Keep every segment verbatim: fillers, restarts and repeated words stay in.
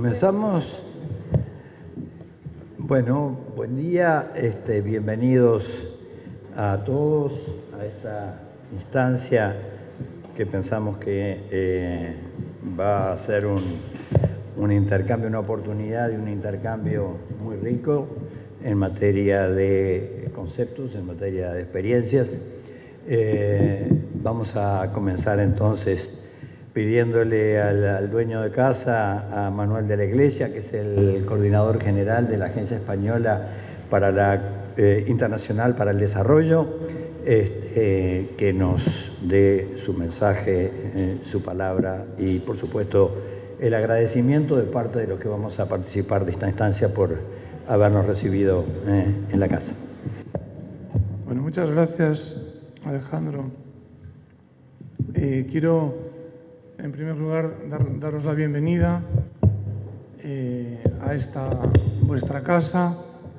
¿Comenzamos? Bueno, buen día, este, bienvenidos a todos a esta instancia que pensamos que eh, va a ser un, un intercambio, una oportunidad y un intercambio muy rico en materia de conceptos, en materia de experiencias. Eh, vamos a comenzar entonces pidiéndole al, al dueño de casa, a Manuel de la Iglesia, que es el coordinador general de la Agencia Española para la, eh, Internacional para el Desarrollo, este, que nos dé su mensaje, eh, su palabra y, por supuesto, el agradecimiento de parte de los que vamos a participar de esta instancia por habernos recibido eh, en la casa. Bueno, muchas gracias, Alejandro. Eh, quiero... En primer lugar, dar, daros la bienvenida eh, a esta vuestra casa,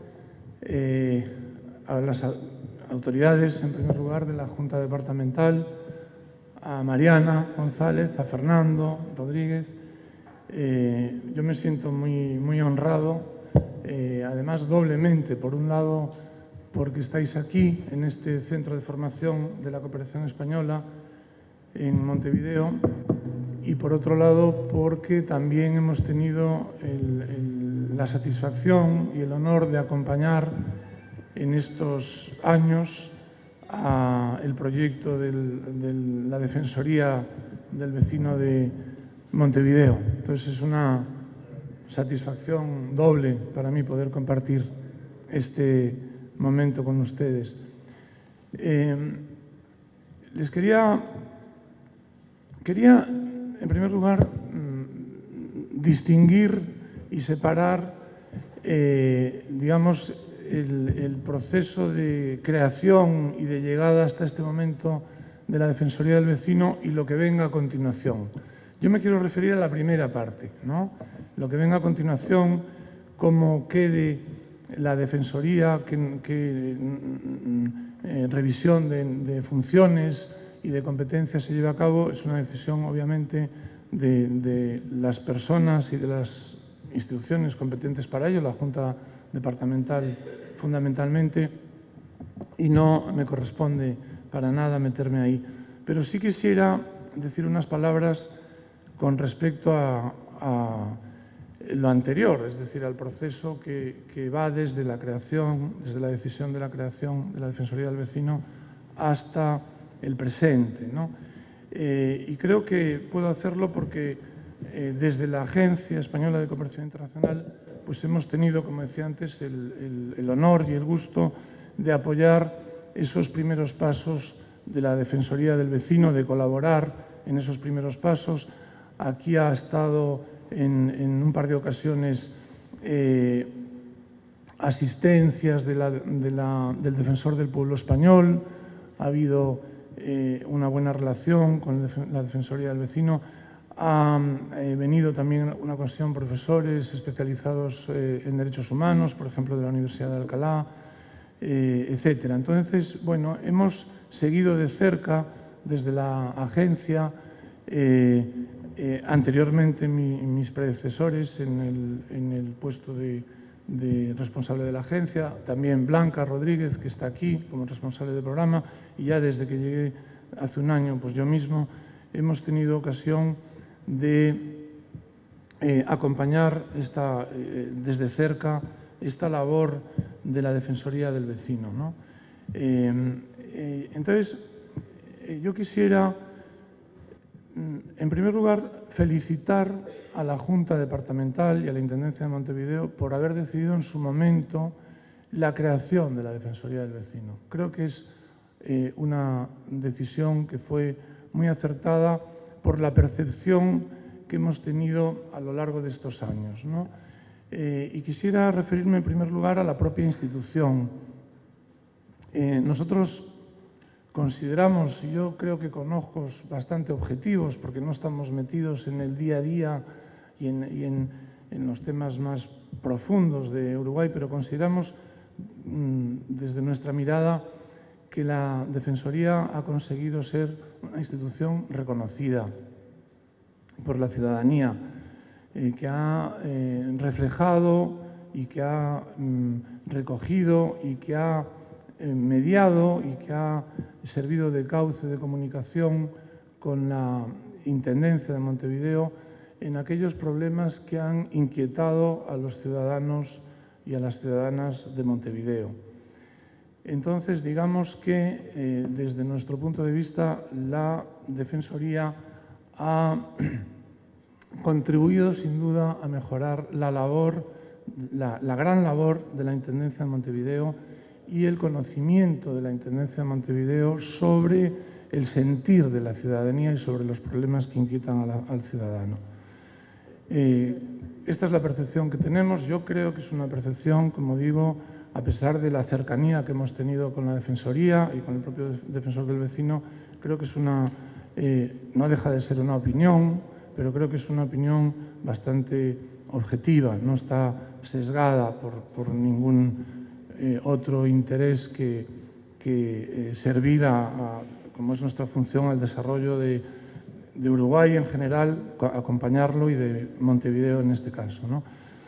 eh, a las autoridades, en primer lugar, de la Junta Departamental, a Mariana González, a Fernando Rodríguez. Eh, yo me siento muy, muy honrado, eh, además doblemente, por un lado, porque estáis aquí, en este Centro de Formación de la Cooperación Española, en Montevideo, y por otro lado porque también hemos tenido el, el, la satisfacción y el honor de acompañar en estos años a el proyecto de la Defensoría del Vecino de Montevideo. Entonces es una satisfacción doble para mí poder compartir este momento con ustedes. Eh, les quería... Quería, en primer lugar, distinguir y separar, eh, digamos, el, el proceso de creación y de llegada hasta este momento de la Defensoría del Vecino y lo que venga a continuación. Yo me quiero referir a la primera parte, ¿no? Lo que venga a continuación, cómo quede la Defensoría, qué, qué eh, revisión de, de funciones y de competencias se lleva a cabo, es una decisión, obviamente, de, de las personas y de las instituciones competentes para ello, la Junta Departamental fundamentalmente, y no me corresponde para nada meterme ahí. Pero sí quisiera decir unas palabras con respecto a, a lo anterior, es decir, al proceso que, que va desde la creación, desde la decisión de la creación de la Defensoría del Vecino hasta el presente, ¿no? Eh, y creo que puedo hacerlo porque eh, desde la Agencia Española de Cooperación Internacional pues hemos tenido, como decía antes, el, el, el honor y el gusto de apoyar esos primeros pasos de la Defensoría del Vecino, de colaborar en esos primeros pasos. Aquí ha estado en, en un par de ocasiones eh, asistencias de la, de la, del Defensor del Pueblo Español, ha habido Eh, una buena relación con la Defensoría del Vecino. Ha eh, venido también una ocasión profesores especializados eh, en derechos humanos, por ejemplo, de la Universidad de Alcalá, eh, etcétera. Entonces, bueno, hemos seguido de cerca desde la agencia, eh, eh, anteriormente mi, mis predecesores en el, en el puesto de, de responsable de la agencia, también Blanca Rodríguez, que está aquí como responsable del programa, y ya desde que llegué hace un año, pues yo mismo, hemos tenido ocasión de eh, acompañar esta, eh, desde cerca esta labor de la Defensoría del Vecino, ¿no? Eh, eh, entonces, eh, yo quisiera, en primer lugar, felicitar a la Junta Departamental y a la Intendencia de Montevideo por haber decidido en su momento la creación de la Defensoría del Vecino. Creo que es eh, una decisión que fue muy acertada por la percepción que hemos tenido a lo largo de estos años, ¿no? Eh, y quisiera referirme en primer lugar a la propia institución. Eh, nosotros consideramos, y yo creo que con ojos bastante objetivos, porque no estamos metidos en el día a día y en, y en, en los temas más profundos de Uruguay, pero consideramos mmm, desde nuestra mirada que la Defensoría ha conseguido ser una institución reconocida por la ciudadanía, eh, que ha eh, reflejado y que ha mm, recogido y que ha eh, mediado y que ha servido de cauce de comunicación con la Intendencia de Montevideo en aquellos problemas que han inquietado a los ciudadanos y a las ciudadanas de Montevideo. Entonces, digamos que eh, desde nuestro punto de vista la Defensoría ha contribuido sin duda a mejorar la labor, la, la gran labor de la Intendencia de Montevideo y el conocimiento de la Intendencia de Montevideo sobre el sentir de la ciudadanía y sobre los problemas que inquietan a la, al ciudadano. Eh, esta es la percepción que tenemos. Yo creo que es una percepción, como digo, a pesar de la cercanía que hemos tenido con la Defensoría y con el propio Defensor del Vecino, creo que es una, eh, no deja de ser una opinión, pero creo que es una opinión bastante objetiva, no está sesgada por, por ningún eh, otro interés que, que eh, servir a, a, como es nuestra función, al desarrollo de, de Uruguay en general, acompañarlo, y de Montevideo en este caso, ¿no?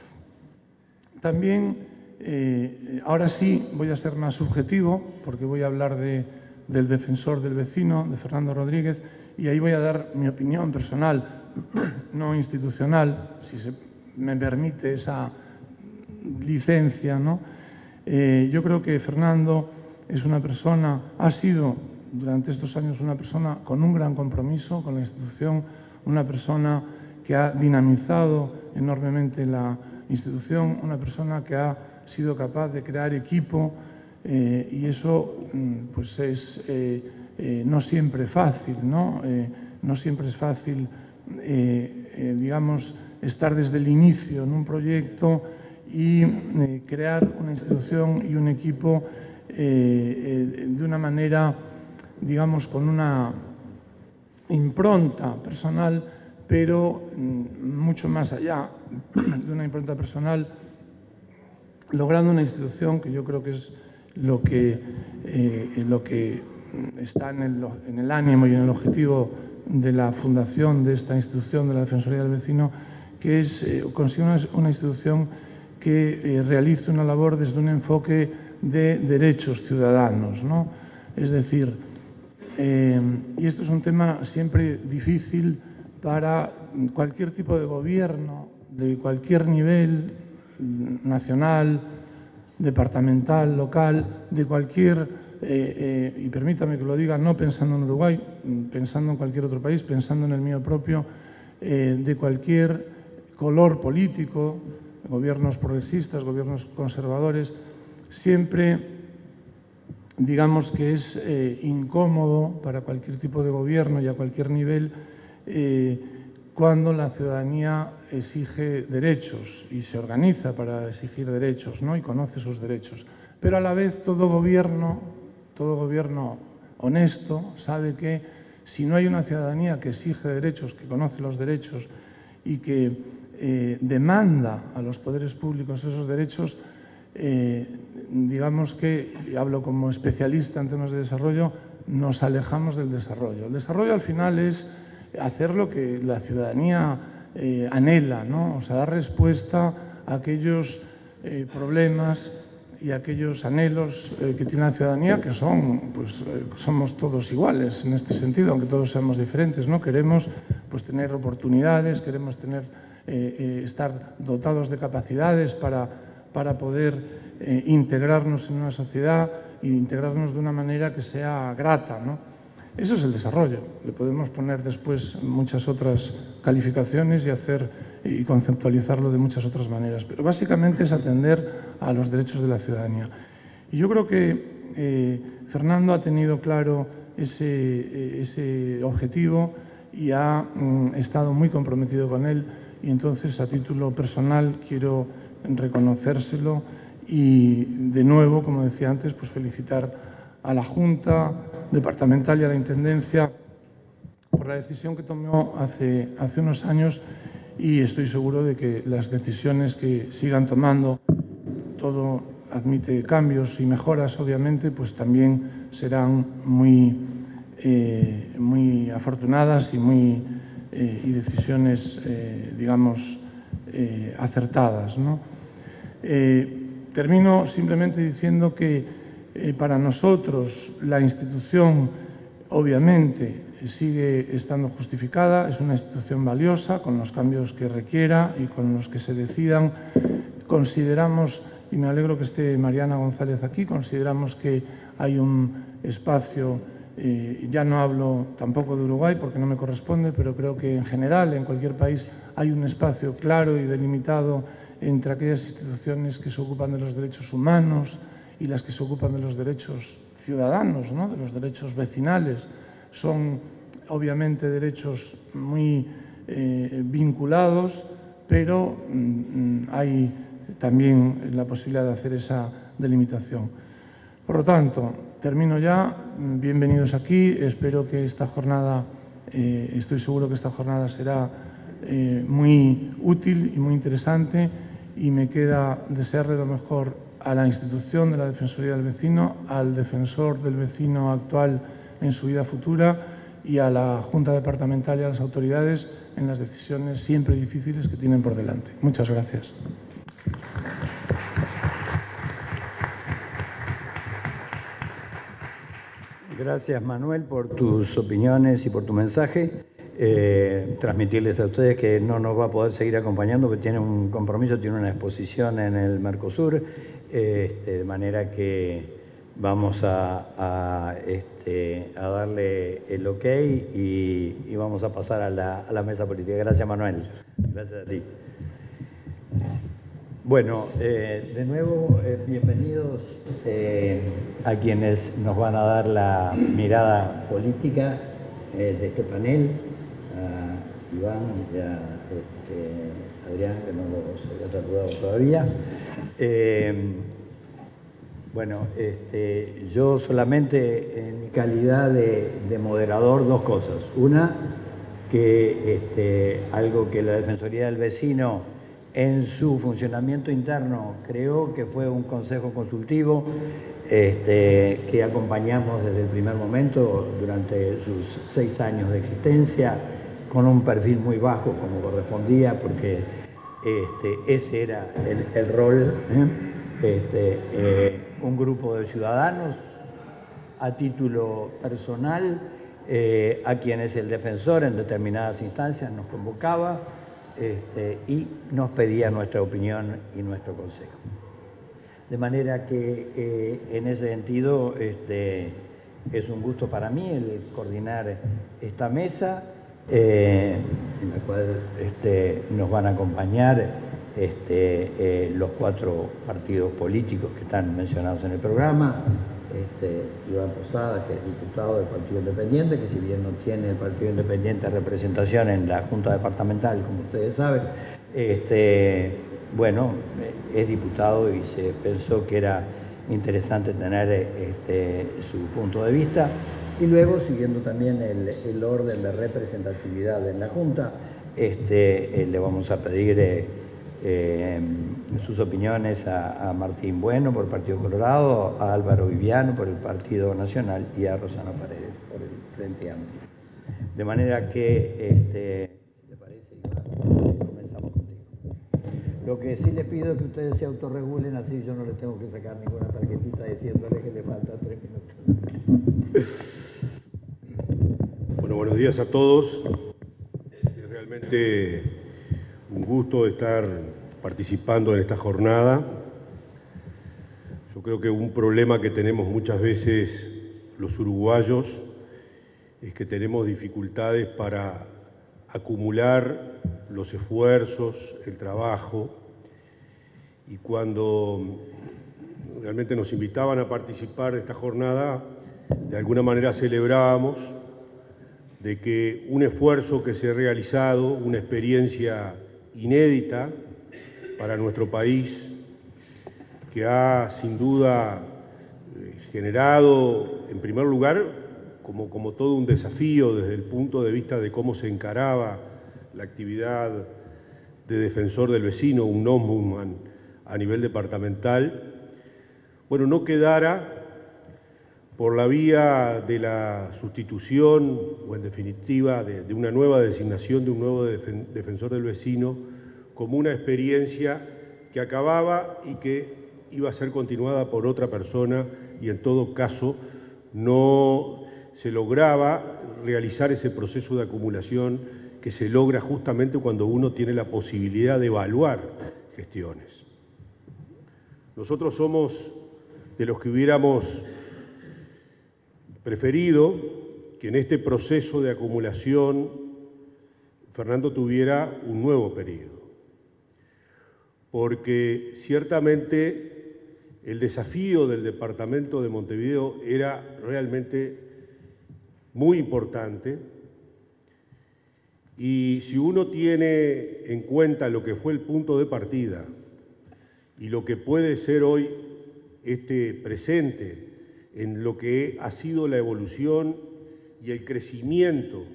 También, eh, ahora sí, voy a ser más subjetivo, porque voy a hablar de, del Defensor del Vecino, de Fernando Rodríguez, y ahí voy a dar mi opinión personal, no institucional, si se me permite esa licencia, ¿no? Eh, yo creo que Fernando es una persona, ha sido durante estos años una persona con un gran compromiso con la institución, una persona que ha dinamizado enormemente la institución, una persona que ha sido capaz de crear equipo, eh, y eso pues es eh, eh, no siempre fácil, ¿no? Eh, no siempre es fácil, eh, eh, digamos, estar desde el inicio en un proyecto y eh, crear una institución y un equipo eh, eh, de una manera, digamos, con una impronta personal, pero mucho más allá de una impronta personal, logrando una institución que yo creo que es lo que, eh, lo que está en el, en el ánimo y en el objetivo de la fundación de esta institución, de la Defensoría del Vecino, que es eh, conseguir una, una institución que eh, realice una labor desde un enfoque de derechos ciudadanos, ¿no? Es decir, eh, y esto es un tema siempre difícil para cualquier tipo de gobierno, de cualquier nivel, nacional, departamental, local, de cualquier, eh, eh, y permítame que lo diga, no pensando en Uruguay, pensando en cualquier otro país, pensando en el mío propio, eh, de cualquier color político, gobiernos progresistas, gobiernos conservadores, siempre, digamos que es eh, incómodo para cualquier tipo de gobierno y a cualquier nivel eh, cuando la ciudadanía exige derechos y se organiza para exigir derechos, ¿no? Y conoce sus derechos. Pero a la vez todo gobierno, todo gobierno honesto sabe que si no hay una ciudadanía que exige derechos, que conoce los derechos y que eh, demanda a los poderes públicos esos derechos, eh, digamos que, y hablo como especialista en temas de desarrollo, nos alejamos del desarrollo. El desarrollo al final es hacer lo que la ciudadanía eh, anhela, ¿no? O sea, dar respuesta a aquellos eh, problemas y a aquellos anhelos eh, que tiene la ciudadanía, que son, pues, eh, somos todos iguales en este sentido, aunque todos seamos diferentes, ¿no? Queremos, pues, tener oportunidades, queremos tener, eh, eh, estar dotados de capacidades para, para poder eh, integrarnos en una sociedad e integrarnos de una manera que sea grata, ¿no? Eso es el desarrollo. Le podemos poner después muchas otras calificaciones y hacer y conceptualizarlo de muchas otras maneras, pero básicamente es atender a los derechos de la ciudadanía. Y yo creo que eh, Fernando ha tenido claro ese, eh, ese objetivo y ha mm, estado muy comprometido con él, y entonces, a título personal, quiero reconocérselo y, de nuevo, como decía antes, pues felicitar a la Junta Departamental y a la Intendencia por la decisión que tomó hace, hace unos años, y estoy seguro de que las decisiones que sigan tomando, todo admite cambios y mejoras, obviamente, pues también serán muy, eh, muy afortunadas y, muy, eh, y decisiones, eh, digamos, eh, acertadas, ¿no? Eh, termino simplemente diciendo que eh, para nosotros la institución obviamente sigue estando justificada, es una institución valiosa con los cambios que requiera y con los que se decidan. Consideramos, y me alegro que esté Mariana González aquí, consideramos que hay un espacio, eh, ya no hablo tampoco de Uruguay porque no me corresponde, pero creo que en general, en cualquier país, hay un espacio claro y delimitado entre aquellas instituciones que se ocupan de los derechos humanos y las que se ocupan de los derechos ciudadanos, ¿no? De los derechos vecinales. Son obviamente derechos muy eh, vinculados, pero mm, hay también la posibilidad de hacer esa delimitación. Por lo tanto, termino ya. Bienvenidos aquí. Espero que esta jornada, eh, estoy seguro que esta jornada será eh, muy útil y muy interesante, y me queda desearle lo mejor a la institución de la Defensoría del Vecino, al defensor del vecino actual en su vida futura y a la Junta Departamental y a las autoridades en las decisiones siempre difíciles que tienen por delante. Muchas gracias. Gracias, Manuel, por tus opiniones y por tu mensaje. Eh, transmitirles a ustedes que no nos va a poder seguir acompañando porque tiene un compromiso, tiene una exposición en el Mercosur, eh, este, de manera que vamos a, a, este, a darle el ok y, y vamos a pasar a la, a la mesa política. Gracias, Manuel. Gracias a ti. Bueno, eh, de nuevo, eh, bienvenidos eh, a quienes nos van a dar la mirada política eh, de este panel, a Iván y a este, Adrián, que no los había saludado todavía. Eh, bueno, este, yo solamente en mi calidad de, de moderador, dos cosas. Una, que este, algo que la Defensoría del Vecino en su funcionamiento interno creó, que fue un consejo consultivo este, que acompañamos desde el primer momento durante sus seis años de existencia, con un perfil muy bajo como correspondía, porque este, ese era el, el rol, ¿eh? este, eh, un grupo de ciudadanos a título personal, eh, a quienes el defensor en determinadas instancias nos convocaba, Este, y nos pedía nuestra opinión y nuestro consejo. De manera que eh, en ese sentido este, es un gusto para mí el coordinar esta mesa, eh, en la cual este, nos van a acompañar este, eh, los cuatro partidos políticos que están mencionados en el programa. Este, Iván Posada, que es diputado del Partido Independiente, que si bien no tiene el Partido Independiente representación en la Junta Departamental, como ustedes saben, este, bueno, es diputado y se pensó que era interesante tener este, su punto de vista. Y luego, siguiendo también el, el orden de representatividad en la Junta, este, eh, le vamos a pedir eh, eh, sus opiniones a, a Martín Bueno por el Partido Colorado, a Álvaro Viviano por el Partido Nacional y a Rosana Paredes por el Frente Amplio. De manera que, este, ¿te parece, Iván? Comenzamos contigo. Lo que sí les pido es que ustedes se autorregulen, así yo no les tengo que sacar ninguna tarjetita diciéndole que le faltan tres minutos. Bueno, buenos días a todos. Es realmente un gusto estar participando en esta jornada. Yo creo que un problema que tenemos muchas veces los uruguayos es que tenemos dificultades para acumular los esfuerzos, el trabajo, y cuando realmente nos invitaban a participar de esta jornada, de alguna manera celebrábamos de que un esfuerzo que se ha realizado, una experiencia inédita para nuestro país, que ha sin duda generado, en primer lugar, como, como todo un desafío desde el punto de vista de cómo se encaraba la actividad de defensor del vecino, un ombudsman a nivel departamental, bueno, no quedara por la vía de la sustitución o en definitiva de, de una nueva designación de un nuevo defen- defensor del vecino como una experiencia que acababa y que iba a ser continuada por otra persona y en todo caso no se lograba realizar ese proceso de acumulación que se logra justamente cuando uno tiene la posibilidad de evaluar gestiones. Nosotros somos de los que hubiéramos preferido que en este proceso de acumulación Fernando tuviera un nuevo periodo, porque ciertamente el desafío del departamento de Montevideo era realmente muy importante y si uno tiene en cuenta lo que fue el punto de partida y lo que puede ser hoy este presente en lo que ha sido la evolución y el crecimiento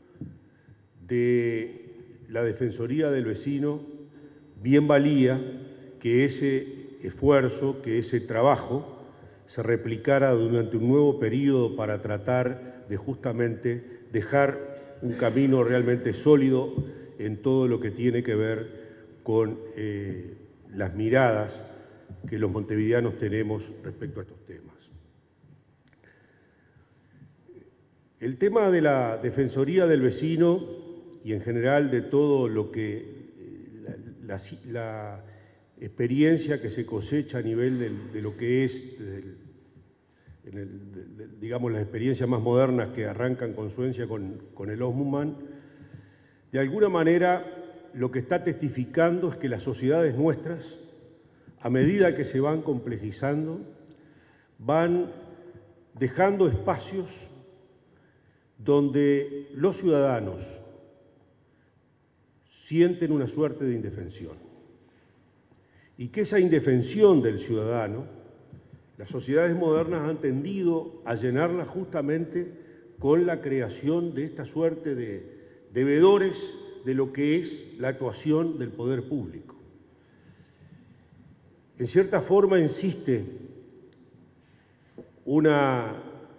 de la Defensoría del Vecino, bien valía que ese esfuerzo, que ese trabajo se replicara durante un nuevo periodo para tratar de justamente dejar un camino realmente sólido en todo lo que tiene que ver con eh, las miradas que los montevideanos tenemos respecto a estos temas. El tema de la Defensoría del Vecino y en general de todo lo que la, la, la experiencia que se cosecha a nivel de, de lo que es, del, en el, de, de, digamos, las experiencias más modernas que arrancan con Suecia, con, con el Ombudsman, de alguna manera lo que está testificando es que las sociedades nuestras, a medida que se van complejizando, van dejando espacios donde los ciudadanos sienten una suerte de indefensión. Y que esa indefensión del ciudadano, las sociedades modernas han tendido a llenarla justamente con la creación de esta suerte de devedores de lo que es la actuación del poder público. En cierta forma insiste una,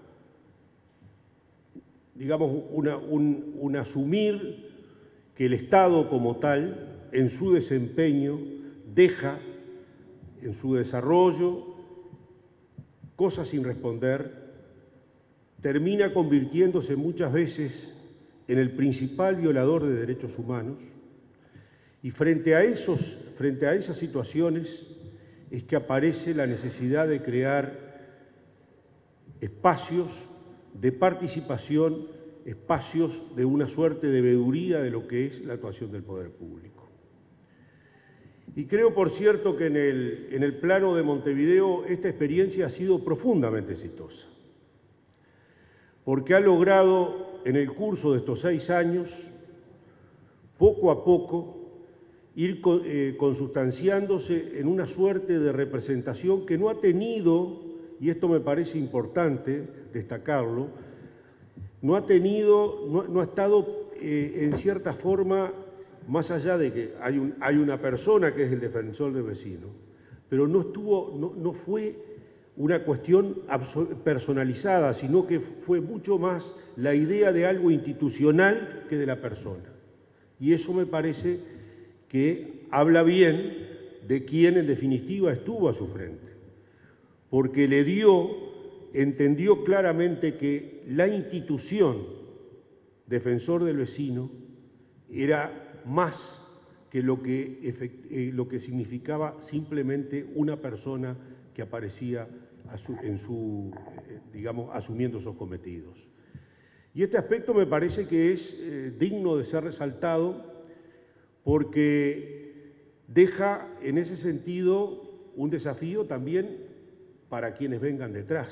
digamos, una, un, un asumir que el Estado como tal, en su desempeño, deja en su desarrollo cosas sin responder, termina convirtiéndose muchas veces en el principal violador de derechos humanos y frente a, esos, frente a esas situaciones es que aparece la necesidad de crear espacios de participación, espacios de una suerte de veeduría de lo que es la actuación del poder público. Y creo, por cierto, que en el, en el plano de Montevideo esta experiencia ha sido profundamente exitosa, porque ha logrado en el curso de estos seis años, poco a poco, ir eh, consustanciándose en una suerte de representación que no ha tenido, y esto me parece importante destacarlo, no ha tenido, no, no ha estado eh, en cierta forma, más allá de que hay, un, hay una persona que es el defensor del vecino, pero no, estuvo, no, no fue una cuestión personalizada, sino que fue mucho más la idea de algo institucional que de la persona. Y eso me parece que habla bien de quien en definitiva estuvo a su frente, porque le dio, entendió claramente que la institución defensor del vecino era más que lo que, eh, lo que significaba simplemente una persona que aparecía a su, en su, eh, digamos, asumiendo esos cometidos. Y este aspecto me parece que es eh, digno de ser resaltado porque deja en ese sentido un desafío también para quienes vengan detrás.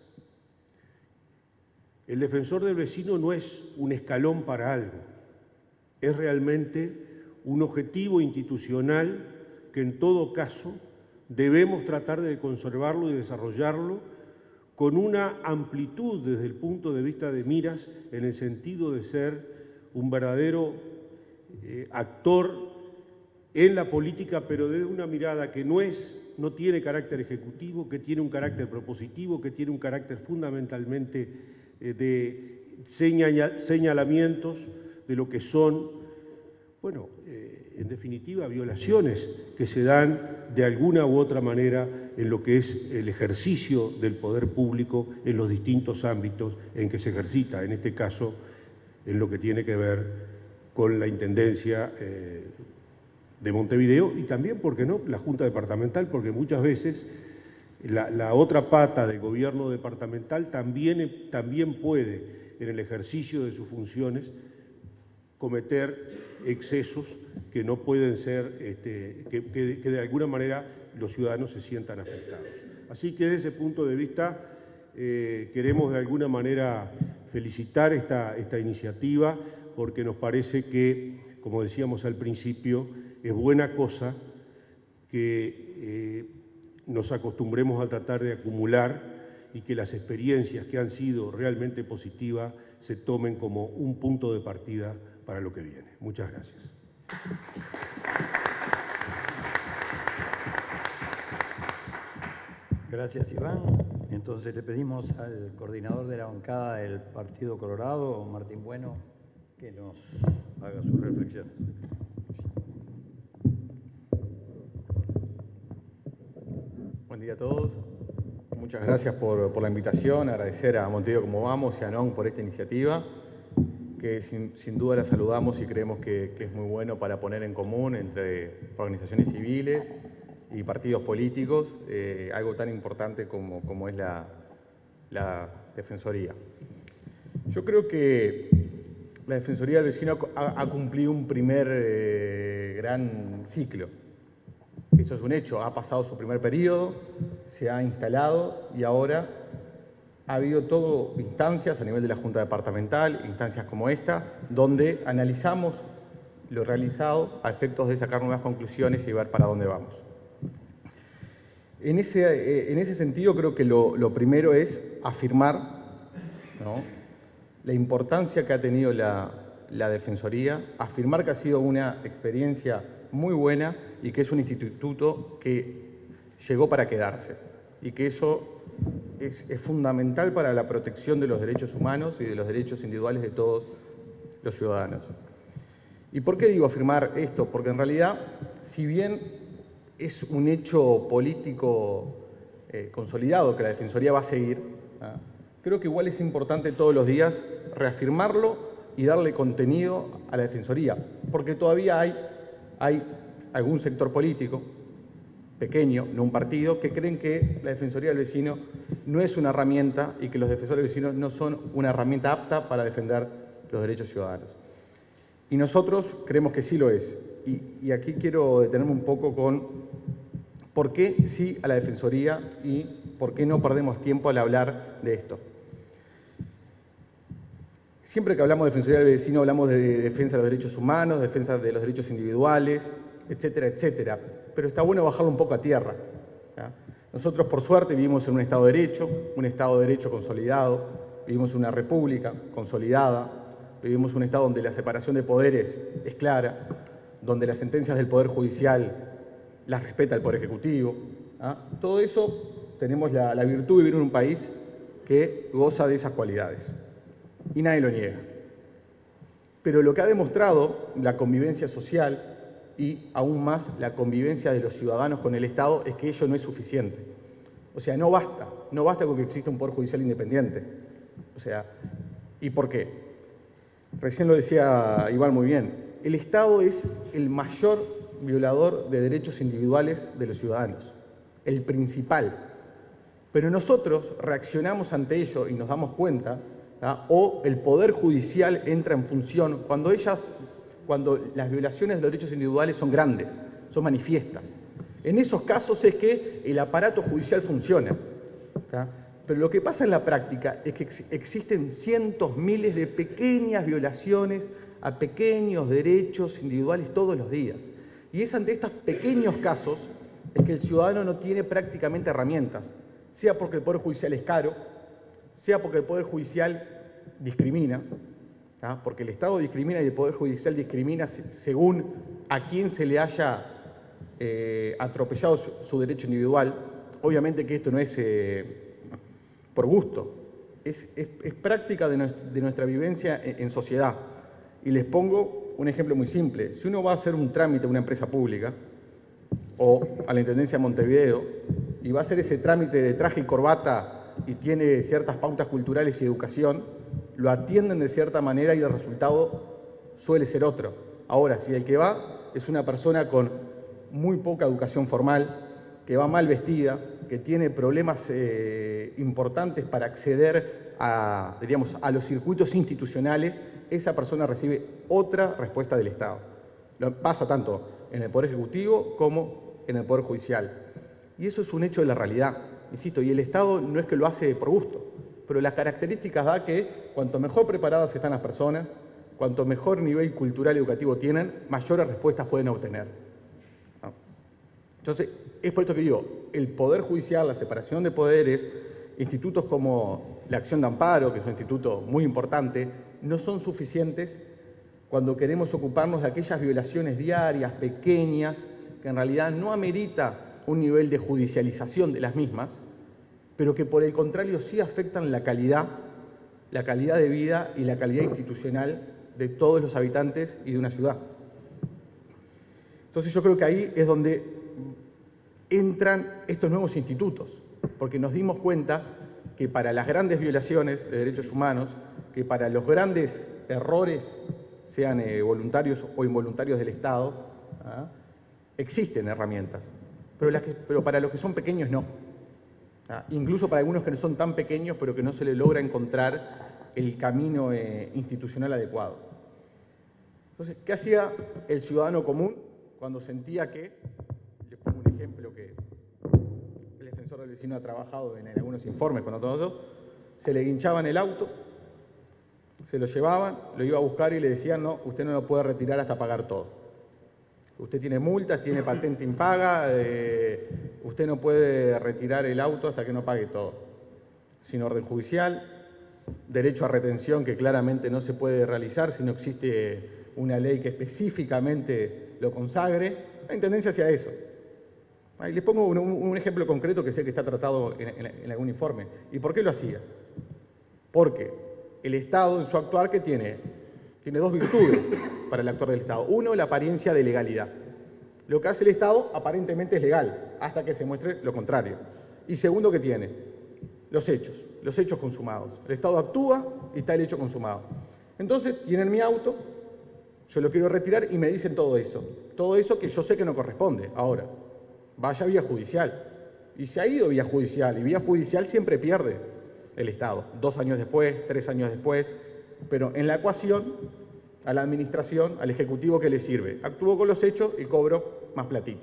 El defensor del vecino no es un escalón para algo, es realmente un objetivo institucional que en todo caso debemos tratar de conservarlo y desarrollarlo con una amplitud desde el punto de vista de miras en el sentido de ser un verdadero eh, actor en la política, pero desde una mirada que no es, no tiene carácter ejecutivo, que tiene un carácter propositivo, que tiene un carácter fundamentalmente eh, de señal, señalamientos de lo que son, bueno, eh, en definitiva, violaciones que se dan de alguna u otra manera en lo que es el ejercicio del poder público en los distintos ámbitos en que se ejercita, en este caso, en lo que tiene que ver con la Intendencia eh, de Montevideo y también, ¿por qué no?, la Junta Departamental, porque muchas veces la, la otra pata del gobierno departamental también, también puede, en el ejercicio de sus funciones, cometer excesos que no pueden ser, este, que, que, que de alguna manera los ciudadanos se sientan afectados. Así que desde ese punto de vista eh, queremos de alguna manera felicitar esta, esta iniciativa porque nos parece que, como decíamos al principio, es buena cosa que eh, nos acostumbremos a tratar de acumular y que las experiencias que han sido realmente positivas se tomen como un punto de partida para lo que viene. Muchas gracias. Gracias, Iván. Entonces le pedimos al coordinador de la bancada del Partido Colorado, Martín Bueno, que nos haga sus reflexiones. Buen día a todos. Muchas gracias por, por la invitación, agradecer a Montevideo Como Vamos y a NON por esta iniciativa, que sin, sin duda la saludamos y creemos que, que es muy bueno para poner en común entre organizaciones civiles y partidos políticos eh, algo tan importante como, como es la, la Defensoría. Yo creo que la Defensoría del Vecino ha, ha cumplido un primer eh, gran ciclo. Eso es un hecho, ha pasado su primer periodo, se ha instalado y ahora ha habido todo instancias a nivel de la Junta Departamental, instancias como esta, donde analizamos lo realizado a efectos de sacar nuevas conclusiones y ver para dónde vamos. En ese, en ese sentido creo que lo, lo primero es afirmar, ¿no?, la importancia que ha tenido la, la Defensoría, afirmar que ha sido una experiencia muy buena y que es un instituto que llegó para quedarse y que eso es, es fundamental para la protección de los derechos humanos y de los derechos individuales de todos los ciudadanos. ¿Y por qué digo afirmar esto? Porque en realidad, si bien es un hecho político eh, consolidado que la Defensoría va a seguir, ¿ah?, creo que igual es importante todos los días reafirmarlo y darle contenido a la Defensoría, porque todavía hay, hay algún sector político pequeño, no un partido, que creen que la Defensoría del Vecino no es una herramienta y que los defensores del vecino no son una herramienta apta para defender los derechos ciudadanos. Y nosotros creemos que sí lo es. Y, y aquí quiero detenerme un poco con por qué sí a la Defensoría y por qué no perdemos tiempo al hablar de esto. Siempre que hablamos de Defensoría del Vecino hablamos de defensa de los derechos humanos, defensa de los derechos individuales, etcétera, etcétera. Pero está bueno bajarlo un poco a tierra, ¿ya? Nosotros, por suerte, vivimos en un Estado de Derecho, un Estado de Derecho consolidado, vivimos en una república consolidada, vivimos en un Estado donde la separación de poderes es clara, donde las sentencias del Poder Judicial las respeta el Poder Ejecutivo, ¿ah? Todo eso tenemos la, la virtud de vivir en un país que goza de esas cualidades. Y nadie lo niega. Pero lo que ha demostrado la convivencia social y aún más la convivencia de los ciudadanos con el Estado es que ello no es suficiente. O sea, no basta, no basta con que exista un Poder Judicial independiente. O sea, ¿y por qué? Recién lo decía Iván muy bien, el Estado es el mayor violador de derechos individuales de los ciudadanos, el principal. Pero nosotros reaccionamos ante ello y nos damos cuenta, ¿tá?, o el Poder Judicial entra en función cuando ellas... cuando las violaciones de los derechos individuales son grandes, son manifiestas. En esos casos es que el aparato judicial funciona, ¿tá? Pero lo que pasa en la práctica es que ex existen cientos, miles de pequeñas violaciones a pequeños derechos individuales todos los días. Y es ante estos pequeños casos es que el ciudadano no tiene prácticamente herramientas, sea porque el Poder Judicial es caro, sea porque el Poder Judicial discrimina, ¿ah?, porque el Estado discrimina y el Poder Judicial discrimina según a quién se le haya eh, atropellado su, su derecho individual. Obviamente que esto no es eh, por gusto, es, es, es práctica de, no, de nuestra vivencia en, en sociedad. Y les pongo un ejemplo muy simple. Si uno va a hacer un trámite a una empresa pública o a la Intendencia de Montevideo y va a hacer ese trámite de traje y corbata y tiene ciertas pautas culturales y educación, lo atienden de cierta manera y el resultado suele ser otro. Ahora, si el que va es una persona con muy poca educación formal, que va mal vestida, que tiene problemas eh, importantes para acceder a, diríamos, a los circuitos institucionales, esa persona recibe otra respuesta del Estado. Lo pasa tanto en el Poder Ejecutivo como en el Poder Judicial. Y eso es un hecho de la realidad, insisto, y el Estado no es que lo hace por gusto, pero las características da que cuanto mejor preparadas están las personas, cuanto mejor nivel cultural y educativo tienen, mayores respuestas pueden obtener. ¿No? Entonces, es por esto que digo, el Poder Judicial, la separación de poderes, institutos como la Acción de Amparo, que es un instituto muy importante, no son suficientes cuando queremos ocuparnos de aquellas violaciones diarias, pequeñas, que en realidad no amerita un nivel de judicialización de las mismas, pero que por el contrario sí afectan la calidad, la calidad de vida y la calidad institucional de todos los habitantes y de una ciudad. Entonces yo creo que ahí es donde entran estos nuevos institutos, porque nos dimos cuenta que para las grandes violaciones de derechos humanos, que para los grandes errores, sean eh, voluntarios o involuntarios del Estado, ¿ah? existen herramientas, pero, las que, pero para los que son pequeños no. ¿Ah? Incluso para algunos que no son tan pequeños, pero que no se les logra encontrar el camino eh, institucional adecuado. Entonces, ¿qué hacía el ciudadano común cuando sentía que, les pongo un ejemplo que el defensor del vecino ha trabajado en, en algunos informes con otros, se le guinchaban el auto, se lo llevaban, lo iba a buscar y le decían, no, usted no lo puede retirar hasta pagar todo. Usted tiene multas, tiene patente impaga, eh, usted no puede retirar el auto hasta que no pague todo. Sin orden judicial, derecho a retención que claramente no se puede realizar si no existe una ley que específicamente lo consagre. Hay tendencia hacia eso. Ahí les pongo un, un ejemplo concreto que sé que está tratado en, en, en algún informe. ¿Y por qué lo hacía? Porque el Estado en su actuar que tiene, tiene dos virtudes para el actuar del Estado. Uno, la apariencia de legalidad. Lo que hace el Estado aparentemente es legal, hasta que se muestre lo contrario. Y segundo, que tiene los hechos, los hechos consumados. El Estado actúa y está el hecho consumado. Entonces, tienen mi auto, yo lo quiero retirar y me dicen todo eso. Todo eso que yo sé que no corresponde. Ahora, vaya vía judicial. Y se ha ido vía judicial, y vía judicial siempre pierde el Estado. Dos años después, tres años después, pero en la ecuación, a la administración, al Ejecutivo, ¿qué le sirve? Actúo con los hechos y cobro más platita.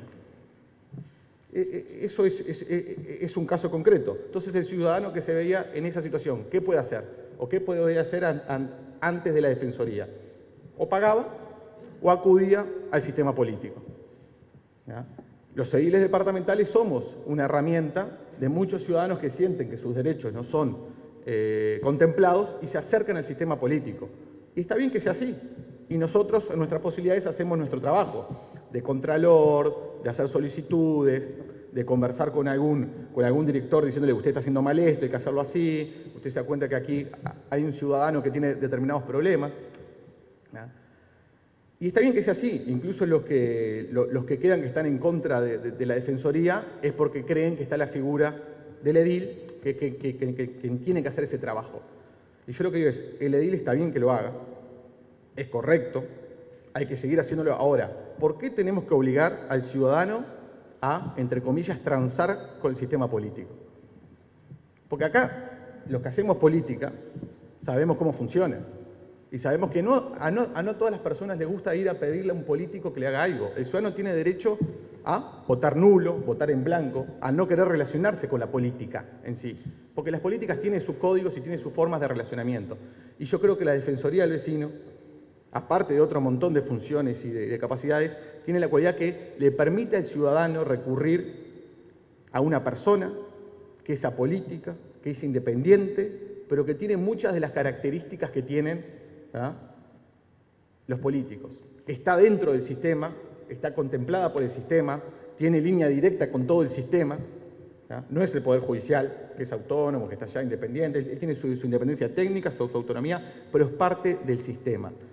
Eso es, es, es un caso concreto. Entonces el ciudadano que se veía en esa situación, ¿qué puede hacer? ¿O qué podía hacer an, an, antes de la Defensoría? O pagaba o acudía al sistema político. ¿Ya? Los ediles departamentales somos una herramienta de muchos ciudadanos que sienten que sus derechos no son eh, contemplados y se acercan al sistema político. Y está bien que sea así. Y nosotros, en nuestras posibilidades, hacemos nuestro trabajo de contralor, de hacer solicitudes, de conversar con algún, con algún director diciéndole usted está haciendo mal esto, hay que hacerlo así, usted se da cuenta que aquí hay un ciudadano que tiene determinados problemas. ¿Ya? Y está bien que sea así, incluso los que, los que quedan que están en contra de, de, de la Defensoría es porque creen que está la figura del edil que, que, que, que, que, que tiene que hacer ese trabajo. Y yo lo que digo es, el edil está bien que lo haga, es correcto, hay que seguir haciéndolo. Ahora, ¿por qué tenemos que obligar al ciudadano a, entre comillas, transar con el sistema político? Porque acá, los que hacemos política, sabemos cómo funciona. Y sabemos que no a, no, a no todas las personas les gusta ir a pedirle a un político que le haga algo. El ciudadano tiene derecho a votar nulo, votar en blanco, a no querer relacionarse con la política en sí. Porque las políticas tienen sus códigos y tienen sus formas de relacionamiento. Y yo creo que la Defensoría del Vecino, aparte de otro montón de funciones y de, de capacidades, tiene la cualidad que le permite al ciudadano recurrir a una persona que es apolítica, que es independiente, pero que tiene muchas de las características que tienen ¿ah? los políticos. Está dentro del sistema, está contemplada por el sistema, tiene línea directa con todo el sistema. ¿Ah? No es el Poder Judicial, que es autónomo, que está ya independiente, él tiene su, su independencia técnica, su, su autonomía, pero es parte del sistema.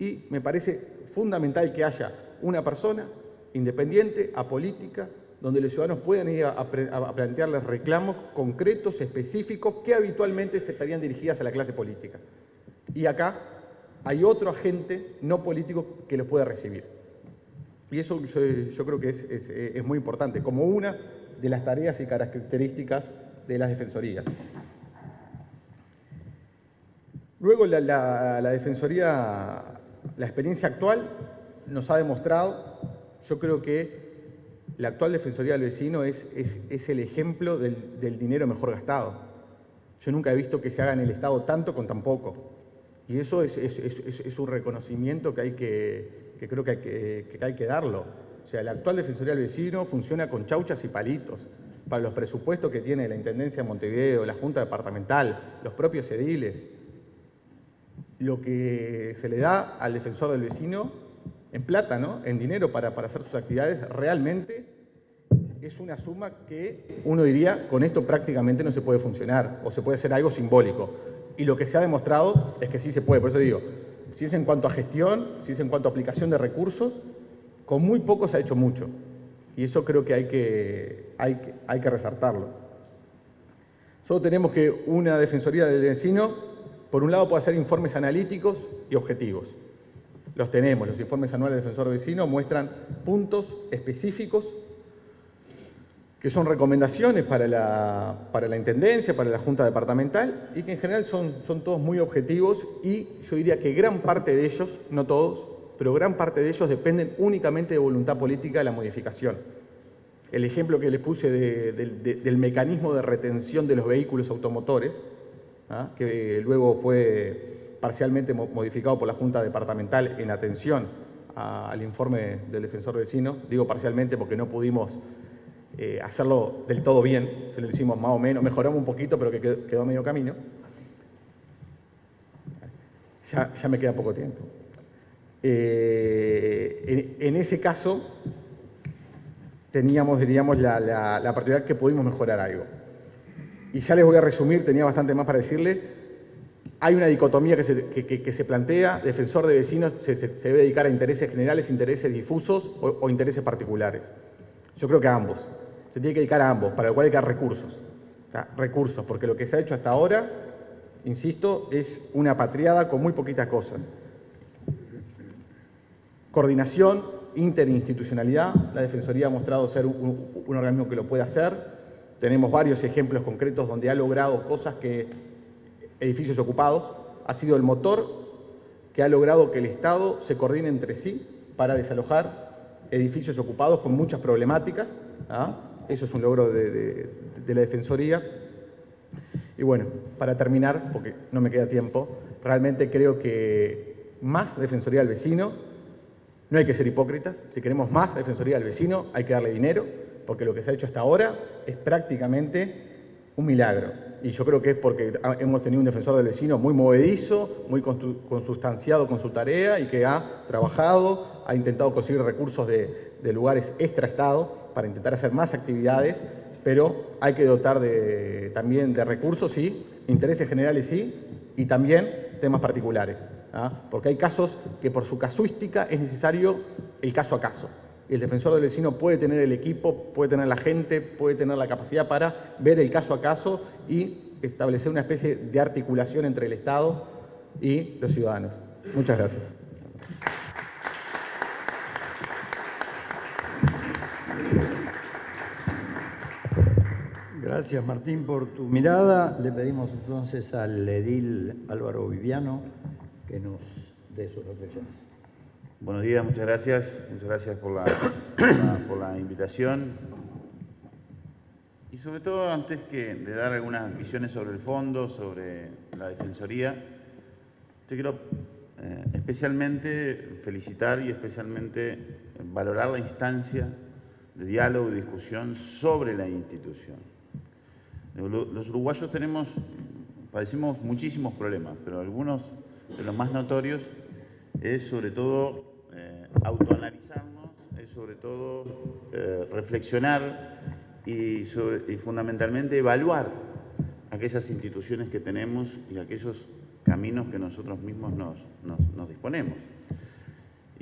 Y me parece fundamental que haya una persona independiente, apolítica, donde los ciudadanos puedan ir a, a, a plantearles reclamos concretos, específicos, que habitualmente se estarían dirigidas a la clase política. Y acá hay otro agente no político que los pueda recibir. Y eso yo, yo creo que es, es, es muy importante, como una de las tareas y características de las defensorías. Luego la, la, la Defensoría, la experiencia actual nos ha demostrado, yo creo que la actual Defensoría del Vecino es, es, es el ejemplo del, del dinero mejor gastado. Yo nunca he visto que se haga en el Estado tanto con tan poco. Y eso es, es, es, es un reconocimiento que, hay que, que creo que hay que, que hay que darlo. O sea, la actual Defensoría del Vecino funciona con chauchas y palitos. Para los presupuestos que tiene la Intendencia de Montevideo, la Junta Departamental, los propios ediles, lo que se le da al defensor del vecino en plata, ¿no? En dinero para, para hacer sus actividades, realmente es una suma que uno diría, con esto prácticamente no se puede funcionar, o se puede hacer algo simbólico. Y lo que se ha demostrado es que sí se puede. Por eso digo, si es en cuanto a gestión, si es en cuanto a aplicación de recursos, con muy poco se ha hecho mucho. Y eso creo que hay que, hay que, hay que resaltarlo. Solo tenemos que una Defensoría del Vecino, por un lado, puede hacer informes analíticos y objetivos. Los tenemos, los informes anuales del Defensor del Vecino muestran puntos específicos que son recomendaciones para la, para la Intendencia, para la Junta Departamental, y que en general son, son todos muy objetivos, y yo diría que gran parte de ellos, no todos, pero gran parte de ellos dependen únicamente de voluntad política de la modificación. El ejemplo que les puse de, de, de, del mecanismo de retención de los vehículos automotores, ¿ah? que luego fue parcialmente modificado por la Junta Departamental en atención a, al informe del Defensor Vecino, digo parcialmente porque no pudimos eh, hacerlo del todo bien, se lo hicimos más o menos, mejoramos un poquito, pero que quedó, quedó medio camino. Ya, ya me queda poco tiempo. Eh, en, en ese caso, teníamos, diríamos, la, la, la particularidad que pudimos mejorar algo. Y ya les voy a resumir, tenía bastante más para decirle. Hay una dicotomía que se, que, que, que se plantea, defensor de vecinos se, se, se debe dedicar a intereses generales, intereses difusos o, o intereses particulares. Yo creo que a ambos. Se tiene que dedicar a ambos, para lo cual hay que dar recursos. O sea, recursos, porque lo que se ha hecho hasta ahora, insisto, es una patriada con muy poquitas cosas. Coordinación, interinstitucionalidad. La Defensoría ha mostrado ser un, un, un organismo que lo puede hacer. Tenemos varios ejemplos concretos donde ha logrado cosas que edificios ocupados. Ha sido el motor que ha logrado que el Estado se coordine entre sí para desalojar edificios ocupados con muchas problemáticas. ¿Ah? Eso es un logro de, de, de la Defensoría. Y bueno, para terminar, porque no me queda tiempo, realmente creo que más Defensoría del Vecino. No hay que ser hipócritas. Si queremos más Defensoría del Vecino, hay que darle dinero, porque lo que se ha hecho hasta ahora es prácticamente un milagro. Y yo creo que es porque hemos tenido un Defensor del Vecino muy movedizo, muy consustanciado con su tarea y que ha trabajado, ha intentado conseguir recursos de, de lugares extraestado para intentar hacer más actividades, pero hay que dotar de, también de recursos, sí, intereses generales, sí, y también temas particulares. ¿Ah? Porque hay casos que por su casuística es necesario el caso a caso. El defensor del vecino puede tener el equipo, puede tener la gente, puede tener la capacidad para ver el caso a caso y establecer una especie de articulación entre el Estado y los ciudadanos. Muchas gracias. Gracias, Martín, por tu mirada. Le pedimos entonces al edil Álvaro Viviano que nos dé sus reflexiones. Buenos días, muchas gracias. Muchas gracias por la, por la, por la invitación. Y sobre todo, antes que de dar algunas visiones sobre el fondo, sobre la Defensoría, yo quiero eh, especialmente felicitar y especialmente valorar la instancia de diálogo y discusión sobre la institución. Los uruguayos tenemos, padecemos muchísimos problemas, pero algunos de los más notorios es sobre todo eh, autoanalizarnos, es sobre todo eh, reflexionar y, sobre, y fundamentalmente evaluar aquellas instituciones que tenemos y aquellos caminos que nosotros mismos nos, nos, nos disponemos.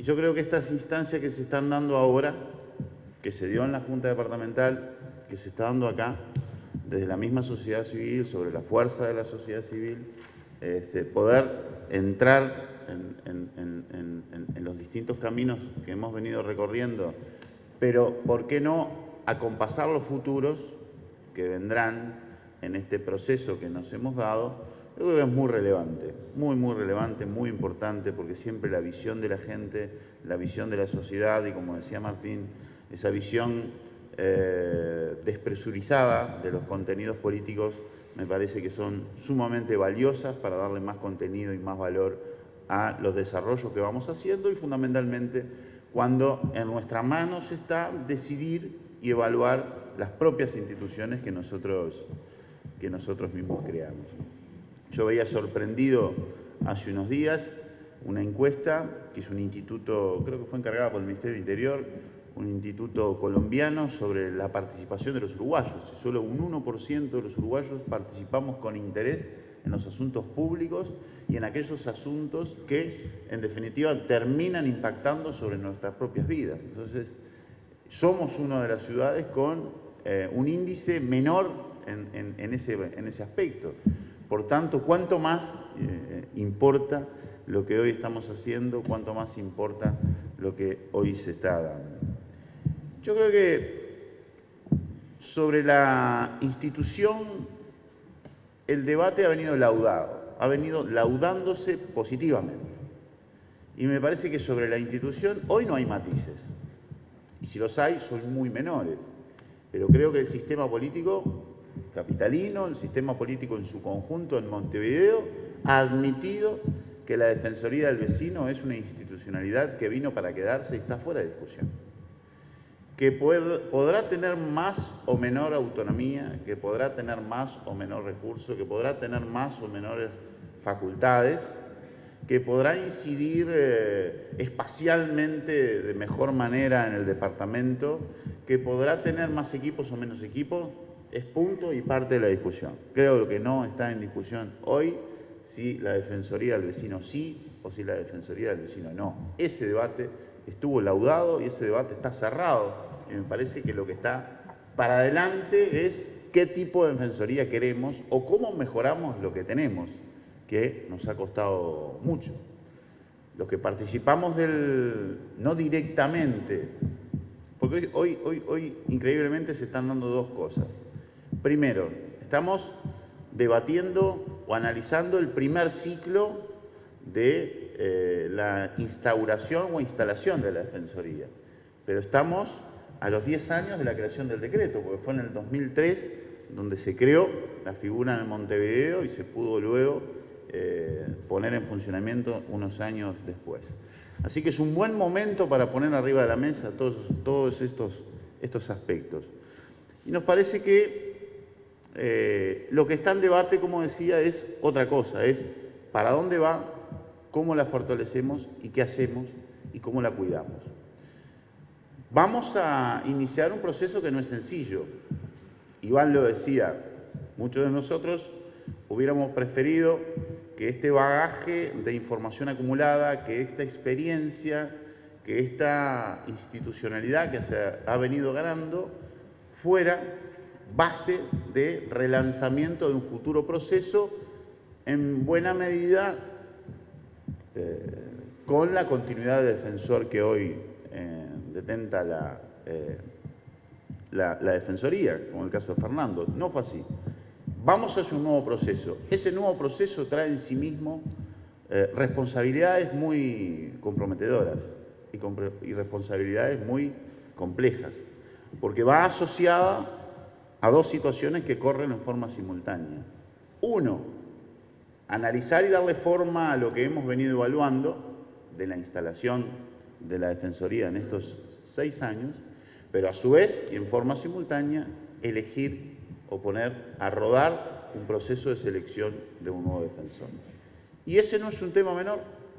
Y yo creo que estas instancias que se están dando ahora, que se dio en la Junta Departamental, que se está dando acá, desde la misma sociedad civil, sobre la fuerza de la sociedad civil, este, poder entrar en, en, en, en, en los distintos caminos que hemos venido recorriendo, pero ¿por qué no acompasar los futuros que vendrán en este proceso que nos hemos dado? Yo creo que es muy relevante, muy, muy relevante, muy importante, porque siempre la visión de la gente, la visión de la sociedad y, como decía Martín, esa visión eh, despresurizada de los contenidos políticos me parece que son sumamente valiosas para darle más contenido y más valor a los desarrollos que vamos haciendo y fundamentalmente cuando en nuestras manos está decidir y evaluar las propias instituciones que nosotros, que nosotros mismos creamos. Yo veía sorprendido hace unos días una encuesta que hizo un instituto, creo que fue encargada por el Ministerio del Interior, un instituto colombiano sobre la participación de los uruguayos. Solo un uno por ciento de los uruguayos participamos con interés en los asuntos públicos y en aquellos asuntos que, en definitiva, terminan impactando sobre nuestras propias vidas. Entonces, somos una de las ciudades con eh, un índice menor en, en, en, ese, en ese aspecto. Por tanto, cuánto más eh, importa lo que hoy estamos haciendo, cuánto más importa lo que hoy se está dando. Yo creo que sobre la institución el debate ha venido laudado, ha venido laudándose positivamente. Y me parece que sobre la institución hoy no hay matices. Y si los hay, son muy menores. Pero creo que el sistema político capitalino, el sistema político en su conjunto en Montevideo, ha admitido que la Defensoría del Vecino es una institucionalidad que vino para quedarse y está fuera de discusión. Que puede, podrá tener más o menor autonomía, que podrá tener más o menor recursos, que podrá tener más o menores facultades, que podrá incidir eh, espacialmente de mejor manera en el departamento, que podrá tener más equipos o menos equipos, es punto y parte de la discusión. Creo que no está en discusión hoy si la Defensoría del Vecino sí o si la Defensoría del Vecino no. Ese debate estuvo laudado y ese debate está cerrado. Y me parece que lo que está para adelante es qué tipo de defensoría queremos o cómo mejoramos lo que tenemos, que nos ha costado mucho. Los que participamos del, no directamente, porque hoy, hoy, hoy increíblemente se están dando dos cosas. Primero, estamos debatiendo o analizando el primer ciclo de eh, la instauración o instalación de la Defensoría, pero estamos a los diez años de la creación del decreto, porque fue en el dos mil tres donde se creó la figura en Montevideo y se pudo luego eh, poner en funcionamiento unos años después. Así que es un buen momento para poner arriba de la mesa todos, todos estos, estos aspectos. Y nos parece que eh, lo que está en debate, como decía, es otra cosa, es para dónde va, cómo la fortalecemos y qué hacemos y cómo la cuidamos. Vamos a iniciar un proceso que no es sencillo. Iván lo decía, muchos de nosotros hubiéramos preferido que este bagaje de información acumulada, que esta experiencia, que esta institucionalidad que se ha venido ganando, fuera base de relanzamiento de un futuro proceso, en buena medida eh, con la continuidad del defensor que hoy eh, detenta la, eh, la, la Defensoría, como el caso de Fernando. No fue así. Vamos hacia un nuevo proceso. Ese nuevo proceso trae en sí mismo eh, responsabilidades muy comprometedoras y, compre y responsabilidades muy complejas, porque va asociada a dos situaciones que corren en forma simultánea. Uno, analizar y darle forma a lo que hemos venido evaluando de la instalación de la Defensoría en estos seis años, pero a su vez y en forma simultánea elegir o poner a rodar un proceso de selección de un nuevo defensor. Y ese no es un tema menor,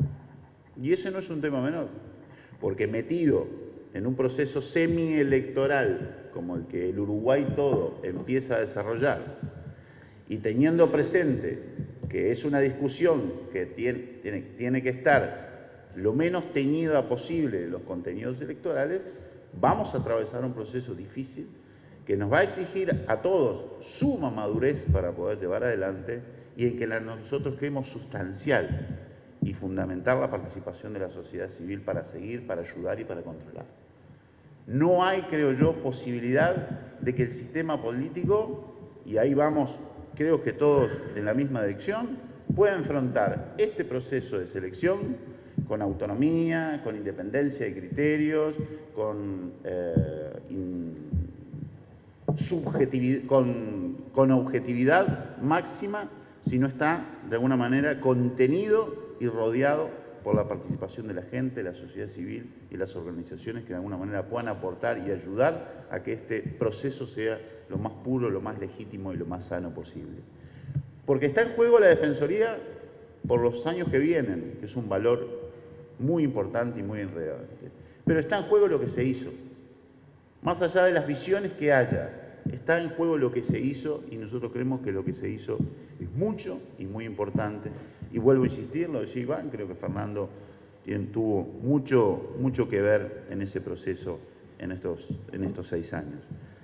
y ese no es un tema menor, porque metido en un proceso semielectoral como el que el Uruguay todo empieza a desarrollar, y teniendo presente que es una discusión que tiene, tiene, tiene que estar lo menos teñida posible de los contenidos electorales, vamos a atravesar un proceso difícil que nos va a exigir a todos suma madurez para poder llevar adelante y en que la, nosotros creemos sustancial y fundamental la participación de la sociedad civil para seguir, para ayudar y para controlar. No hay, creo yo, posibilidad de que el sistema político, y ahí vamos, creo que todos en la misma dirección, pueda enfrentar este proceso de selección con autonomía, con independencia de criterios, con, eh, in, subjetividad, con, con objetividad máxima, si no está de alguna manera contenido y rodeado por la participación de la gente, la sociedad civil y las organizaciones que de alguna manera puedan aportar y ayudar a que este proceso sea lo más puro, lo más legítimo y lo más sano posible. Porque está en juego la Defensoría por los años que vienen, que es un valor muy importante y muy relevante. Pero está en juego lo que se hizo. Más allá de las visiones que haya, está en juego lo que se hizo y nosotros creemos que lo que se hizo es mucho y muy importante. Y vuelvo a insistir, lo decía Iván, creo que Fernando tuvo mucho, mucho que ver en ese proceso en estos, en estos seis años.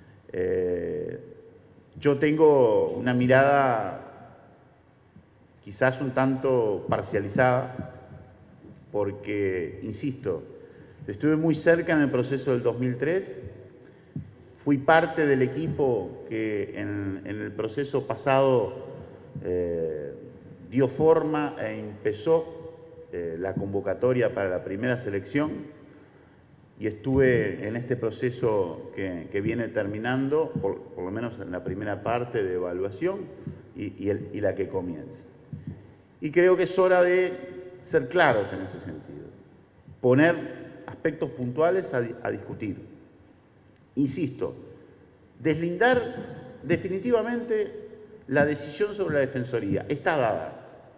Eh, yo tengo una mirada quizás un tanto parcializada porque, insisto, estuve muy cerca en el proceso del dos mil tres, fui parte del equipo que en, en el proceso pasado eh, dio forma e empezó eh, la convocatoria para la primera selección y estuve en este proceso que, que viene terminando, por, por lo menos en la primera parte de evaluación y, y, el, y la que comienza. Y creo que es hora de ser claros en ese sentido, poner aspectos puntuales a, a discutir. Insisto, deslindar definitivamente la decisión sobre la Defensoría está dada.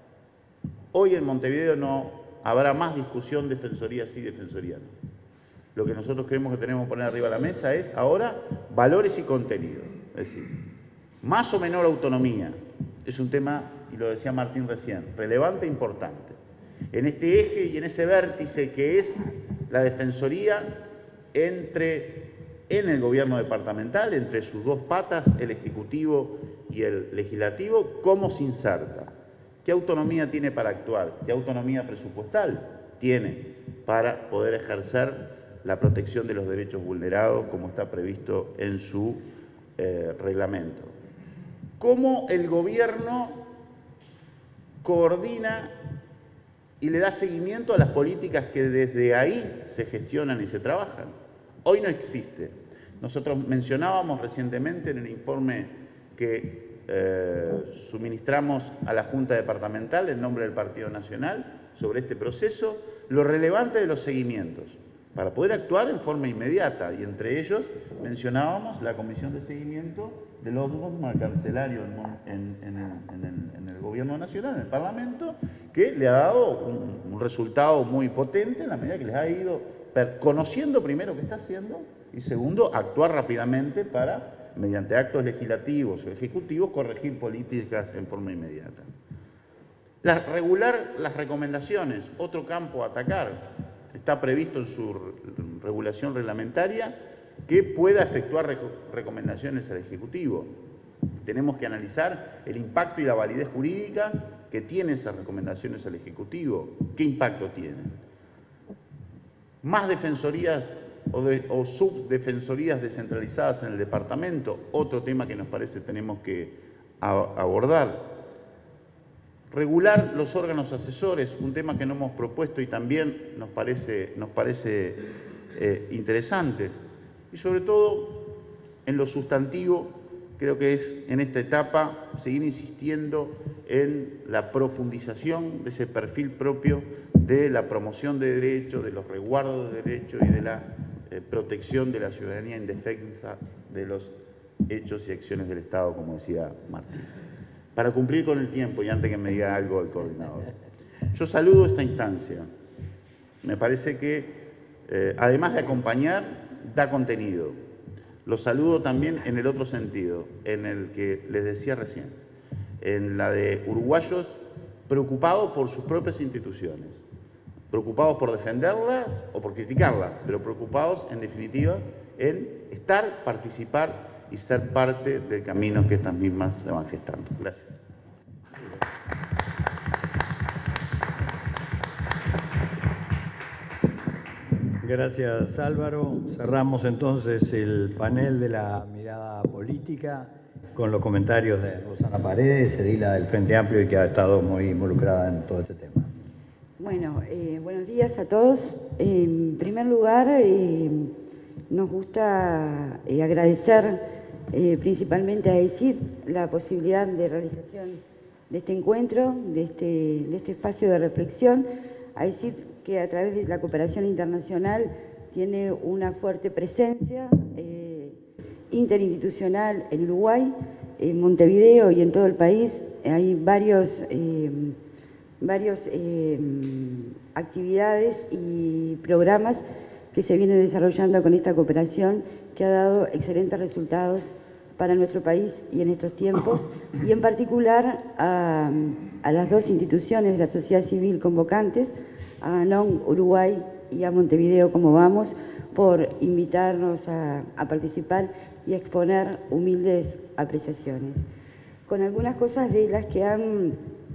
Hoy en Montevideo no habrá más discusión Defensoría sí, Defensoría no. Lo que nosotros creemos que tenemos que poner arriba de la mesa es ahora valores y contenido. Es decir, más o menor autonomía es un tema, y lo decía Martín recién, relevante e importante. En este eje y en ese vértice que es la Defensoría entre, en el gobierno departamental, entre sus dos patas, el Ejecutivo y el Legislativo, ¿cómo se inserta? ¿Qué autonomía tiene para actuar? ¿Qué autonomía presupuestal tiene para poder ejercer la protección de los derechos vulnerados como está previsto en su eh, reglamento? ¿Cómo el gobierno coordina y le da seguimiento a las políticas que desde ahí se gestionan y se trabajan? Hoy no existe. Nosotros mencionábamos recientemente en el informe que eh, suministramos a la Junta Departamental en nombre del Partido Nacional sobre este proceso, lo relevante de los seguimientos, para poder actuar en forma inmediata, y entre ellos mencionábamos la comisión de seguimiento del órgano carcelario en, en, en, el, en, el, en el Gobierno Nacional, en el Parlamento, que le ha dado un, un resultado muy potente en la medida que les ha ido per, conociendo primero qué está haciendo y segundo, actuar rápidamente para, mediante actos legislativos o ejecutivos, corregir políticas en forma inmediata. La, regular las recomendaciones, otro campo a atacar. Está previsto en su regulación reglamentaria que pueda efectuar rec recomendaciones al Ejecutivo. Tenemos que analizar el impacto y la validez jurídica que tienen esas recomendaciones al Ejecutivo. ¿Qué impacto tienen? Más defensorías o, de, o subdefensorías descentralizadas en el departamento, otro tema que nos parece tenemos que abordar. Regular los órganos asesores, un tema que no hemos propuesto y también nos parece, nos parece eh, interesante. Y sobre todo, en lo sustantivo, creo que es en esta etapa seguir insistiendo en la profundización de ese perfil propio de la promoción de derechos, de los resguardos de derechos y de la eh, protección de la ciudadanía en defensa de los hechos y acciones del Estado, como decía Martín. Para cumplir con el tiempo, y antes que me diga algo el coordinador, yo saludo esta instancia. Me parece que, eh, además de acompañar, da contenido. Lo saludo también en el otro sentido, en el que les decía recién, en la de uruguayos preocupados por sus propias instituciones. preocupados por defenderlas o por criticarlas, pero preocupados, en definitiva, en estar, participar y ser parte del camino que estas mismas se van gestando. Gracias. Gracias, Álvaro. Cerramos entonces el panel de la mirada política con los comentarios de Rosana Paredes, edila del Frente Amplio y que ha estado muy involucrada en todo este tema. Bueno, eh, buenos días a todos. Eh, en primer lugar, eh, nos gusta eh, agradecer eh, principalmente a ESID la posibilidad de realización de este encuentro, de este, de este espacio de reflexión. A ESID, que a través de la cooperación internacional tiene una fuerte presencia eh, interinstitucional en Uruguay, en Montevideo y en todo el país. Hay varios, eh, varios eh, actividades y programas que se vienen desarrollando con esta cooperación que ha dado excelentes resultados para nuestro país y en estos tiempos, y en particular a, a las dos instituciones de la sociedad civil convocantes, a ANON Uruguay y a Montevideo Como Vamos, por invitarnos a, a participar y a exponer humildes apreciaciones. Con algunas cosas de las que han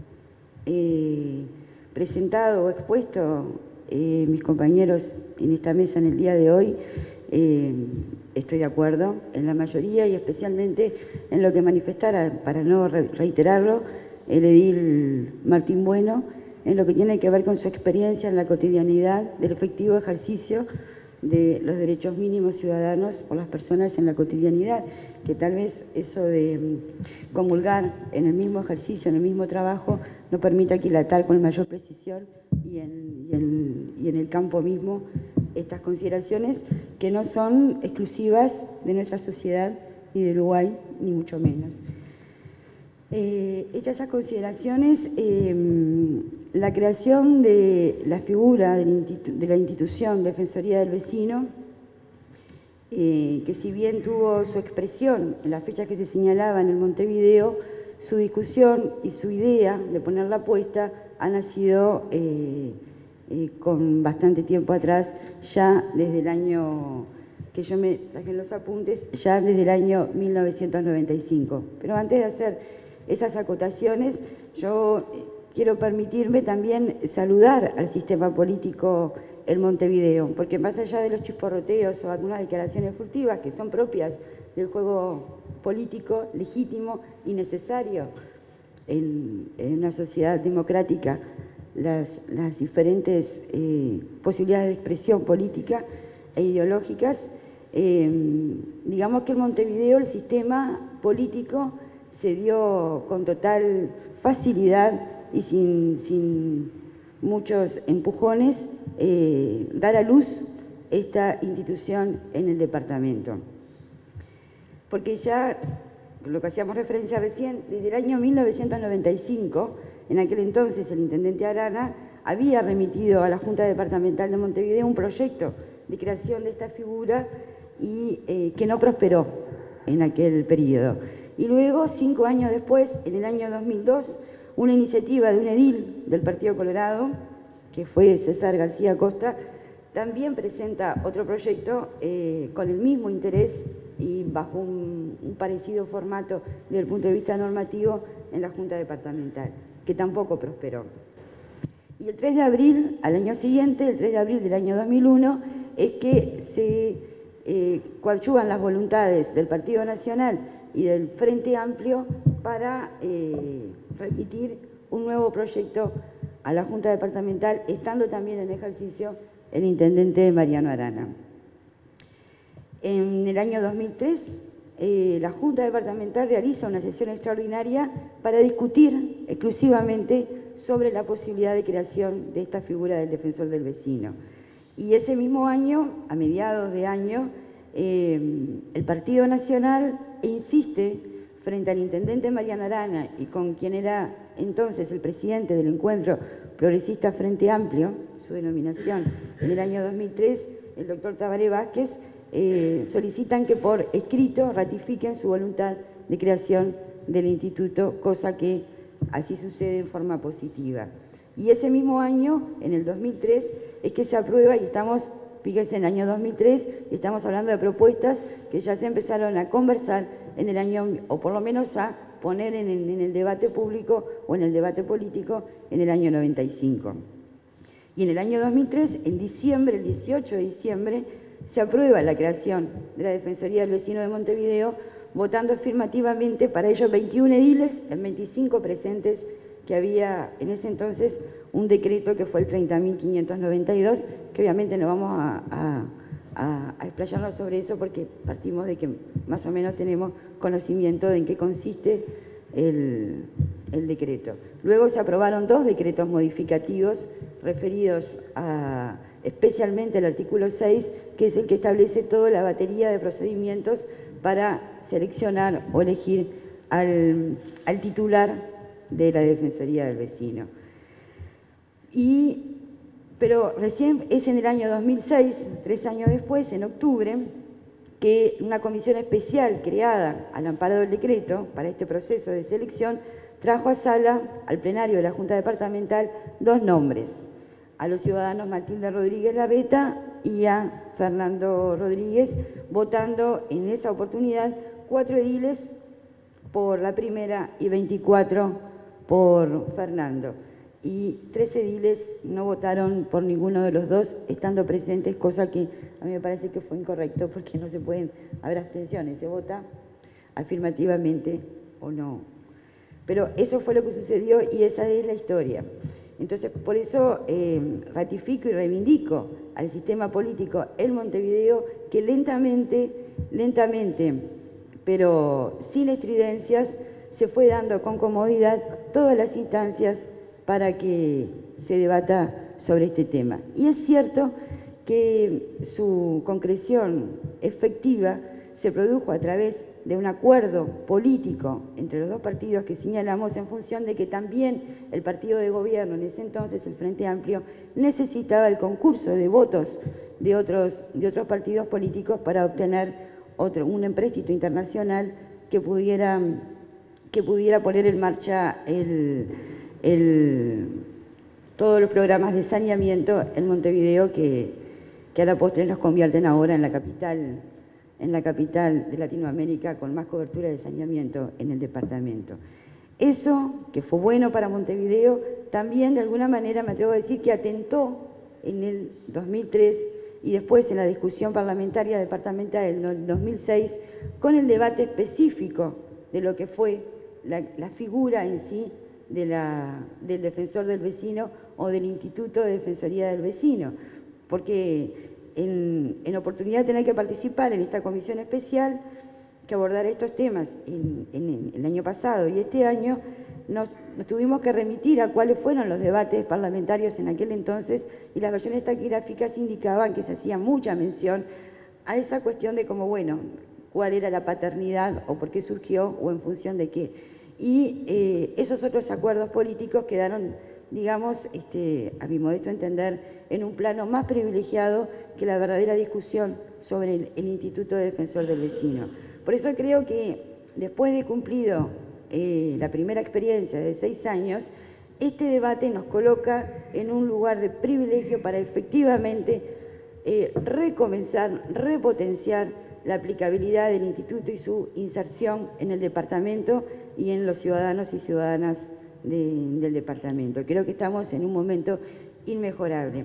eh, presentado o expuesto eh, mis compañeros en esta mesa en el día de hoy, eh, estoy de acuerdo en la mayoría y especialmente en lo que manifestara, para no re reiterarlo, el edil Martín Bueno, en lo que tiene que ver con su experiencia en la cotidianidad del efectivo ejercicio de los derechos mínimos ciudadanos por las personas en la cotidianidad, que tal vez eso de comulgar en el mismo ejercicio, en el mismo trabajo, no permita aquilatar con mayor precisión y en, y en, y en el campo mismo estas consideraciones que no son exclusivas de nuestra sociedad ni de Uruguay, ni mucho menos. Eh, hechas esas consideraciones, eh, la creación de la figura de la institución Defensoría del Vecino, eh, que si bien tuvo su expresión en las fechas que se señalaban en Montevideo, su discusión y su idea de ponerla puesta ha nacido eh, eh, con bastante tiempo atrás, ya desde el año, que yo me traje en los apuntes, ya desde el año mil novecientos noventa y cinco. Pero antes de hacer esas acotaciones, yo quiero permitirme también saludar al sistema político en Montevideo, porque más allá de los chisporroteos o algunas declaraciones furtivas que son propias del juego político legítimo y necesario en, en una sociedad democrática, las, las diferentes eh, posibilidades de expresión política e ideológicas, eh, digamos que en Montevideo el sistema político se dio con total facilidad y sin, sin muchos empujones eh, dar a luz esta institución en el departamento. Porque ya, lo que hacíamos referencia recién, desde el año mil novecientos noventa y cinco, en aquel entonces el intendente Arana había remitido a la Junta Departamental de Montevideo un proyecto de creación de esta figura y eh, que no prosperó en aquel periodo. Y luego, cinco años después, en el año dos mil dos, una iniciativa de un edil del Partido Colorado, que fue César García Costa, también presenta otro proyecto eh, con el mismo interés y bajo un, un parecido formato desde el punto de vista normativo en la Junta Departamental, que tampoco prosperó. Y el tres de abril, al año siguiente, el tres de abril del año dos mil uno, es que se eh, coadyuvan las voluntades del Partido Nacional y del Frente Amplio para eh, remitir un nuevo proyecto a la Junta Departamental, estando también en ejercicio el intendente Mariano Arana. En el año dos mil tres, eh, la Junta Departamental realiza una sesión extraordinaria para discutir exclusivamente sobre la posibilidad de creación de esta figura del defensor del vecino. Y ese mismo año, a mediados de año, eh, el Partido Nacional insiste frente al intendente Mariano Arana y con quien era entonces el presidente del Encuentro Progresista Frente Amplio, su denominación en el año dos mil tres, el doctor Tabaré Vázquez, eh, solicitan que por escrito ratifiquen su voluntad de creación del instituto, cosa que así sucede en forma positiva. Y ese mismo año, en el dos mil tres, es que se aprueba y estamos, fíjense, en el año dos mil tres, y estamos hablando de propuestas que ya se empezaron a conversar en el año, o por lo menos a poner en el, en el debate público o en el debate político en el año noventa y cinco. Y en el año dos mil tres, en diciembre, el dieciocho de diciembre, se aprueba la creación de la Defensoría del Vecino de Montevideo, votando afirmativamente para ellos veintiún ediles en veinticinco presentes, que había en ese entonces un decreto que fue el treinta mil quinientos noventa y dos, que obviamente no vamos a, a, a, a explayarnos sobre eso porque partimos de que más o menos tenemos conocimiento de en qué consiste el, el decreto. Luego se aprobaron dos decretos modificativos referidos a, especialmente al artículo seis, que es el que establece toda la batería de procedimientos para seleccionar o elegir al, al titular de la Defensoría del Vecino. Y, pero recién es en el año dos mil seis, tres años después, en octubre, que una comisión especial creada al amparo del decreto para este proceso de selección trajo a sala, al plenario de la Junta Departamental, dos nombres: a los ciudadanos Matilde Rodríguez Larreta y a Fernando Rodríguez, votando en esa oportunidad cuatro ediles por la primera y veinticuatro por Fernando. Y tres ediles no votaron por ninguno de los dos, estando presentes, cosa que a mí me parece que fue incorrecto, porque no se pueden haber abstenciones, se vota afirmativamente o no. Pero eso fue lo que sucedió y esa es la historia. Entonces, por eso eh, ratifico y reivindico al sistema político en Montevideo, que lentamente, lentamente, pero sin estridencias, se fue dando con comodidad todas las instancias para que se debata sobre este tema. Y es cierto que su concreción efectiva se produjo a través de un acuerdo político entre los dos partidos que señalamos, en función de que también el partido de gobierno en ese entonces, el Frente Amplio, necesitaba el concurso de votos de otros, de otros partidos políticos para obtener otro, un empréstito internacional que pudiera, que pudiera poner en marcha el, el, todos los programas de saneamiento en Montevideo que, que a la postre nos convierten ahora en la capital en la capital de Latinoamérica con más cobertura de saneamiento en el departamento. Eso, que fue bueno para Montevideo, también de alguna manera me atrevo a decir que atentó en el dos mil tres y después en la discusión parlamentaria departamental del dos mil seis con el debate específico de lo que fue la, la figura en sí de la, del defensor del vecino o del Instituto de Defensoría del Vecino, porque En, en oportunidad de tener que participar en esta comisión especial que abordara estos temas en, en, en el año pasado y este año, nos, nos tuvimos que remitir a cuáles fueron los debates parlamentarios en aquel entonces, y las versiones taquigráficas indicaban que se hacía mucha mención a esa cuestión de cómo, bueno, cuál era la paternidad o por qué surgió o en función de qué. Y eh, esos otros acuerdos políticos quedaron, digamos, este, a mi modesto entender, en un plano más privilegiado que la verdadera discusión sobre el, el Instituto de Defensor del Vecino. Por eso creo que después de cumplido eh, la primera experiencia de seis años, este debate nos coloca en un lugar de privilegio para efectivamente eh, recomenzar, repotenciar la aplicabilidad del Instituto y su inserción en el departamento y en los ciudadanos y ciudadanas de, del departamento. Creo que estamos en un momento inmejorable.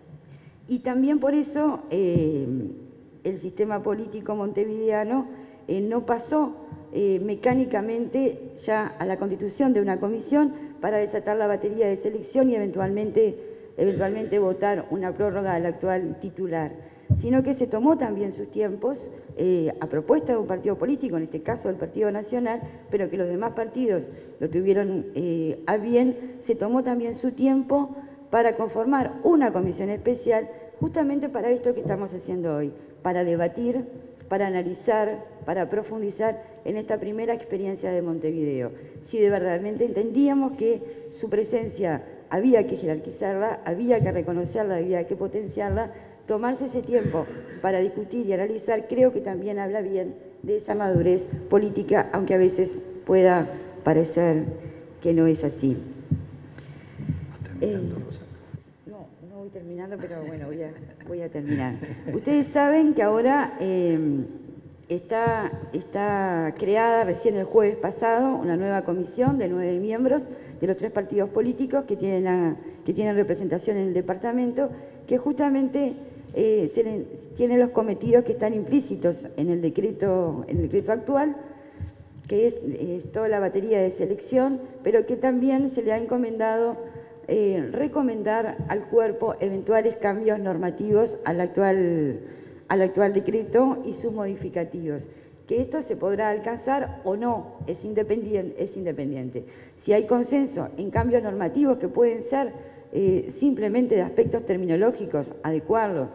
Y también por eso eh, el sistema político montevideano eh, no pasó eh, mecánicamente ya a la constitución de una comisión para desatar la batería de selección y eventualmente, eventualmente votar una prórroga al actual titular, sino que se tomó también sus tiempos eh, a propuesta de un partido político, en este caso del Partido Nacional, pero que los demás partidos lo tuvieron eh, a bien, se tomó también su tiempo para conformar una comisión especial justamente para esto que estamos haciendo hoy, para debatir, para analizar, para profundizar en esta primera experiencia de Montevideo. Si de verdaderamente entendíamos que su presencia había que jerarquizarla, había que reconocerla, había que potenciarla, tomarse ese tiempo para discutir y analizar, creo que también habla bien de esa madurez política, aunque a veces pueda parecer que no es así. Eh, no, no voy terminando, pero bueno, voy a, voy a terminar. Ustedes saben que ahora eh, está, está creada recién el jueves pasado una nueva comisión de nueve miembros de los tres partidos políticos que tienen, la, que tienen representación en el departamento, que justamente eh, se le, tiene los cometidos que están implícitos en el decreto, en el decreto actual, que es, es toda la batería de selección, pero que también se le ha encomendado eh, recomendar al cuerpo eventuales cambios normativos al actual, al actual decreto y sus modificativos. Que esto se podrá alcanzar o no, es independiente. Es independiente. Si hay consenso en cambios normativos que pueden ser eh, simplemente de aspectos terminológicos, adecuarlo,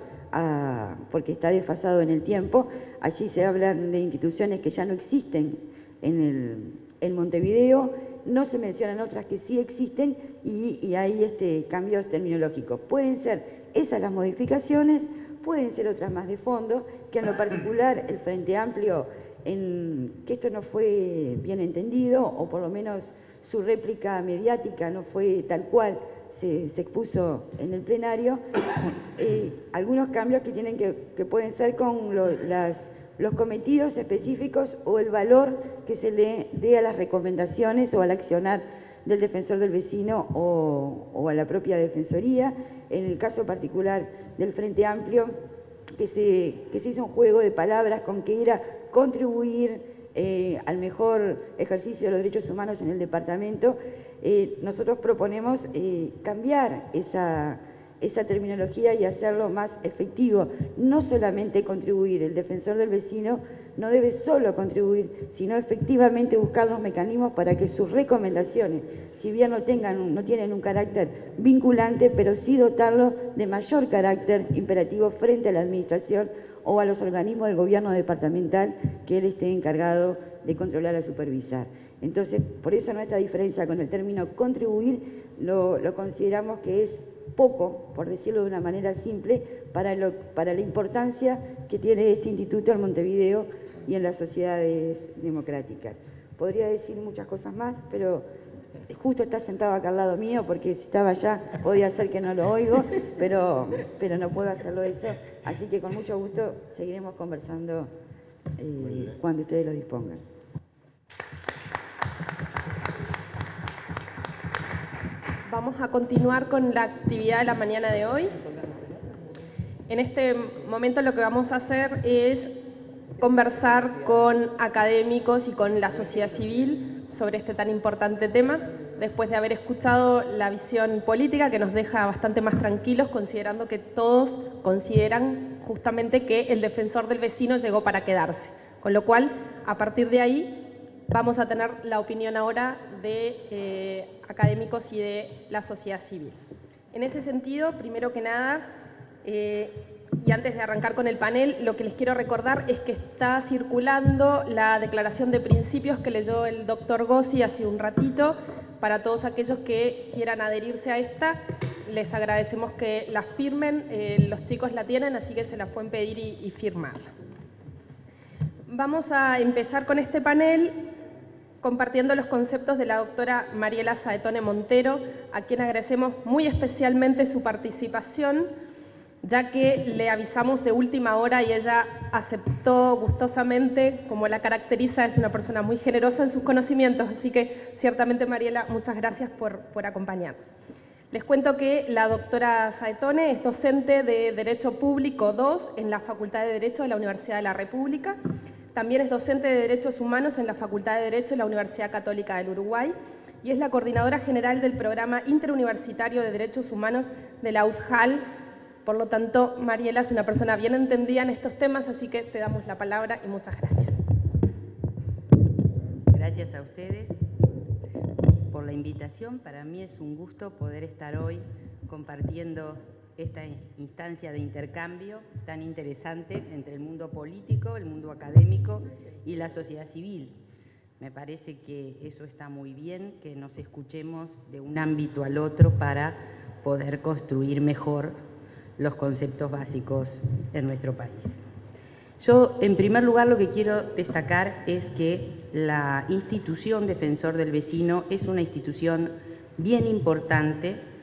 a, porque está desfasado en el tiempo, allí se hablan de instituciones que ya no existen en, el, en Montevideo, no se mencionan otras que sí existen y, y hay este, cambios terminológicos. Pueden ser esas las modificaciones, pueden ser otras más de fondo, que en lo particular el Frente Amplio, en que esto no fue bien entendido, o por lo menos su réplica mediática no fue tal cual se, se expuso en el plenario, eh, algunos cambios que, tienen que, que pueden ser con lo, las, los cometidos específicos o el valor que se le dé a las recomendaciones o al accionar del defensor del vecino o, o a la propia Defensoría. En el caso particular del Frente Amplio, que se, que se hizo un juego de palabras con que era contribuir eh, al mejor ejercicio de los derechos humanos en el departamento, eh, nosotros proponemos eh, cambiar esa, esa terminología y hacerlo más efectivo. No solamente contribuir, el defensor del vecino no debe solo contribuir, sino efectivamente buscar los mecanismos para que sus recomendaciones, si bien no, tengan, no tienen un carácter vinculante, pero sí dotarlo de mayor carácter imperativo frente a la administración o a los organismos del gobierno departamental que él esté encargado de controlar o supervisar. Entonces, por eso nuestra diferencia con el término contribuir lo, lo consideramos que es poco, por decirlo de una manera simple, para, lo, para la importancia que tiene este instituto en Montevideo y en las sociedades democráticas. Podría decir muchas cosas más, pero justo está sentado acá al lado mío, porque si estaba allá podía ser que no lo oigo, pero, pero no puedo hacerlo eso. Así que con mucho gusto seguiremos conversando eh, cuando ustedes lo dispongan. Vamos a continuar con la actividad de la mañana de hoy. En este momento lo que vamos a hacer es conversar con académicos y con la sociedad civil sobre este tan importante tema, después de haber escuchado la visión política que nos deja bastante más tranquilos, considerando que todos consideran justamente que el defensor del vecino llegó para quedarse. Con lo cual, a partir de ahí, vamos a tener la opinión ahora de eh, académicos y de la sociedad civil. En ese sentido, primero que nada, eh, y antes de arrancar con el panel, lo que les quiero recordar es que está circulando la declaración de principios que leyó el doctor Gossi hace un ratito. Para todos aquellos que quieran adherirse a esta, les agradecemos que la firmen. Eh, los chicos la tienen, así que se la pueden pedir y, y firmarla. Vamos a empezar con este panel compartiendo los conceptos de la doctora Mariela Saetone Montero, a quien agradecemos muy especialmente su participación, ya que le avisamos de última hora y ella aceptó gustosamente, como la caracteriza, es una persona muy generosa en sus conocimientos, así que ciertamente, Mariela, muchas gracias por, por acompañarnos. Les cuento que la doctora Saetone es docente de Derecho Público dos en la Facultad de Derecho de la Universidad de la República. También es docente de Derechos Humanos en la Facultad de Derecho de la Universidad Católica del Uruguay y es la coordinadora general del Programa Interuniversitario de Derechos Humanos de la U S J A L. Por lo tanto, Mariela es una persona bien entendida en estos temas, así que te damos la palabra y muchas gracias. Gracias a ustedes por la invitación. Para mí es un gusto poder estar hoy compartiendo esta instancia de intercambio tan interesante entre el mundo político, el mundo académico y la sociedad civil. Me parece que eso está muy bien, que nos escuchemos de un ámbito al otro para poder construir mejor los conceptos básicos en nuestro país. Yo, en primer lugar, lo que quiero destacar es que la institución Defensor del Vecino es una institución bien importante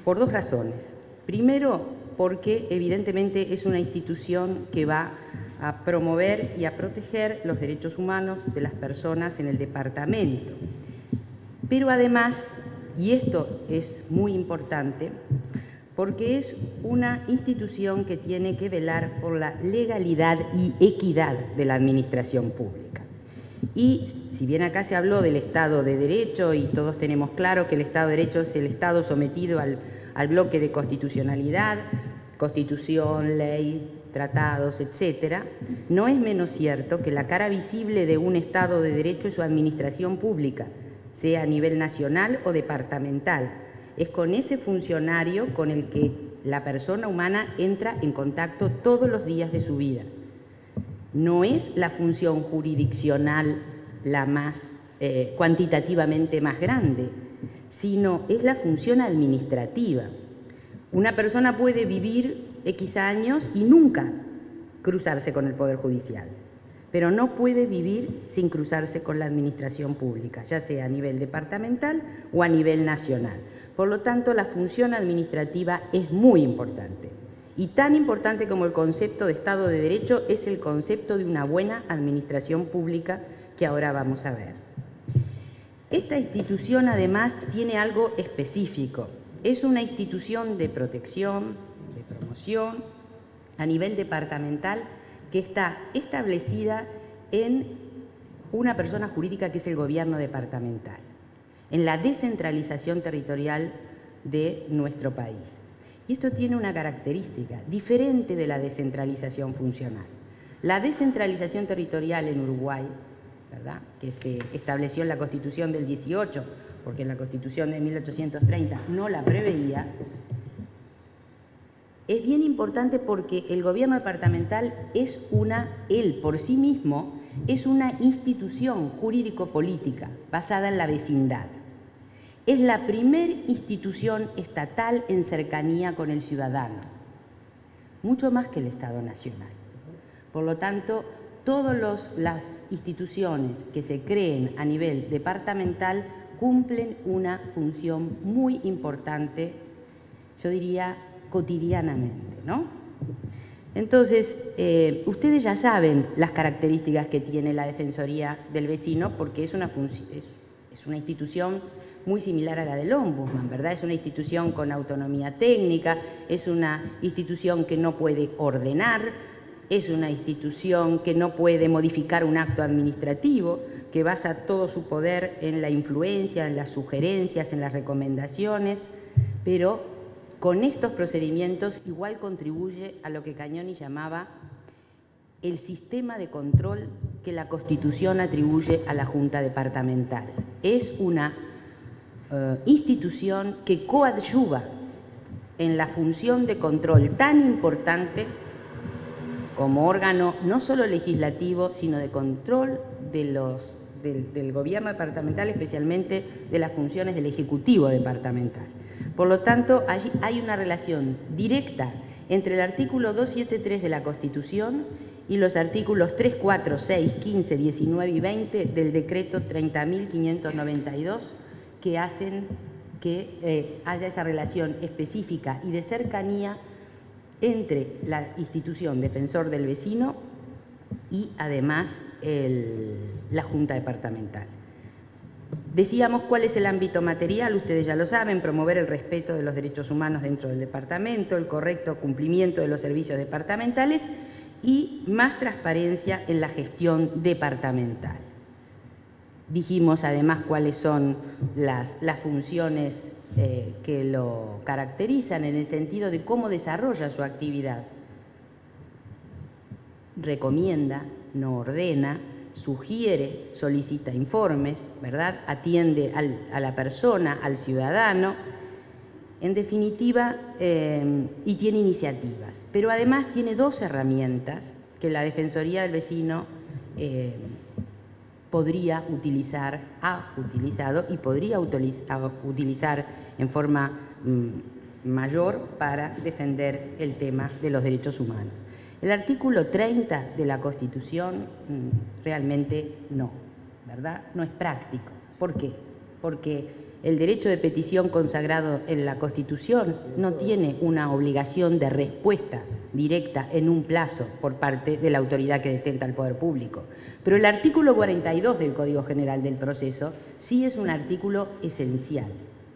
por dos razones. Primero, porque evidentemente es una institución que va a promover y a proteger los derechos humanos de las personas en el departamento. Pero además, y esto es muy importante, porque es una institución que tiene que velar por la legalidad y equidad de la administración pública. Y si bien acá se habló del Estado de Derecho y todos tenemos claro que el Estado de Derecho es el Estado sometido al, al bloque de constitucionalidad, Constitución, ley, tratados, etcétera, no es menos cierto que la cara visible de un Estado de Derecho es su administración pública, sea a nivel nacional o departamental. Es con ese funcionario con el que la persona humana entra en contacto todos los días de su vida. No es la función jurisdiccional la más eh, cuantitativamente más grande, sino es la función administrativa. Una persona puede vivir X años y nunca cruzarse con el Poder Judicial, pero no puede vivir sin cruzarse con la administración pública, ya sea a nivel departamental o a nivel nacional. Por lo tanto, la función administrativa es muy importante. Y tan importante como el concepto de Estado de Derecho es el concepto de una buena administración pública que ahora vamos a ver. Esta institución, además, tiene algo específico. Es una institución de protección, de promoción, a nivel departamental, que está establecida en una persona jurídica que es el gobierno departamental, en la descentralización territorial de nuestro país. Y esto tiene una característica diferente de la descentralización funcional. La descentralización territorial en Uruguay, ¿verdad?, que se estableció en la Constitución del dieciocho, porque en la Constitución de mil ochocientos treinta no la preveía, es bien importante porque el gobierno departamental es una, él por sí mismo, es una institución jurídico-política basada en la vecindad. Es la primer institución estatal en cercanía con el ciudadano, mucho más que el Estado Nacional. Por lo tanto, todas las instituciones que se creen a nivel departamental cumplen una función muy importante, yo diría, cotidianamente, ¿no? Entonces, eh, ustedes ya saben las características que tiene la Defensoría del Vecino, porque es una, es, es una institución muy similar a la del Ombudsman, ¿verdad? Es una institución con autonomía técnica, es una institución que no puede ordenar, es una institución que no puede modificar un acto administrativo, que basa todo su poder en la influencia, en las sugerencias, en las recomendaciones, pero con estos procedimientos igual contribuye a lo que Cañoni llamaba el sistema de control que la Constitución atribuye a la Junta Departamental. Es una uh, institución que coadyuva en la función de control tan importante como órgano no solo legislativo, sino de control de los, del, del gobierno departamental, especialmente de las funciones del Ejecutivo departamental. Por lo tanto, allí hay una relación directa entre el artículo doscientos setenta y tres de la Constitución y los artículos tres, cuatro, seis, quince, diecinueve y veinte del decreto treinta mil quinientos noventa y dos, que hacen que eh, haya esa relación específica y de cercanía entre la institución Defensor del Vecino y además el, la Junta Departamental. Decíamos cuál es el ámbito material, ustedes ya lo saben: promover el respeto de los derechos humanos dentro del departamento, el correcto cumplimiento de los servicios departamentales y más transparencia en la gestión departamental. Dijimos además cuáles son las, las funciones eh, que lo caracterizan en el sentido de cómo desarrolla su actividad. Recomienda, no ordena, sugiere, solicita informes, ¿verdad?, atiende al, a la persona, al ciudadano, en definitiva, eh, y tiene iniciativas. Pero además tiene dos herramientas que la Defensoría del Vecino eh, podría utilizar, ha utilizado y podría utilizar en forma mm, mayor para defender el tema de los derechos humanos. El artículo treinta de la Constitución mmm, realmente no, ¿verdad? No es práctico. ¿Por qué? Porque El derecho de petición consagrado en la Constitución no tiene una obligación de respuesta directa en un plazo por parte de la autoridad que detenta el poder público. Pero el artículo cuarenta y dos del Código General del Proceso sí es un artículo esencial.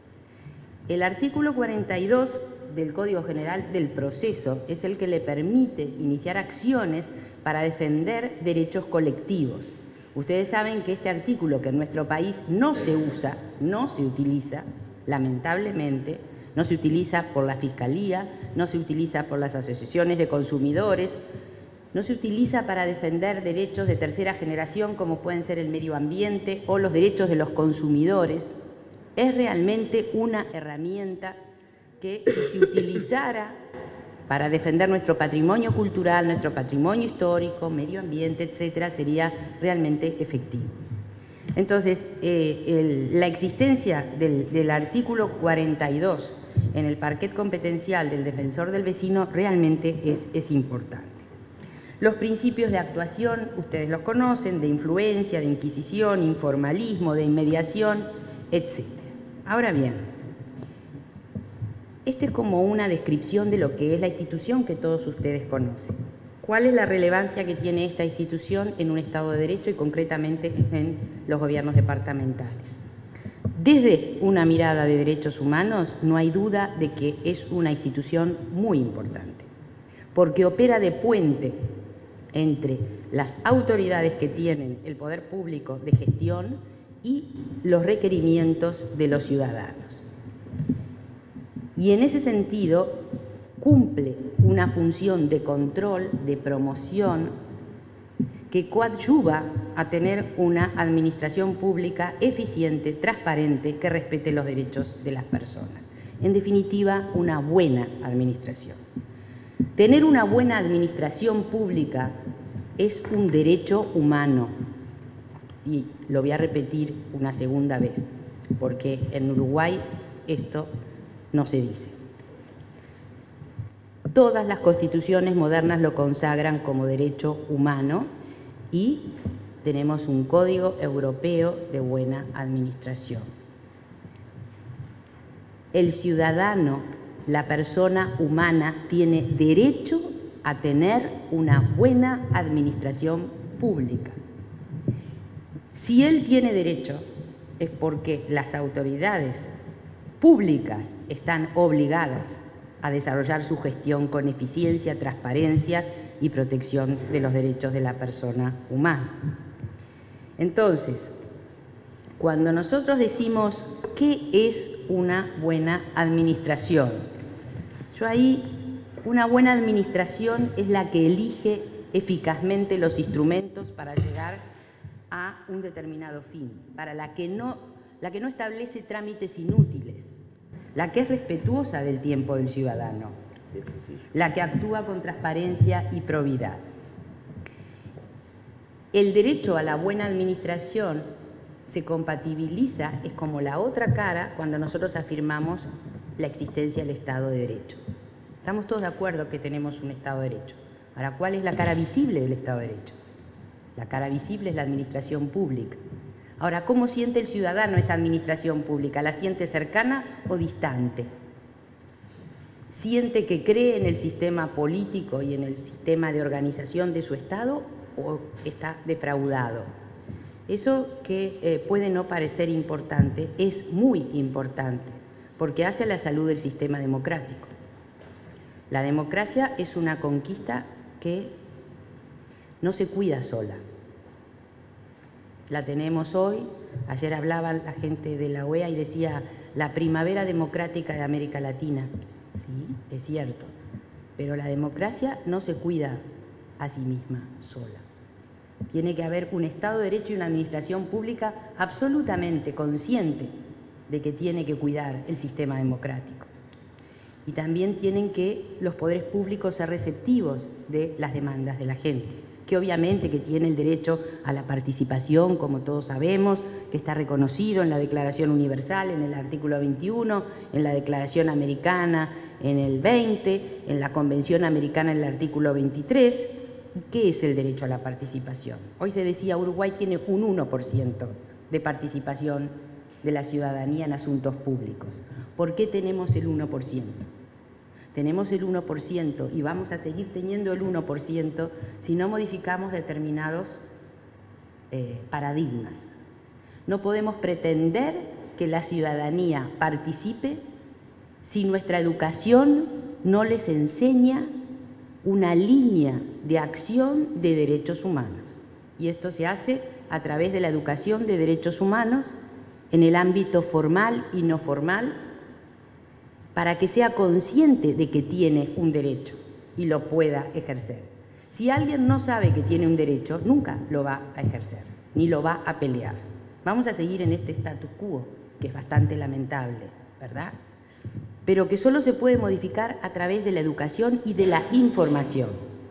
El artículo cuarenta y dos del Código General del Proceso es el que le permite iniciar acciones para defender derechos colectivos. Ustedes saben que este artículo, que en nuestro país no se usa, no se utiliza, lamentablemente, no se utiliza por la Fiscalía, no se utiliza por las asociaciones de consumidores, no se utiliza para defender derechos de tercera generación como pueden ser el medio ambiente o los derechos de los consumidores. Es realmente una herramienta que, si se utilizara para defender nuestro patrimonio cultural, nuestro patrimonio histórico, medio ambiente, etcétera, sería realmente efectivo. Entonces, eh, el, la existencia del, del artículo cuarenta y dos en el parquet competencial del defensor del vecino realmente es, es importante. Los principios de actuación, ustedes los conocen, de influencia, de inquisición, informalismo, de inmediación, etcétera. Ahora bien, esta es como una descripción de lo que es la institución que todos ustedes conocen. ¿Cuál es la relevancia que tiene esta institución en un Estado de Derecho y concretamente en los gobiernos departamentales? Desde una mirada de derechos humanos, no hay duda de que es una institución muy importante, porque opera de puente entre las autoridades que tienen el poder público de gestión y los requerimientos de los ciudadanos. Y en ese sentido cumple una función de control, de promoción, que coadyuva a tener una administración pública eficiente, transparente, que respete los derechos de las personas. En definitiva, una buena administración. Tener una buena administración pública es un derecho humano. Y lo voy a repetir una segunda vez, porque en Uruguay esto no se dice. Todas las constituciones modernas lo consagran como derecho humano y tenemos un Código Europeo de Buena Administración. El ciudadano, la persona humana, tiene derecho a tener una buena administración pública. Si él tiene derecho, es porque las autoridades públicas están obligadas a desarrollar su gestión con eficiencia, transparencia y protección de los derechos de la persona humana. Entonces, cuando nosotros decimos ¿qué es una buena administración? Yo ahí, una buena administración es la que elige eficazmente los instrumentos para llegar a un determinado fin, para la que no la que no establece trámites inútiles, la que es respetuosa del tiempo del ciudadano, la que actúa con transparencia y probidad. El derecho a la buena administración se compatibiliza, es como la otra cara cuando nosotros afirmamos la existencia del Estado de Derecho. Estamos todos de acuerdo que tenemos un Estado de Derecho. Ahora, ¿cuál es la cara visible del Estado de Derecho? La cara visible es la administración pública. Ahora, ¿cómo siente el ciudadano esa administración pública? ¿La siente cercana o distante? ¿Siente que cree en el sistema político y en el sistema de organización de su Estado o está defraudado? Eso que eh, puede no parecer importante es muy importante porque hace a la salud del sistema democrático. La democracia es una conquista que no se cuida sola. La tenemos hoy. Ayer hablaba la gente de la O E A y decía la primavera democrática de América Latina. Sí, es cierto, pero la democracia no se cuida a sí misma sola. Tiene que haber un Estado de Derecho y una administración pública absolutamente consciente de que tiene que cuidar el sistema democrático. Y también tienen que los poderes públicos ser receptivos de las demandas de la gente, que obviamente que tiene el derecho a la participación, como todos sabemos, que está reconocido en la Declaración Universal, en el artículo veintiuno, en la Declaración Americana, en el veinte, en la Convención Americana, en el artículo veintitrés. ¿Qué es el derecho a la participación? Hoy se decía Uruguay tiene un uno por ciento de participación de la ciudadanía en asuntos públicos. ¿Por qué tenemos el uno por ciento? Tenemos el uno por ciento y vamos a seguir teniendo el uno por ciento si no modificamos determinados eh, paradigmas. No podemos pretender que la ciudadanía participe si nuestra educación no les enseña una línea de acción de derechos humanos. Y esto se hace a través de la educación de derechos humanos en el ámbito formal y no formal, para que sea consciente de que tiene un derecho y lo pueda ejercer. Si alguien no sabe que tiene un derecho, nunca lo va a ejercer, ni lo va a pelear. Vamos a seguir en este status quo, que es bastante lamentable, ¿verdad? Pero que solo se puede modificar a través de la educación y de la información.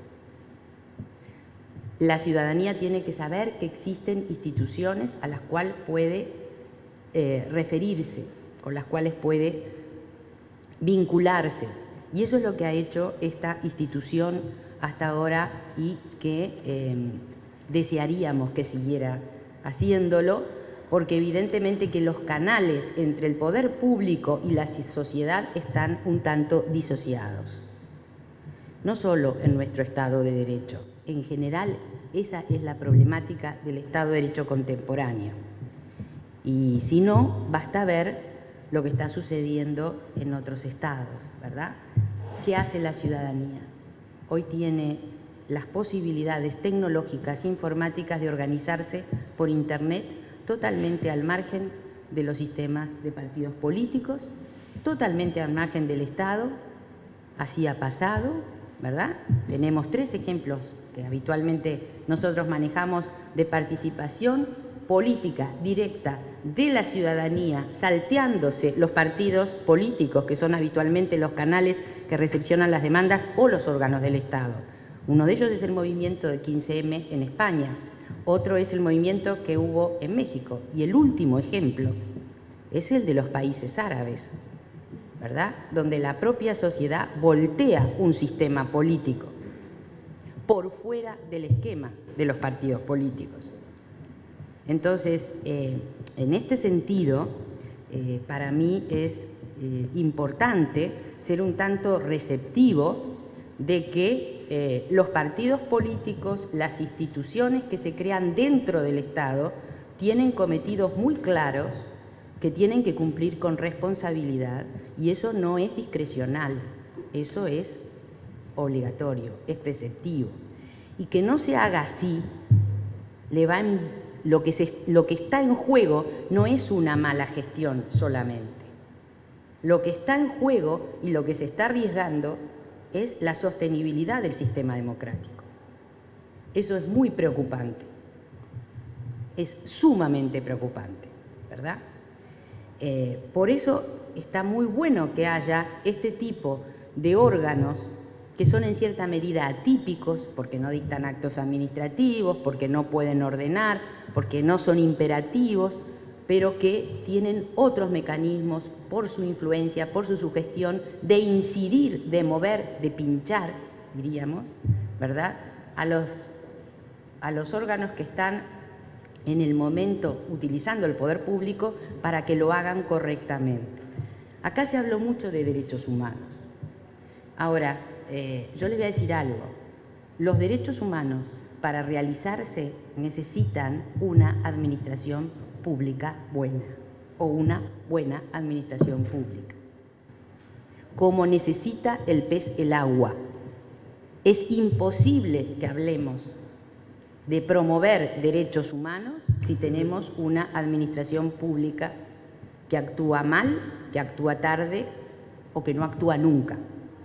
La ciudadanía tiene que saber que existen instituciones a las cuales puede eh, referirse, con las cuales puede vincularse. Y eso es lo que ha hecho esta institución hasta ahora y que eh, desearíamos que siguiera haciéndolo, porque evidentemente que los canales entre el poder público y la sociedad están un tanto disociados. No solo en nuestro Estado de Derecho, en general esa es la problemática del Estado de Derecho contemporáneo. Y si no, basta ver lo que está sucediendo en otros estados, ¿verdad? ¿Qué hace la ciudadanía? Hoy tiene las posibilidades tecnológicas, informáticas de organizarse por Internet totalmente al margen de los sistemas de partidos políticos, totalmente al margen del Estado. Así ha pasado, ¿verdad? Tenemos tres ejemplos que habitualmente nosotros manejamos de participación política directa de la ciudadanía, salteándose los partidos políticos, que son habitualmente los canales que recepcionan las demandas o los órganos del Estado. Uno de ellos es el movimiento de quince eme en España, otro es el movimiento que hubo en México, y el último ejemplo es el de los países árabes, ¿verdad? Donde la propia sociedad voltea un sistema político por fuera del esquema de los partidos políticos. Entonces, eh, en este sentido, eh, para mí es eh, importante ser un tanto receptivo de que eh, los partidos políticos, las instituciones que se crean dentro del Estado, tienen cometidos muy claros que tienen que cumplir con responsabilidad, y eso no es discrecional, eso es obligatorio, es preceptivo. Y que no se haga así, le va en Lo que, se, lo que está en juego no es una mala gestión solamente. Lo que está en juego y lo que se está arriesgando es la sostenibilidad del sistema democrático. Eso es muy preocupante. Es sumamente preocupante, ¿verdad? Eh, por eso está muy bueno que haya este tipo de órganos que son en cierta medida atípicos, porque no dictan actos administrativos, porque no pueden ordenar, porque no son imperativos, pero que tienen otros mecanismos por su influencia, por su sugestión, de incidir, de mover, de pinchar, diríamos, ¿verdad?, a los, a los órganos que están en el momento utilizando el poder público para que lo hagan correctamente. Acá se habló mucho de derechos humanos. Ahora, Eh, yo les voy a decir algo. Los derechos humanos, para realizarse, necesitan una administración pública buena o una buena administración pública. Como necesita el pez el agua. Es imposible que hablemos de promover derechos humanos si tenemos una administración pública que actúa mal, que actúa tarde o que no actúa nunca,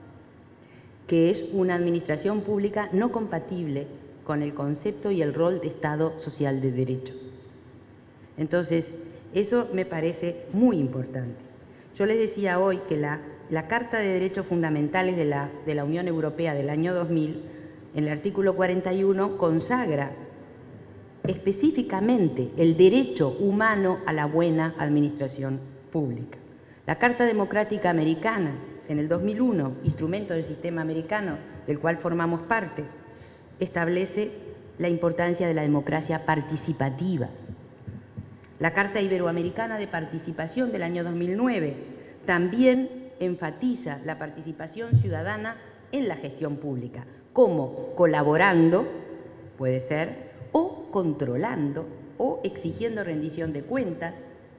que es una administración pública no compatible con el concepto y el rol de Estado social de derecho. Entonces, eso me parece muy importante. Yo les decía hoy que la, la Carta de Derechos Fundamentales de la, de la Unión Europea del año dos mil, en el artículo cuarenta y uno, consagra específicamente el derecho humano a la buena administración pública. La Carta Democrática Americana, en el dos mil uno, instrumento del sistema americano del cual formamos parte, establece la importancia de la democracia participativa. La Carta Iberoamericana de Participación del año dos mil nueve también enfatiza la participación ciudadana en la gestión pública, como colaborando, puede ser, o controlando, o exigiendo rendición de cuentas.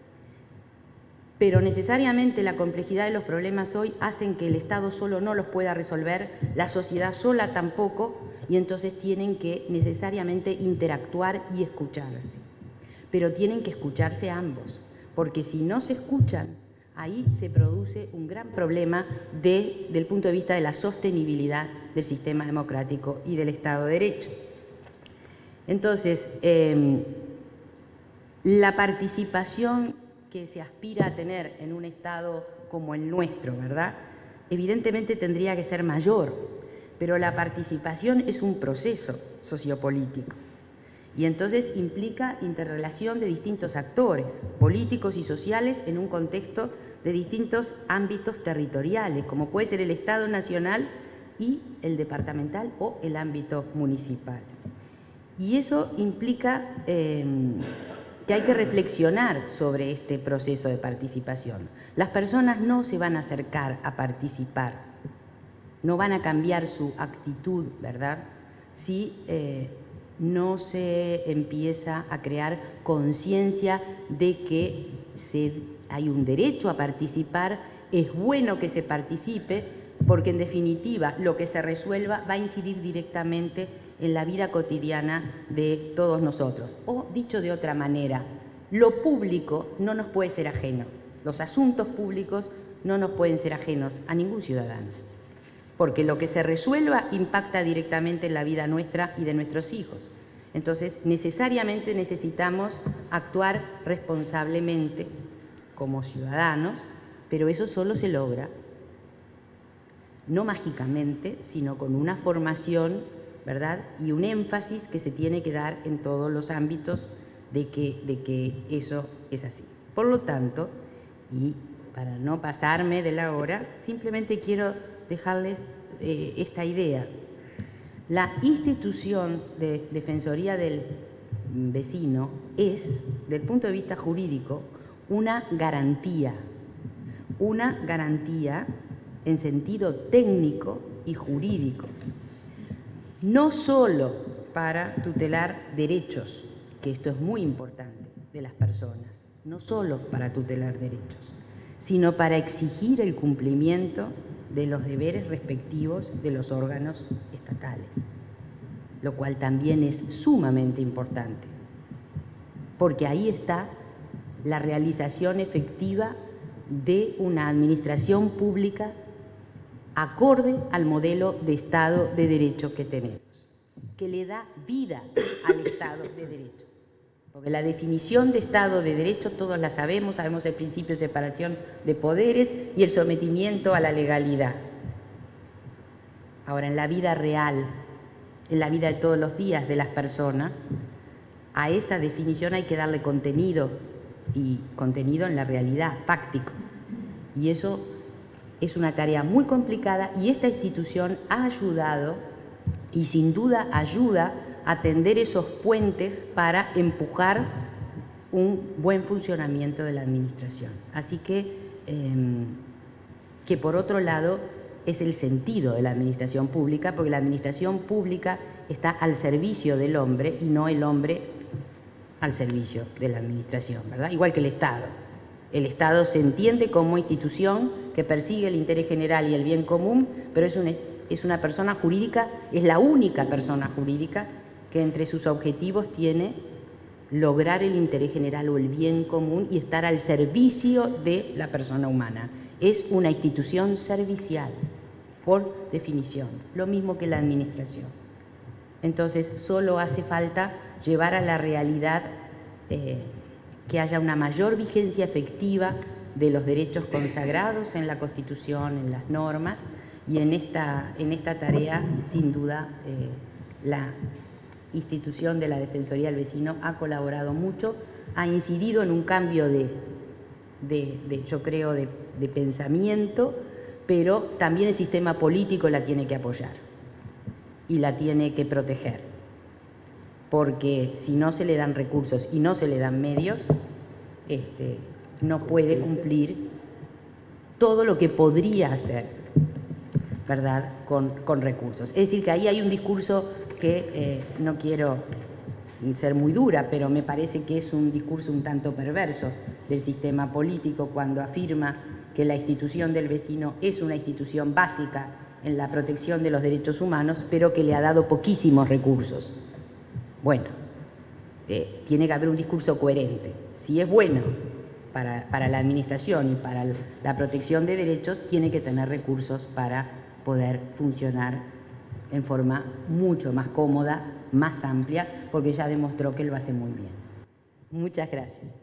Pero necesariamente la complejidad de los problemas hoy hacen que el Estado solo no los pueda resolver, la sociedad sola tampoco, y entonces tienen que necesariamente interactuar y escucharse. Pero tienen que escucharse ambos, porque si no se escuchan, ahí se produce un gran problema de, del punto de vista de la sostenibilidad del sistema democrático y del Estado de Derecho. Entonces, eh, la participación que se aspira a tener en un Estado como el nuestro, ¿verdad? Evidentemente tendría que ser mayor, pero la participación es un proceso sociopolítico y entonces implica interrelación de distintos actores políticos y sociales en un contexto de distintos ámbitos territoriales, como puede ser el Estado nacional y el departamental o el ámbito municipal. Y eso implica eh, que hay que reflexionar sobre este proceso de participación. Las personas no se van a acercar a participar, no van a cambiar su actitud, ¿verdad?, si eh, no se empieza a crear conciencia de que se, hay un derecho a participar, es bueno que se participe, porque en definitiva lo que se resuelva va a incidir directamente en la vida cotidiana de todos nosotros. O, dicho de otra manera, lo público no nos puede ser ajeno. Los asuntos públicos no nos pueden ser ajenos a ningún ciudadano, porque lo que se resuelva impacta directamente en la vida nuestra y de nuestros hijos. Entonces, necesariamente necesitamos actuar responsablemente como ciudadanos, pero eso solo se logra, no mágicamente, sino con una formación, ¿verdad?, y un énfasis que se tiene que dar en todos los ámbitos de que, de que eso es así. Por lo tanto, y para no pasarme de la hora, simplemente quiero dejarles eh, esta idea. La institución de Defensoría del Vecino es, del punto de vista jurídico, una garantía, una garantía en sentido técnico y jurídico, no solo para tutelar derechos, que esto es muy importante, de las personas, no solo para tutelar derechos, sino para exigir el cumplimiento de los deberes respectivos de los órganos estatales, lo cual también es sumamente importante, porque ahí está la realización efectiva de una administración pública acorde al modelo de Estado de Derecho que tenemos, que le da vida al Estado de Derecho. Porque la definición de Estado de Derecho todos la sabemos, sabemos el principio de separación de poderes y el sometimiento a la legalidad. Ahora, en la vida real, en la vida de todos los días de las personas, a esa definición hay que darle contenido, y contenido en la realidad, fáctico. Y eso es una tarea muy complicada y esta institución ha ayudado y sin duda ayuda a tender esos puentes para empujar un buen funcionamiento de la administración. Así que, eh, que por otro lado es el sentido de la administración pública, porque la administración pública está al servicio del hombre y no el hombre al servicio de la administración, ¿verdad? Igual que el Estado. El Estado se entiende como institución que persigue el interés general y el bien común, pero es una, es una persona jurídica, es la única persona jurídica que entre sus objetivos tiene lograr el interés general o el bien común y estar al servicio de la persona humana. Es una institución servicial, por definición, lo mismo que la administración. Entonces, solo hace falta llevar a la realidad eh, que haya una mayor vigencia efectiva de los derechos consagrados en la Constitución, en las normas, y en esta, en esta tarea, sin duda, eh, la institución de la Defensoría del Vecino ha colaborado mucho, ha incidido en un cambio de, de, de yo creo, de, de pensamiento, pero también el sistema político la tiene que apoyar y la tiene que proteger, porque si no se le dan recursos y no se le dan medios, este, no puede cumplir todo lo que podría hacer, ¿verdad?, con, con recursos. Es decir, que ahí hay un discurso que eh, no quiero ser muy dura, pero me parece que es un discurso un tanto perverso del sistema político cuando afirma que la institución del vecino es una institución básica en la protección de los derechos humanos, pero que le ha dado poquísimos recursos. Bueno, eh, tiene que haber un discurso coherente. Si es bueno para, para la administración y para la protección de derechos, tiene que tener recursos para poder funcionar en forma mucho más cómoda, más amplia, porque ya demostró que lo hace muy bien. Muchas gracias.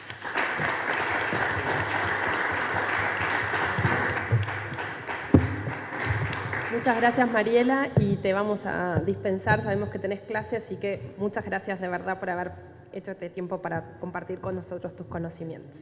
Muchas gracias, Mariela, y te vamos a dispensar. Sabemos que tenés clase, así que muchas gracias de verdad por haber hecho este tiempo para compartir con nosotros tus conocimientos.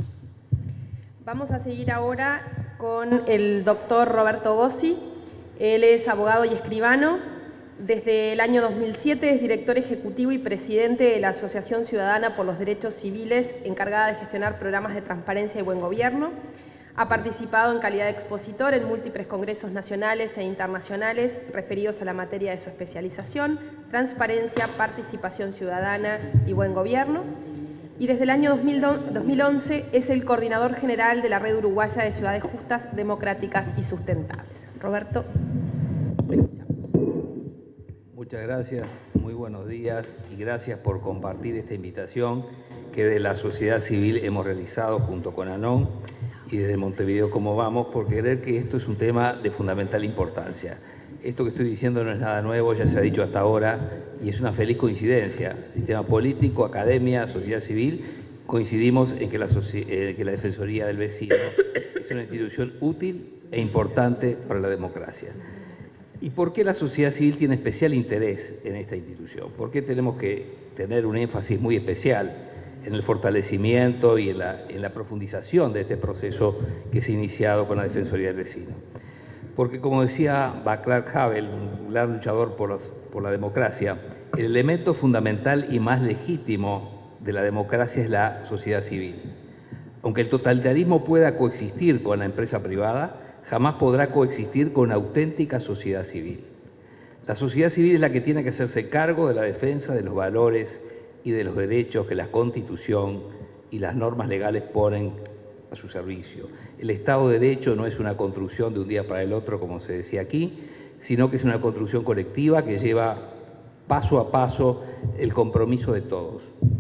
Vamos a seguir ahora con el doctor Roberto Gossi. Él es abogado y escribano. Desde el año dos mil siete es director ejecutivo y presidente de la Asociación Ciudadana por los Derechos Civiles, encargada de gestionar programas de transparencia y buen gobierno. Ha participado en calidad de expositor en múltiples congresos nacionales e internacionales referidos a la materia de su especialización, transparencia, participación ciudadana y buen gobierno. Y desde el año dos mil once es el coordinador general de la Red Uruguaya de Ciudades Justas, Democráticas y Sustentables. Roberto, te escuchamos. Muchas gracias, muy buenos días y gracias por compartir esta invitación que de la sociedad civil hemos realizado junto con ANON y desde Montevideo Como Vamos, por creer que esto es un tema de fundamental importancia. Esto que estoy diciendo no es nada nuevo, ya se ha dicho hasta ahora, y es una feliz coincidencia. Sistema político, academia, sociedad civil, coincidimos en que la, eh, que la Defensoría del Vecino es una institución útil e importante para la democracia. ¿Y por qué la sociedad civil tiene especial interés en esta institución? ¿Por qué tenemos que tener un énfasis muy especial en el fortalecimiento y en la, en la profundización de este proceso que se ha iniciado con la Defensoría del Vecino? Porque, como decía Václav Havel, un gran luchador por, los, por la democracia, el elemento fundamental y más legítimo de la democracia es la sociedad civil. Aunque el totalitarismo pueda coexistir con la empresa privada, jamás podrá coexistir con una auténtica sociedad civil. La sociedad civil es la que tiene que hacerse cargo de la defensa de los valores y de los derechos que la Constitución y las normas legales ponen a su servicio. El Estado de Derecho no es una construcción de un día para el otro, como se decía aquí, sino que es una construcción colectiva que lleva paso a paso el compromiso de todos.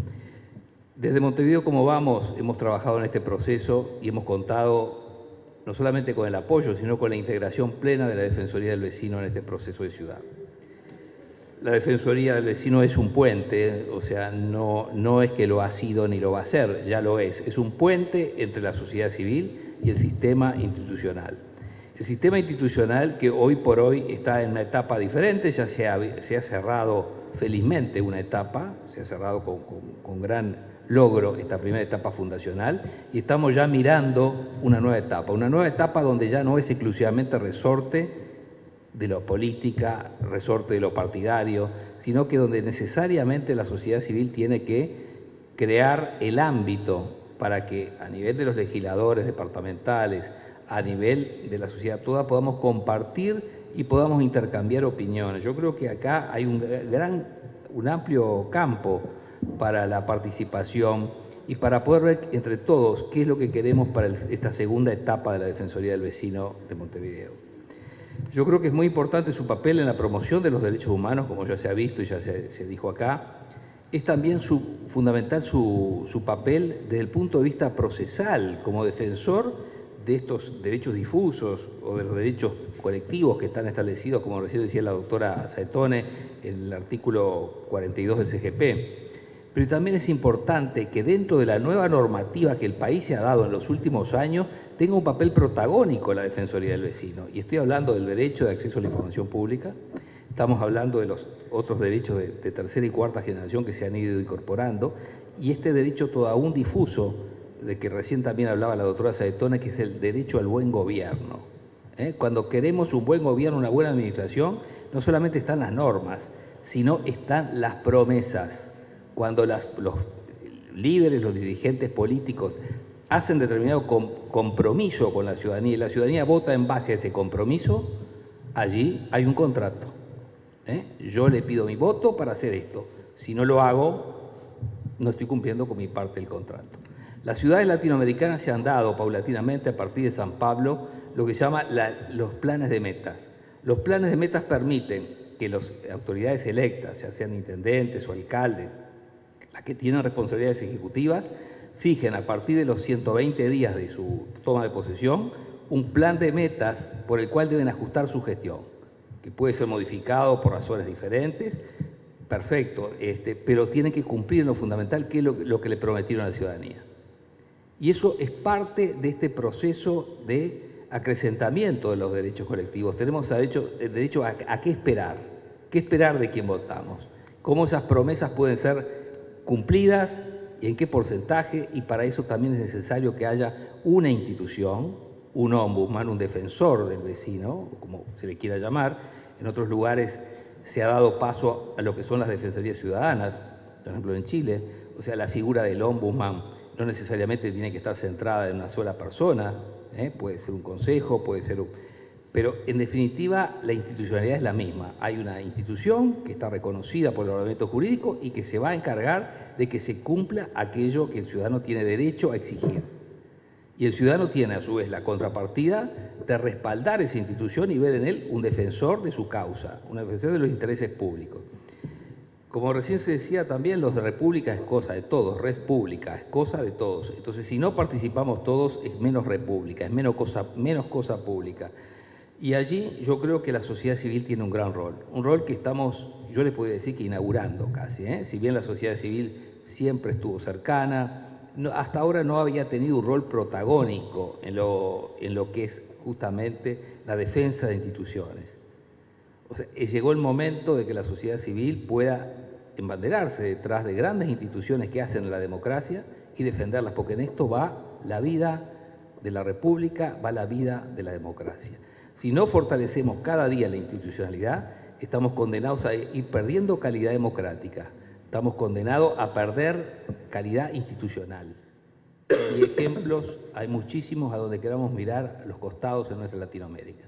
Desde Montevideo Como Vamos hemos trabajado en este proceso y hemos contado no solamente con el apoyo, sino con la integración plena de la Defensoría del Vecino en este proceso de ciudad. La Defensoría del Vecino es un puente, o sea, no, no es que lo ha sido ni lo va a ser, ya lo es. Es un puente entre la sociedad civil y el sistema institucional. El sistema institucional que hoy por hoy está en una etapa diferente, ya se ha, se ha cerrado felizmente una etapa, se ha cerrado con, con, con gran logro esta primera etapa fundacional y estamos ya mirando una nueva etapa, una nueva etapa donde ya no es exclusivamente resorte de la política, resorte de lo partidario, sino que donde necesariamente la sociedad civil tiene que crear el ámbito para que a nivel de los legisladores departamentales, a nivel de la sociedad toda, podamos compartir y podamos intercambiar opiniones. Yo creo que acá hay un gran, un amplio campo para la participación y para poder ver entre todos qué es lo que queremos para el, esta segunda etapa de la Defensoría del Vecino de Montevideo. Yo creo que es muy importante su papel en la promoción de los derechos humanos, como ya se ha visto y ya se, se dijo acá. Es también su, fundamental su, su papel desde el punto de vista procesal, como defensor de estos derechos difusos o de los derechos colectivos que están establecidos, como recién decía la doctora Saetone, en el artículo cuarenta y dos del C G P. Pero también es importante que dentro de la nueva normativa que el país se ha dado en los últimos años tenga un papel protagónico la Defensoría del Vecino. Y estoy hablando del derecho de acceso a la información pública, estamos hablando de los otros derechos de, de tercera y cuarta generación que se han ido incorporando, y este derecho todo aún difuso, de que recién también hablaba la doctora Saetone, que es el derecho al buen gobierno. ¿Eh? Cuando queremos un buen gobierno, una buena administración, no solamente están las normas, sino están las promesas. Cuando las, los, líderes, los dirigentes políticos hacen determinado com compromiso con la ciudadanía y la ciudadanía vota en base a ese compromiso, allí hay un contrato. ¿eh? Yo le pido mi voto para hacer esto. Si no lo hago, no estoy cumpliendo con mi parte del contrato. Las ciudades latinoamericanas se han dado paulatinamente a partir de San Pablo lo que se llama la, los planes de metas. Los planes de metas permiten que las autoridades electas, ya sean intendentes o alcaldes, las que tienen responsabilidades ejecutivas, fijen a partir de los ciento veinte días de su toma de posesión un plan de metas por el cual deben ajustar su gestión, que puede ser modificado por razones diferentes, perfecto, este, pero tienen que cumplir en lo fundamental, que es lo, lo que le prometieron a la ciudadanía. Y eso es parte de este proceso de acrecentamiento de los derechos colectivos. Tenemos derecho, el derecho a, a qué esperar, qué esperar de quien votamos, cómo esas promesas pueden ser cumplidas y en qué porcentaje, y para eso también es necesario que haya una institución, un ombudsman, un defensor del vecino, como se le quiera llamar. En otros lugares se ha dado paso a lo que son las defensorías ciudadanas, por ejemplo en Chile, o sea, la figura del ombudsman no necesariamente tiene que estar centrada en una sola persona, ¿eh? puede ser un consejo, puede ser un... Pero en definitiva la institucionalidad es la misma. Hay una institución que está reconocida por el ordenamiento jurídico y que se va a encargar de que se cumpla aquello que el ciudadano tiene derecho a exigir. Y el ciudadano tiene a su vez la contrapartida de respaldar esa institución y ver en él un defensor de su causa, un defensor de los intereses públicos. Como recién se decía también, los de república es cosa de todos, res pública es cosa de todos. Entonces, si no participamos todos, es menos república, es menos cosa, menos cosa pública. Y allí yo creo que la sociedad civil tiene un gran rol, un rol que estamos, yo les podría decir que inaugurando casi, ¿eh? Si bien la sociedad civil siempre estuvo cercana, no, hasta ahora no había tenido un rol protagónico en lo, en lo que es justamente la defensa de instituciones. O sea, llegó el momento de que la sociedad civil pueda embanderarse detrás de grandes instituciones que hacen la democracia y defenderlas, porque en esto va la vida de la República, va la vida de la democracia. Si no fortalecemos cada día la institucionalidad, estamos condenados a ir perdiendo calidad democrática, estamos condenados a perder calidad institucional. Y ejemplos hay muchísimos a donde queramos mirar a los costados en nuestra Latinoamérica.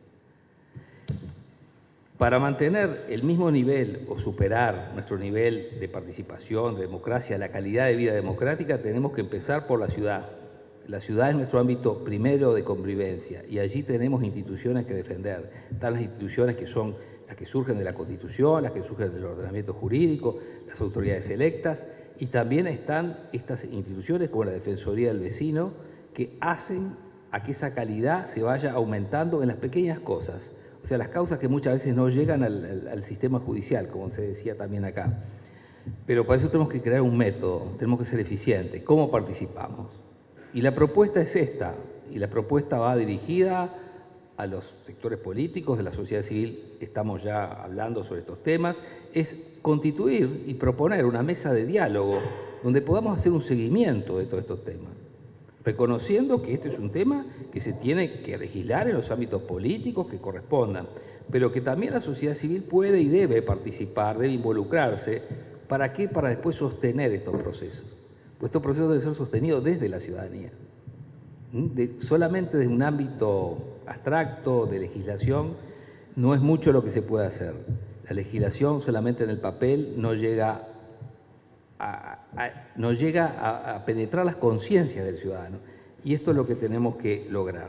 Para mantener el mismo nivel o superar nuestro nivel de participación, de democracia, la calidad de vida democrática, tenemos que empezar por la ciudad. La ciudad es nuestro ámbito primero de convivencia y allí tenemos instituciones que defender. Están las instituciones que son las que surgen de la Constitución, las que surgen del ordenamiento jurídico, las autoridades electas, y también están estas instituciones como la Defensoría del Vecino, que hacen a que esa calidad se vaya aumentando en las pequeñas cosas. O sea, las causas que muchas veces no llegan al, al, al sistema judicial, como se decía también acá. Pero para eso tenemos que crear un método, tenemos que ser eficientes. ¿Cómo participamos? Y la propuesta es esta, y la propuesta va dirigida a los sectores políticos, de la sociedad civil, estamos ya hablando sobre estos temas, es constituir y proponer una mesa de diálogo donde podamos hacer un seguimiento de todos estos temas, reconociendo que este es un tema que se tiene que legislar en los ámbitos políticos que correspondan, pero que también la sociedad civil puede y debe participar, debe involucrarse. ¿Para qué? Para después sostener estos procesos. Pues estos procesos deben ser sostenidos desde la ciudadanía. De, solamente desde un ámbito abstracto de legislación no es mucho lo que se puede hacer. La legislación solamente en el papel no llega a, a, no llega a, a penetrar las conciencias del ciudadano. Y esto es lo que tenemos que lograr.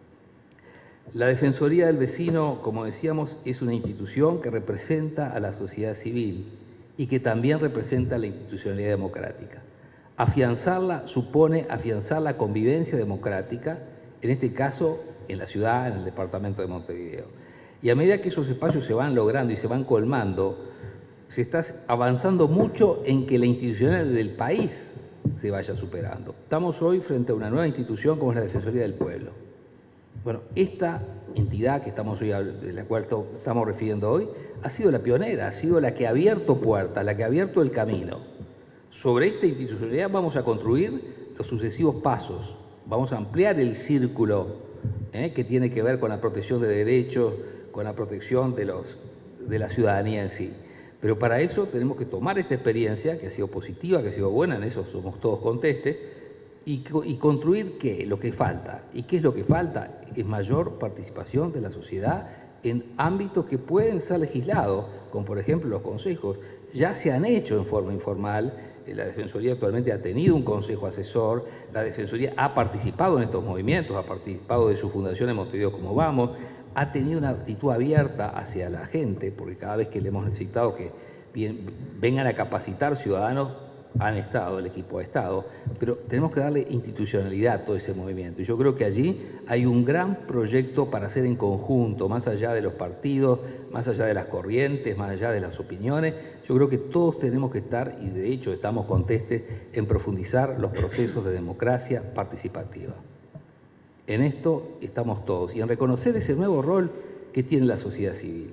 La Defensoría del Vecino, como decíamos, es una institución que representa a la sociedad civil y que también representa la institucionalidad democrática. Afianzarla supone afianzar la convivencia democrática, en este caso en la ciudad, en el departamento de Montevideo. Y a medida que esos espacios se van logrando y se van colmando, se está avanzando mucho en que la institucionalidad del país se vaya superando. Estamos hoy frente a una nueva institución como es la Defensoría del Pueblo. Bueno, esta entidad que estamos hoy, de la cual estamos refiriendo hoy, ha sido la pionera, ha sido la que ha abierto puertas, la que ha abierto el camino. Sobre esta institucionalidad vamos a construir los sucesivos pasos, vamos a ampliar el círculo ¿eh? que tiene que ver con la protección de derechos, con la protección de, los, de la ciudadanía en sí. Pero para eso tenemos que tomar esta experiencia, que ha sido positiva, que ha sido buena, en eso somos todos contestes, y, y construir ¿qué? Lo que falta. ¿Y qué es lo que falta? Es mayor participación de la sociedad en ámbitos que pueden ser legislados, como por ejemplo los consejos. Ya se han hecho en forma informal, la Defensoría actualmente ha tenido un consejo asesor, la Defensoría ha participado en estos movimientos, ha participado de su fundación en Montevideo Como Vamos, ha tenido una actitud abierta hacia la gente, porque cada vez que le hemos necesitado que bien, vengan a capacitar ciudadanos, han estado, el equipo ha estado, pero tenemos que darle institucionalidad a todo ese movimiento. Y yo creo que allí hay un gran proyecto para hacer en conjunto, más allá de los partidos, más allá de las corrientes, más allá de las opiniones. Yo creo que todos tenemos que estar, y de hecho estamos contestes, en profundizar los procesos de democracia participativa. En esto estamos todos, y en reconocer ese nuevo rol que tiene la sociedad civil.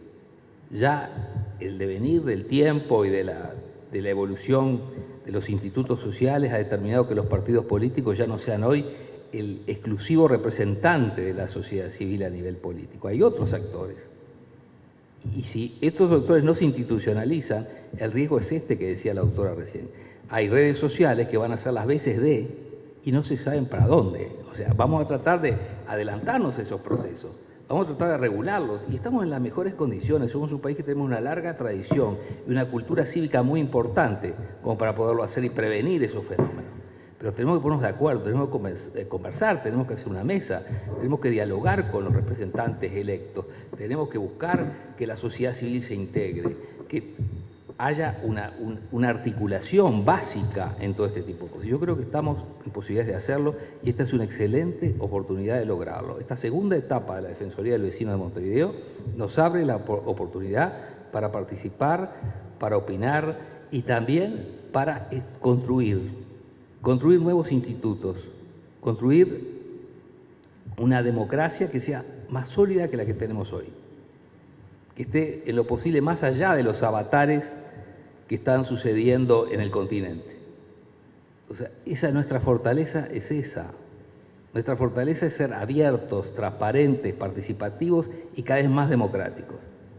Ya el devenir del tiempo y de la, de la evolución de los institutos sociales ha determinado que los partidos políticos ya no sean hoy el exclusivo representante de la sociedad civil a nivel político. Hay otros actores. Y si estos actores no se institucionalizan, el riesgo es este que decía la doctora recién. Hay redes sociales que van a ser las veces de y no se saben para dónde. O sea, vamos a tratar de adelantarnos a esos procesos. Vamos a tratar de regularlos y estamos en las mejores condiciones. Somos un país que tenemos una larga tradición y una cultura cívica muy importante como para poderlo hacer y prevenir esos fenómenos. Pero tenemos que ponernos de acuerdo, tenemos que conversar, tenemos que hacer una mesa, tenemos que dialogar con los representantes electos, tenemos que buscar que la sociedad civil se integre, que haya una, un, una articulación básica en todo este tipo de cosas. Yo creo que estamos en posibilidades de hacerlo y esta es una excelente oportunidad de lograrlo. Esta segunda etapa de la Defensoría del Vecino de Montevideo nos abre la oportunidad para participar, para opinar y también para construir, construir nuevos institutos, construir una democracia que sea más sólida que la que tenemos hoy, que esté en lo posible más allá de los avatares que están sucediendo en el continente. O sea, esa nuestra fortaleza es esa. Nuestra fortaleza es ser abiertos, transparentes, participativos y cada vez más democráticos.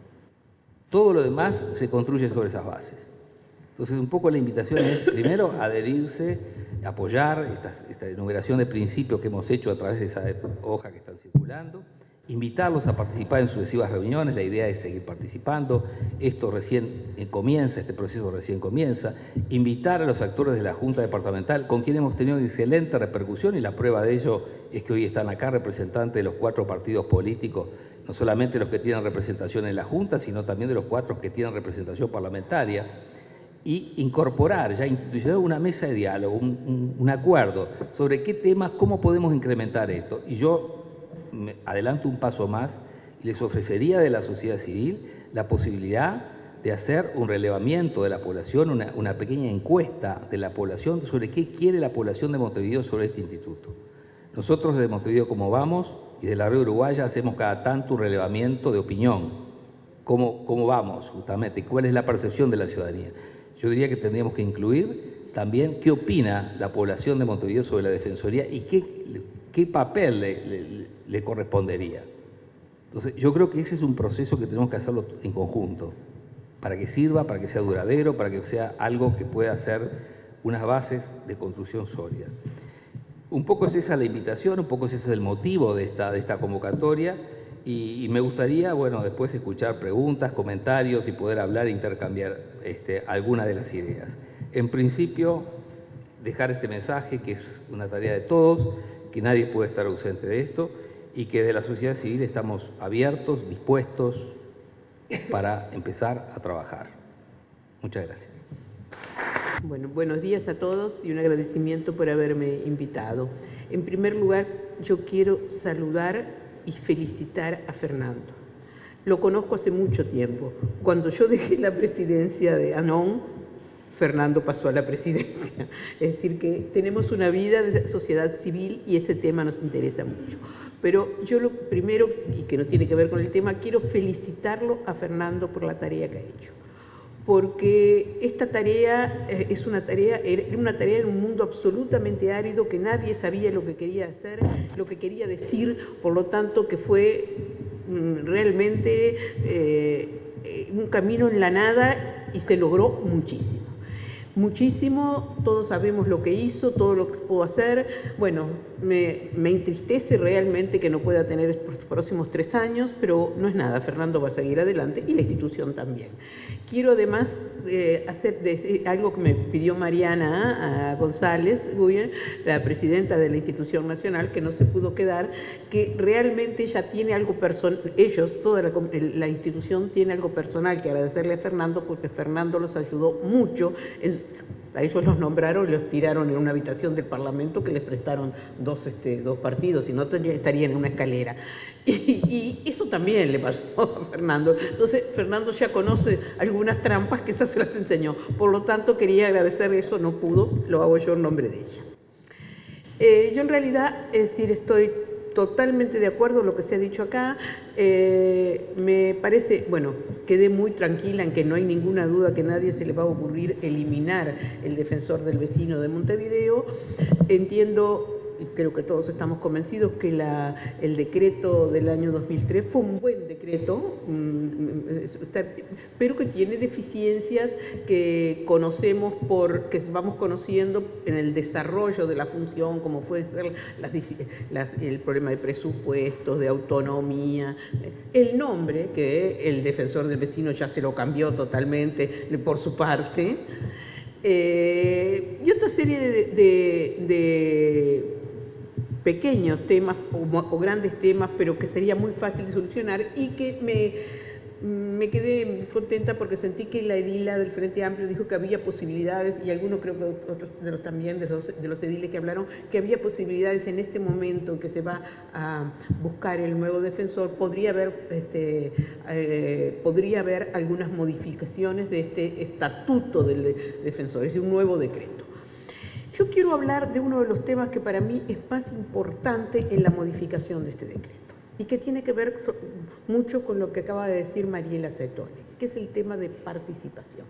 Todo lo demás se construye sobre esas bases. Entonces, un poco la invitación es, primero, adherirse, apoyar esta, esta enumeración de principios que hemos hecho a través de esa hoja que están circulando, invitarlos a participar en sucesivas reuniones, la idea es seguir participando, esto recién comienza, este proceso recién comienza, invitar a los actores de la Junta Departamental, con quien hemos tenido excelente repercusión y la prueba de ello es que hoy están acá representantes de los cuatro partidos políticos, no solamente los que tienen representación en la Junta, sino también de los cuatro que tienen representación parlamentaria, y incorporar ya institucionalmente una mesa de diálogo, un, un, un acuerdo sobre qué temas, cómo podemos incrementar esto. Y yo me adelanto un paso más y les ofrecería de la sociedad civil la posibilidad de hacer un relevamiento de la población, una, una pequeña encuesta de la población sobre qué quiere la población de Montevideo sobre este instituto. Nosotros de Montevideo Como Vamos y de la Red Uruguaya hacemos cada tanto un relevamiento de opinión, cómo, cómo vamos justamente, cuál es la percepción de la ciudadanía. Yo diría que tendríamos que incluir también qué opina la población de Montevideo sobre la Defensoría y qué, qué papel le, le, le correspondería. Entonces, yo creo que ese es un proceso que tenemos que hacerlo en conjunto, para que sirva, para que sea duradero, para que sea algo que pueda ser unas bases de construcción sólida. Un poco es esa la invitación, un poco es ese el motivo de esta, de esta convocatoria y, y me gustaría, bueno, después escuchar preguntas, comentarios y poder hablar e intercambiar este, algunas de las ideas. En principio, dejar este mensaje que es una tarea de todos, que nadie puede estar ausente de esto y que de la sociedad civil estamos abiertos, dispuestos para empezar a trabajar. Muchas gracias. Bueno, buenos días a todos y un agradecimiento por haberme invitado. En primer lugar, yo quiero saludar y felicitar a Fernando. Lo conozco hace mucho tiempo. Cuando yo dejé la presidencia de ANON, Fernando pasó a la presidencia. Es decir, que tenemos una vida de sociedad civil y ese tema nos interesa mucho. Pero yo lo primero, y que no tiene que ver con el tema, quiero felicitarlo a Fernando por la tarea que ha hecho. Porque esta tarea eh, es una tarea, era una tarea en un mundo absolutamente árido, que nadie sabía lo que quería hacer, lo que quería decir, por lo tanto que fue mm, realmente eh, eh, un camino en la nada y se logró muchísimo. Muchísimo, todos sabemos lo que hizo, todo lo que pudo hacer. Bueno, me, me entristece realmente que no pueda tener estos próximos tres años, pero no es nada, Fernando va a seguir adelante y la institución también. Quiero además eh, hacer decir algo que me pidió Mariana a González, la presidenta de la institución nacional, que no se pudo quedar, que realmente ella tiene algo personal, ellos, toda la, la institución tiene algo personal que agradecerle a Fernando, porque Fernando los ayudó mucho. En, a ellos los nombraron y los tiraron en una habitación del Parlamento que les prestaron dos, este, dos partidos, y no estarían en una escalera. Y, y eso también le pasó a Fernando. Entonces, Fernando ya conoce algunas trampas que esas se las enseñó. Por lo tanto, quería agradecer eso, no pudo, lo hago yo en nombre de ella. Eh, yo en realidad, es decir, estoy totalmente de acuerdo con lo que se ha dicho acá. Eh, me parece, bueno, quedé muy tranquila en que no hay ninguna duda que a nadie se le va a ocurrir eliminar el defensor del vecino de Montevideo. Entiendo, y creo que todos estamos convencidos, que la, el decreto del año dos mil tres fue un buen decreto, pero que tiene deficiencias que conocemos, por, que vamos conociendo en el desarrollo de la función, como fue las, las, el problema de presupuestos, de autonomía, el nombre, que el defensor del vecino ya se lo cambió totalmente por su parte, eh, y otra serie de, de, de pequeños temas o, o grandes temas, pero que sería muy fácil de solucionar, y que me, me quedé contenta porque sentí que la edila del Frente Amplio dijo que había posibilidades, y algunos creo que otros de los, también de los, de los ediles que hablaron, que había posibilidades en este momento en que se va a buscar el nuevo defensor, podría haber, este, eh, podría haber algunas modificaciones de este estatuto del defensor, es decir, un nuevo decreto. Yo quiero hablar de uno de los temas que para mí es más importante en la modificación de este decreto y que tiene que ver mucho con lo que acaba de decir Mariela Setone, que es el tema de participación.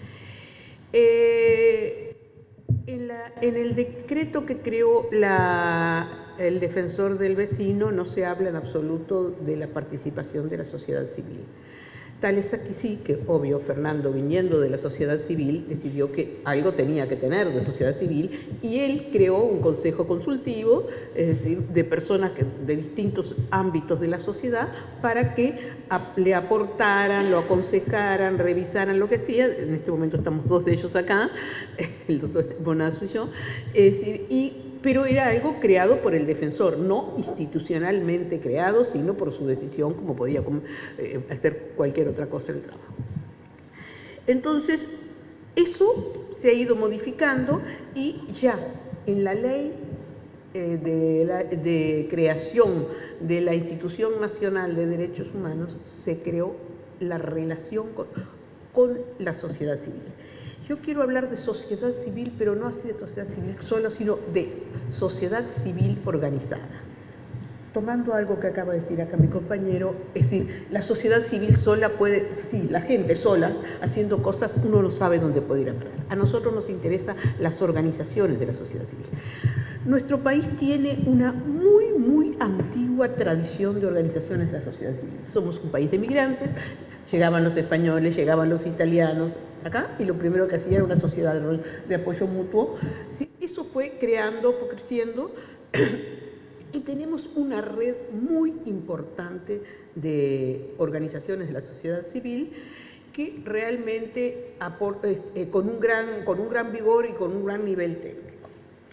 Eh, en, la, en el decreto que creó la, el defensor del vecino no se habla en absoluto de la participación de la sociedad civil. Tal es aquí sí que, obvio, Fernando, viniendo de la sociedad civil, decidió que algo tenía que tener de sociedad civil, y él creó un consejo consultivo, es decir, de personas que, de distintos ámbitos de la sociedad, para que a, le aportaran, lo aconsejaran, revisaran lo que hacía. En este momento estamos dos de ellos acá, el doctor Bonazo y yo, es decir, y pero era algo creado por el defensor, no institucionalmente creado, sino por su decisión, como podía eh, hacer cualquier otra cosa en el trabajo. Entonces, eso se ha ido modificando, y ya en la ley eh, de, la, de creación de la Institución Nacional de Derechos Humanos se creó la relación con, con la sociedad civil. Yo quiero hablar de sociedad civil, pero no así de sociedad civil solo, sino de sociedad civil organizada. Tomando algo que acaba de decir acá mi compañero, es decir, la sociedad civil sola puede, sí, la gente sola, haciendo cosas, uno no sabe dónde puede ir a parar. A nosotros nos interesan las organizaciones de la sociedad civil. Nuestro país tiene una muy, muy antigua tradición de organizaciones de la sociedad civil. Somos un país de migrantes, llegaban los españoles, llegaban los italianos acá, y lo primero que hacía era una sociedad de apoyo mutuo. Sí, eso fue creando, fue creciendo, y tenemos una red muy importante de organizaciones de la sociedad civil que realmente aporta, eh, con, un gran, con un gran vigor y con un gran nivel técnico.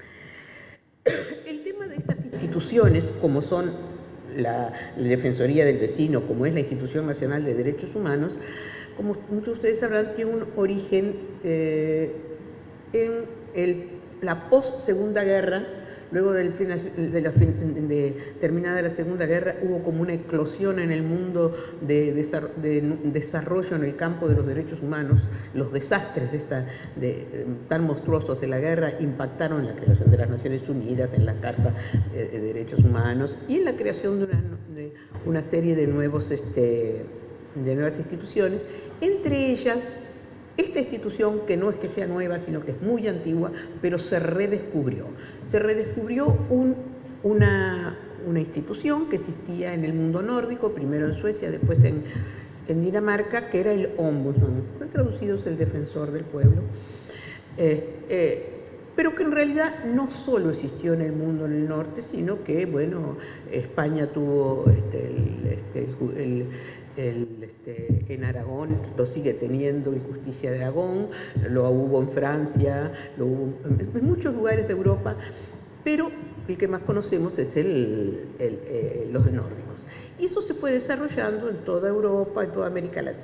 El tema de estas instituciones, como son la, la Defensoría del Vecino, como es la Institución Nacional de Derechos Humanos, como muchos de ustedes sabrán, tiene un origen eh, en el, la post-Segunda Guerra. Luego del final, de, la, de terminada la Segunda Guerra, hubo como una eclosión en el mundo de, de, de desarrollo en el campo de los derechos humanos. Los desastres de esta, de, tan monstruosos de la guerra impactaron en la creación de las Naciones Unidas, en la Carta de, de Derechos Humanos y en la creación de una, de una serie de, nuevos, este, de nuevas instituciones, entre ellas esta institución, que no es que sea nueva, sino que es muy antigua, pero se redescubrió. Se redescubrió un, una, una institución que existía en el mundo nórdico, primero en Suecia, después en, en Dinamarca, que era el ombudsman, fue traducido es el defensor del pueblo, eh, eh, pero que en realidad no solo existió en el mundo en el norte, sino que, bueno, España tuvo este, el, este, el, el, este, en Aragón, lo sigue teniendo, el Justicia de Aragón, lo hubo en Francia, lo hubo en, en muchos lugares de Europa, pero el que más conocemos es el, el, eh, los nórdicos. Y eso se fue desarrollando en toda Europa, en toda América Latina.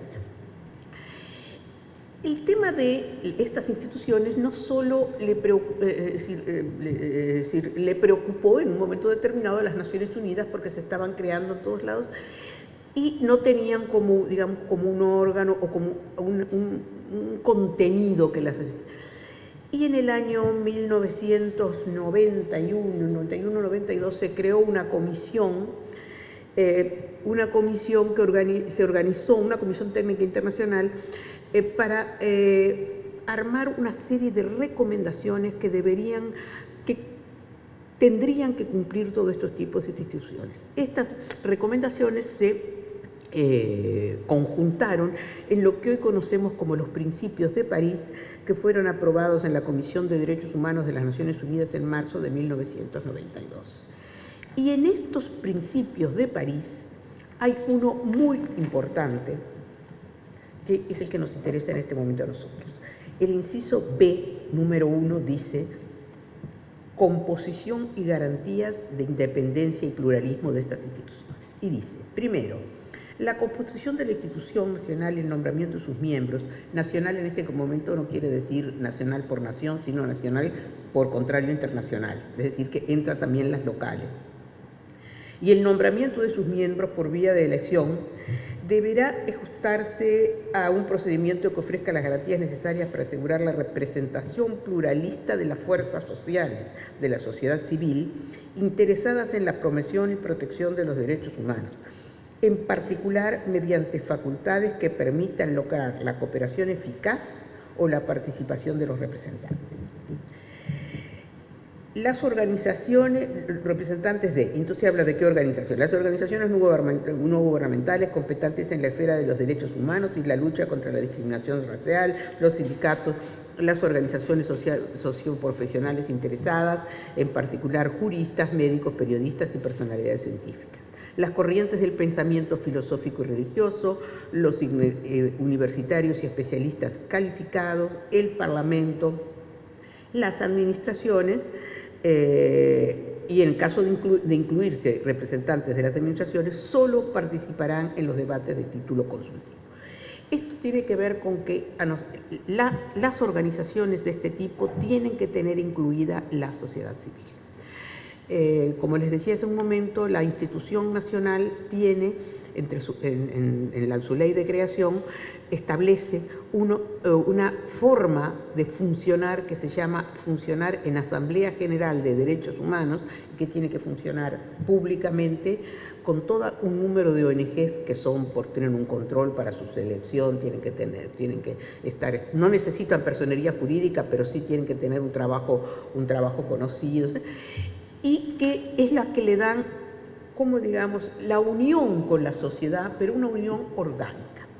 El tema de estas instituciones no solo le preocupó, eh, es decir, eh, le, es decir, le preocupó en un momento determinado a las Naciones Unidas porque se estaban creando en todos lados y no tenían como, digamos, como un órgano o como un, un, un contenido que las... Y en el año mil novecientos noventa y uno, noventa y uno, noventa y dos se creó una comisión, eh, una comisión que organi- se organizó, una comisión técnica internacional, eh, para eh, armar una serie de recomendaciones que deberían, que tendrían que cumplir todos estos tipos de instituciones. Estas recomendaciones se eh, conjuntaron en lo que hoy conocemos como los Principios de París, que fueron aprobados en la Comisión de Derechos Humanos de las Naciones Unidas en marzo de mil novecientos noventa y dos. Y en estos Principios de París hay uno muy importante, que es el que nos interesa en este momento a nosotros. El inciso B, número uno, dice: composición y garantías de independencia y pluralismo de estas instituciones. Y dice, primero, la composición de la institución nacional y el nombramiento de sus miembros, nacional en este momento no quiere decir nacional por nación, sino nacional por contrario internacional, es decir, que entra también las locales. Y el nombramiento de sus miembros por vía de elección deberá ajustarse a un procedimiento que ofrezca las garantías necesarias para asegurar la representación pluralista de las fuerzas sociales de la sociedad civil interesadas en la promoción y protección de los derechos humanos, en particular mediante facultades que permitan lograr la cooperación eficaz o la participación de los representantes. Las organizaciones, representantes de, entonces habla de qué organización, las organizaciones no gubernamentales competentes en la esfera de los derechos humanos y la lucha contra la discriminación racial, los sindicatos, las organizaciones social, socioprofesionales interesadas, en particular juristas, médicos, periodistas y personalidades científicas. Las corrientes del pensamiento filosófico y religioso, los eh, universitarios y especialistas calificados, el Parlamento, las administraciones, eh, y en caso de, inclu de incluirse representantes de las administraciones, solo participarán en los debates de título consultivo. Esto tiene que ver con que a nos, la, las organizaciones de este tipo tienen que tener incluida la sociedad civil. Eh, como les decía hace un momento, la institución nacional tiene, entre su, en, en, en la, su ley de creación, establece uno, eh, una forma de funcionar que se llama funcionar en Asamblea General de Derechos Humanos, que tiene que funcionar públicamente con todo un número de O N Ges que son por tener un control para su selección, tienen que tener, tienen que estar, no necesitan personería jurídica, pero sí tienen que tener un trabajo, un trabajo conocido, y que es la que le dan, como digamos, la unión con la sociedad, pero una unión orgánica.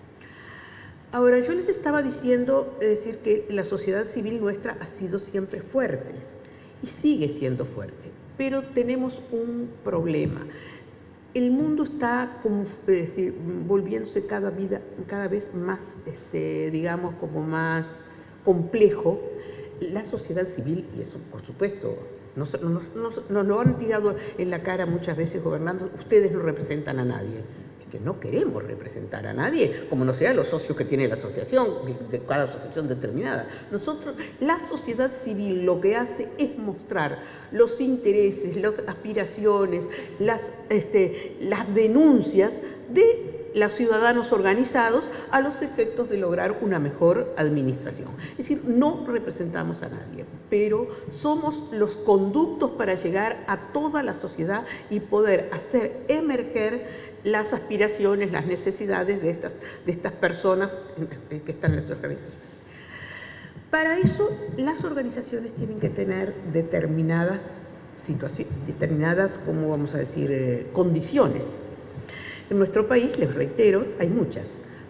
Ahora, yo les estaba diciendo, es decir, que la sociedad civil nuestra ha sido siempre fuerte y sigue siendo fuerte, pero tenemos un problema. El mundo está, como, es decir, volviéndose cada, vida, cada vez más, este, digamos, como más complejo. La sociedad civil, y eso por supuesto, nos, nos, nos, nos lo han tirado en la cara muchas veces gobernando, ustedes no representan a nadie. Es que no queremos representar a nadie, como no sea los socios que tiene la asociación, de cada asociación determinada. Nosotros, la sociedad civil lo que hace es mostrar los intereses, las aspiraciones, las, este, las denuncias de los ciudadanos organizados a los efectos de lograr una mejor administración. Es decir, no representamos a nadie, pero somos los conductos para llegar a toda la sociedad y poder hacer emerger las aspiraciones, las necesidades de estas, de estas personas que están en nuestras organizaciones. Para eso, las organizaciones tienen que tener determinadas situaciones, determinadas, como vamos a decir, eh, condiciones. En nuestro país, les reitero, hay muchas.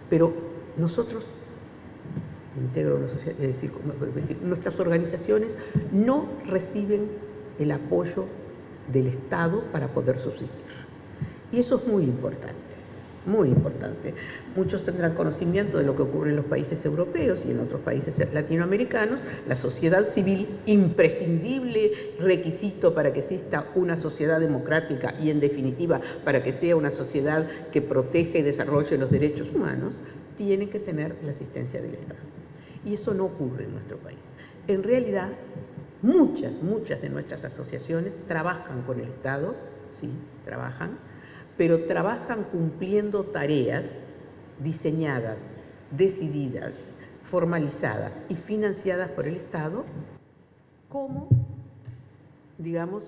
pero nosotros, integro la sociedad, es decir, es decir, nuestras organizaciones no reciben el apoyo del Estado para poder subsistir. Y eso es muy importante, muy importante. Muchos tendrán conocimiento de lo que ocurre en los países europeos y en otros países latinoamericanos. La sociedad civil, imprescindible requisito para que exista una sociedad democrática y, en definitiva, para que sea una sociedad que protege y desarrolle los derechos humanos, tiene que tener la asistencia del Estado. Y eso no ocurre en nuestro país. En realidad, muchas, muchas de nuestras asociaciones trabajan con el Estado, sí, trabajan, pero trabajan cumpliendo tareas diseñadas, decididas, formalizadas y financiadas por el Estado como, digamos,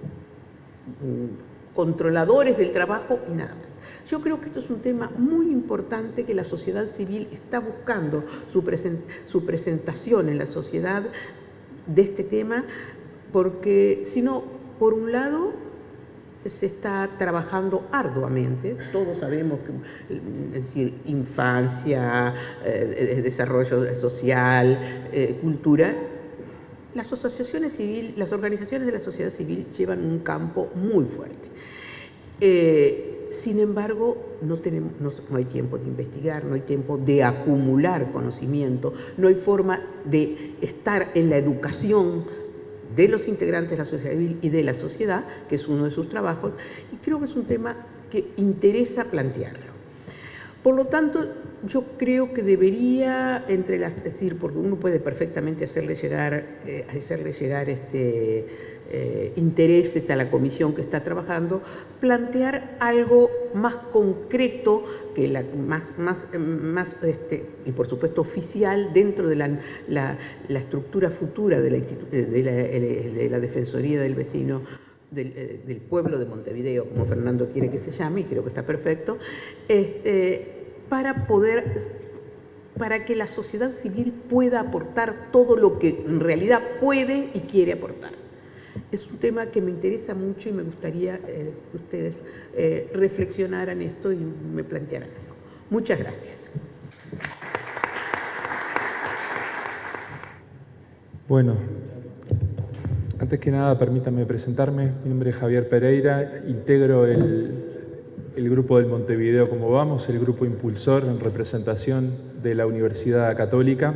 controladores del trabajo y nada más. Yo creo que esto es un tema muy importante que la sociedad civil está buscando su, present su presentación en la sociedad de este tema, porque si no, por un lado, se está trabajando arduamente, todos sabemos que, es decir, infancia, eh, desarrollo social, eh, cultura. Las asociaciones civiles, las organizaciones de la sociedad civil llevan un campo muy fuerte. Eh, sin embargo, no, tenemos, no, no hay tiempo de investigar, no hay tiempo de acumular conocimiento, no hay forma de estar en la educación de los integrantes de la sociedad civil y de la sociedad, que es uno de sus trabajos, y creo que es un tema que interesa plantearlo. Por lo tanto, yo creo que debería, entre las, es decir, porque uno puede perfectamente hacerle llegar, eh, hacerle llegar este, eh, intereses a la comisión que está trabajando, plantear algo más concreto, que la, más, más, más este, y por supuesto oficial, dentro de la, la, la estructura futura de la, de, la, de la Defensoría del Vecino, del, del pueblo de Montevideo, como Fernando quiere que se llame, y creo que está perfecto, este, para poder, para que la sociedad civil pueda aportar todo lo que en realidad puede y quiere aportar. Es un tema que me interesa mucho y me gustaría eh, que ustedes eh, reflexionaran esto y me plantearan algo. Muchas gracias. Bueno, antes que nada permítanme presentarme. Mi nombre es Javier Pereira, integro el, el grupo del Montevideo Como Vamos, el grupo impulsor en representación de la Universidad Católica.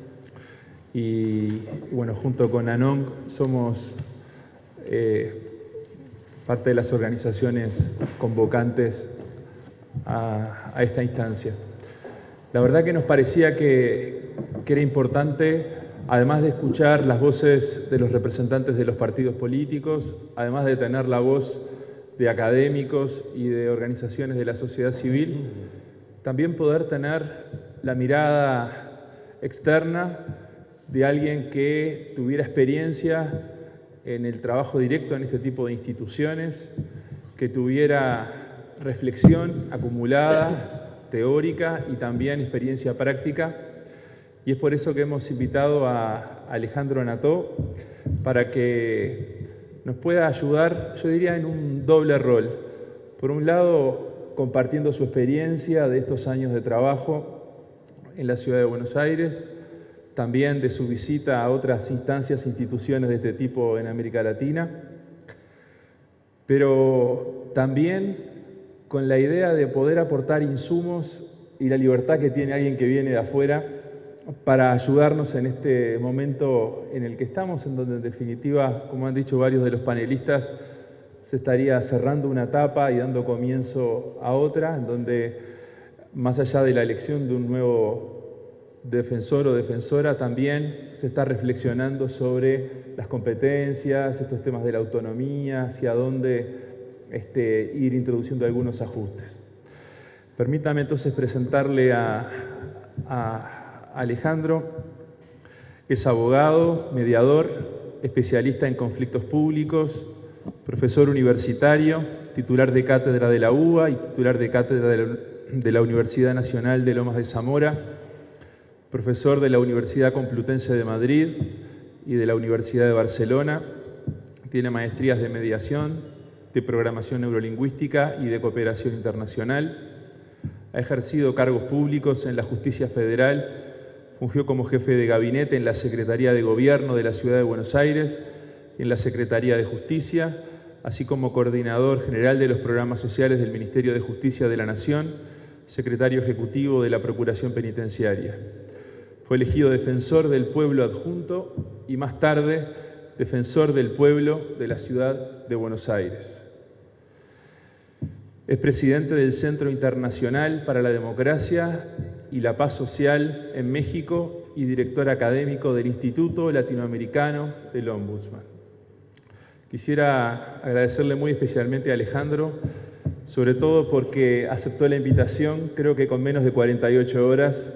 Y bueno, junto con ANONC somos Eh, parte de las organizaciones convocantes a, a esta instancia. La verdad que nos parecía que, que era importante, además de escuchar las voces de los representantes de los partidos políticos, además de tener la voz de académicos y de organizaciones de la sociedad civil, también poder tener la mirada externa de alguien que tuviera experiencia en el trabajo directo en este tipo de instituciones, que tuviera reflexión acumulada, teórica y también experiencia práctica. Y es por eso que hemos invitado a Alejandro Nató para que nos pueda ayudar, yo diría, en un doble rol. Por un lado, compartiendo su experiencia de estos años de trabajo en la ciudad de Buenos Aires, también de su visita a otras instancias, instituciones de este tipo en América Latina, pero también con la idea de poder aportar insumos y la libertad que tiene alguien que viene de afuera para ayudarnos en este momento en el que estamos, en donde en definitiva, como han dicho varios de los panelistas, se estaría cerrando una etapa y dando comienzo a otra, en donde más allá de la elección de un nuevo defensor o defensora, también se está reflexionando sobre las competencias, estos temas de la autonomía, hacia dónde este, ir introduciendo algunos ajustes. Permítame entonces presentarle a, a Alejandro. Es abogado, mediador, especialista en conflictos públicos, profesor universitario, titular de cátedra de la U B A y titular de cátedra de la, de la Universidad Nacional de Lomas de Zamora, profesor de la Universidad Complutense de Madrid y de la Universidad de Barcelona. Tiene maestrías de mediación, de programación neurolingüística y de cooperación internacional. Ha ejercido cargos públicos en la Justicia Federal, fungió como jefe de gabinete en la Secretaría de Gobierno de la Ciudad de Buenos Aires y en la Secretaría de Justicia, así como coordinador general de los programas sociales del Ministerio de Justicia de la Nación, secretario ejecutivo de la Procuración Penitenciaria. Fue elegido defensor del pueblo adjunto y más tarde defensor del pueblo de la Ciudad de Buenos Aires. Es presidente del Centro Internacional para la Democracia y la Paz Social en México y director académico del Instituto Latinoamericano del Ombudsman. Quisiera agradecerle muy especialmente a Alejandro, sobre todo porque aceptó la invitación, creo que con menos de cuarenta y ocho horas,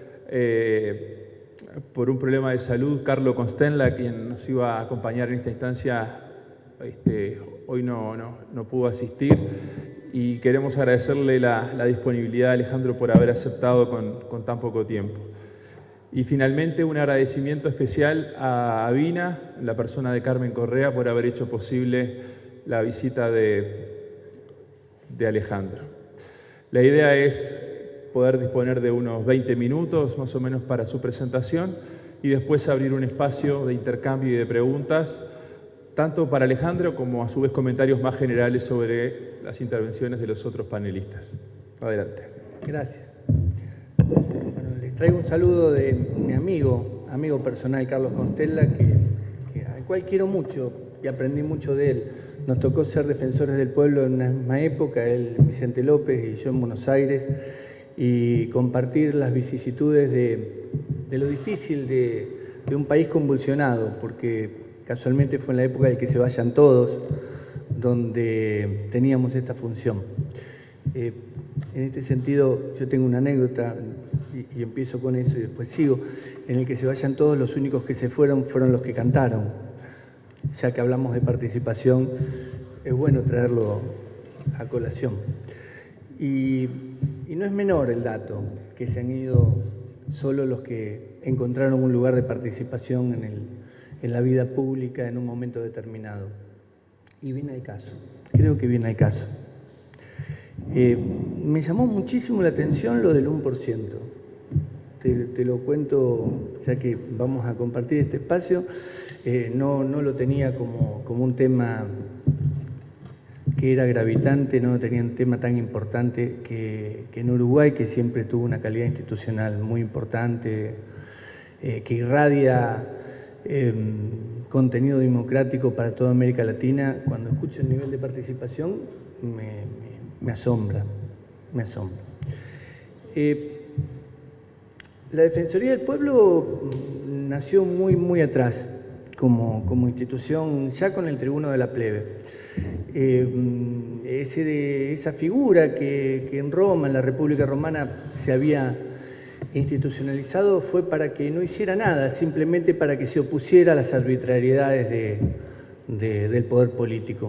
eh, por un problema de salud. Carlo Constenla, quien nos iba a acompañar en esta instancia, este, hoy no, no, no pudo asistir. Y queremos agradecerle la, la disponibilidad, Alejandro, por haber aceptado con, con tan poco tiempo. Y finalmente un agradecimiento especial a Avina, la persona de Carmen Correa, por haber hecho posible la visita de, de Alejandro. La idea es poder disponer de unos veinte minutos más o menos para su presentación y después abrir un espacio de intercambio y de preguntas, tanto para Alejandro como a su vez comentarios más generales sobre las intervenciones de los otros panelistas. Adelante. Gracias. Bueno, les traigo un saludo de mi amigo, amigo personal Carlos Constella, que, que, al cual quiero mucho y aprendí mucho de él. Nos tocó ser defensores del pueblo en una misma época, él, Vicente López y yo en Buenos Aires, y compartir las vicisitudes de, de lo difícil de, de un país convulsionado, porque casualmente fue en la época del que se vayan todos, donde teníamos esta función. Eh, en este sentido, yo tengo una anécdota, y, y empiezo con eso y después sigo, en el que se vayan todos, los únicos que se fueron fueron los que cantaron. Ya que hablamos de participación, es bueno traerlo a colación. Y, y no es menor el dato, que se han ido solo los que encontraron un lugar de participación en el en la vida pública en un momento determinado. Y viene al caso, creo que viene al caso. Eh, me llamó muchísimo la atención lo del uno por ciento. Te, te lo cuento, ya que vamos a compartir este espacio, eh, no, no lo tenía como, como un tema que era gravitante, no tenía un tema tan importante que, que en Uruguay, que siempre tuvo una calidad institucional muy importante, eh, que irradia Eh, contenido democrático para toda América Latina. Cuando escucho el nivel de participación me, me, me asombra, me asombra. Eh, la Defensoría del Pueblo nació muy, muy atrás como, como institución, ya con el Tribuno de la Plebe. Eh, ese de, esa figura que, que en Roma, en la República Romana, se había institucionalizado fue para que no hiciera nada, simplemente para que se opusiera a las arbitrariedades de, de, del poder político.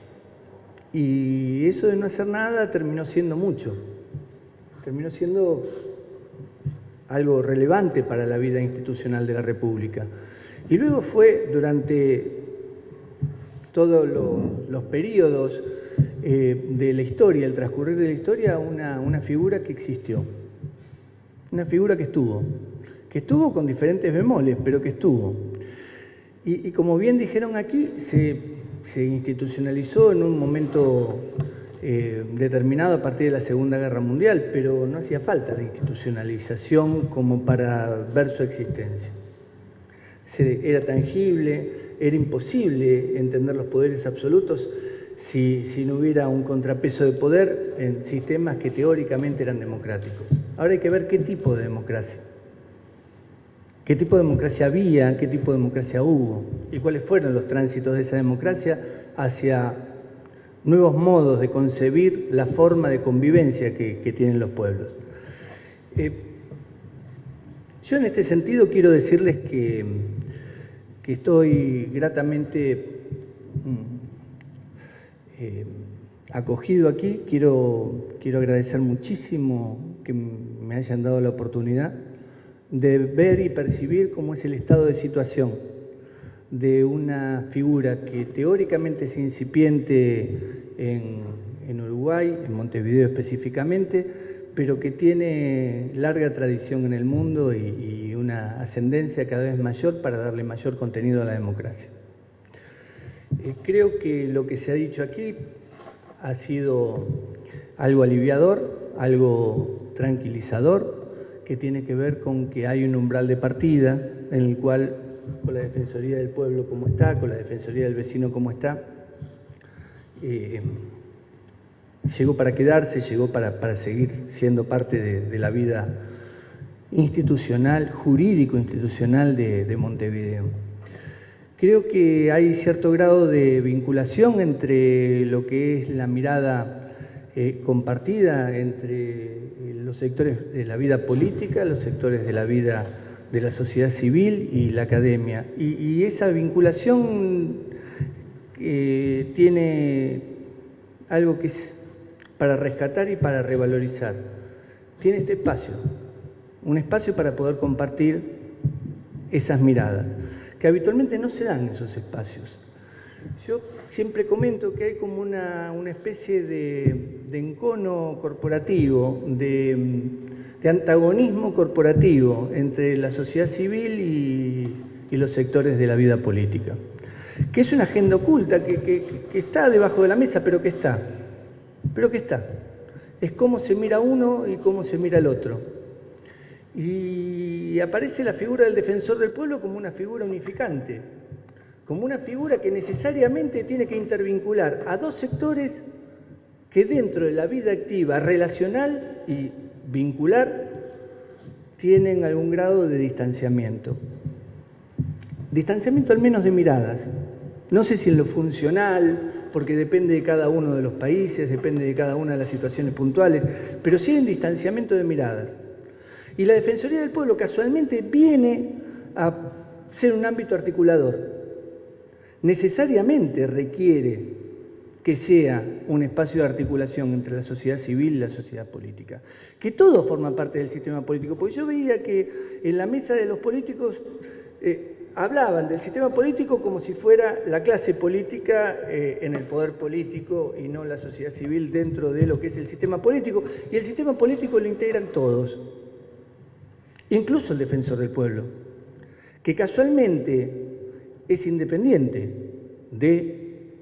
Y eso de no hacer nada terminó siendo mucho, terminó siendo algo relevante para la vida institucional de la República. Y luego fue durante todos los, los periodos eh, de la historia, el transcurrir de la historia, una, una figura que existió. Una figura que estuvo, que estuvo con diferentes bemoles, pero que estuvo. Y, y como bien dijeron aquí, se, se institucionalizó en un momento eh, determinado a partir de la Segunda Guerra Mundial, pero no hacía falta la institucionalización como para ver su existencia. Se, era tangible, era imposible entender los poderes absolutos si, si no hubiera un contrapeso de poder en sistemas que teóricamente eran democráticos. Ahora hay que ver qué tipo de democracia, qué tipo de democracia había, qué tipo de democracia hubo y cuáles fueron los tránsitos de esa democracia hacia nuevos modos de concebir la forma de convivencia que, que tienen los pueblos. Eh, yo en este sentido quiero decirles que, que estoy gratamente eh, acogido aquí. Quiero, quiero agradecer muchísimo que me hayan dado la oportunidad de ver y percibir cómo es el estado de situación de una figura que teóricamente es incipiente en, en Uruguay, en Montevideo específicamente, pero que tiene larga tradición en el mundo y, y una ascendencia cada vez mayor para darle mayor contenido a la democracia. Eh, creo que lo que se ha dicho aquí ha sido algo aliviador, algo tranquilizador, que tiene que ver con que hay un umbral de partida en el cual, con la Defensoría del Pueblo como está, con la Defensoría del Vecino como está, eh, llegó para quedarse, llegó para, para seguir siendo parte de, de la vida institucional, jurídico-institucional de, de Montevideo. Creo que hay cierto grado de vinculación entre lo que es la mirada eh, compartida entre los sectores de la vida política, los sectores de la vida de la sociedad civil y la academia. Y, y esa vinculación eh, tiene algo que es para rescatar y para revalorizar. Tiene este espacio, un espacio para poder compartir esas miradas, que habitualmente no se dan esos espacios. Yo siempre comento que hay como una, una especie de, de encono corporativo, de, de antagonismo corporativo entre la sociedad civil y, y los sectores de la vida política, que es una agenda oculta, que, que, que está debajo de la mesa, pero que está, pero que está. Es cómo se mira uno y cómo se mira el otro. Y aparece la figura del defensor del pueblo como una figura unificante, como una figura que necesariamente tiene que intervincular a dos sectores que dentro de la vida activa, relacional y vincular, tienen algún grado de distanciamiento. Distanciamiento al menos de miradas. No sé si en lo funcional, porque depende de cada uno de los países, depende de cada una de las situaciones puntuales, pero sí en distanciamiento de miradas. Y la Defensoría del Pueblo casualmente viene a ser un ámbito articulador. Necesariamente requiere que sea un espacio de articulación entre la sociedad civil y la sociedad política. Que todo forma parte del sistema político, porque yo veía que en la mesa de los políticos eh, hablaban del sistema político como si fuera la clase política eh, en el poder político y no la sociedad civil dentro de lo que es el sistema político. Y el sistema político lo integran todos, incluso el defensor del pueblo, que casualmente es independiente de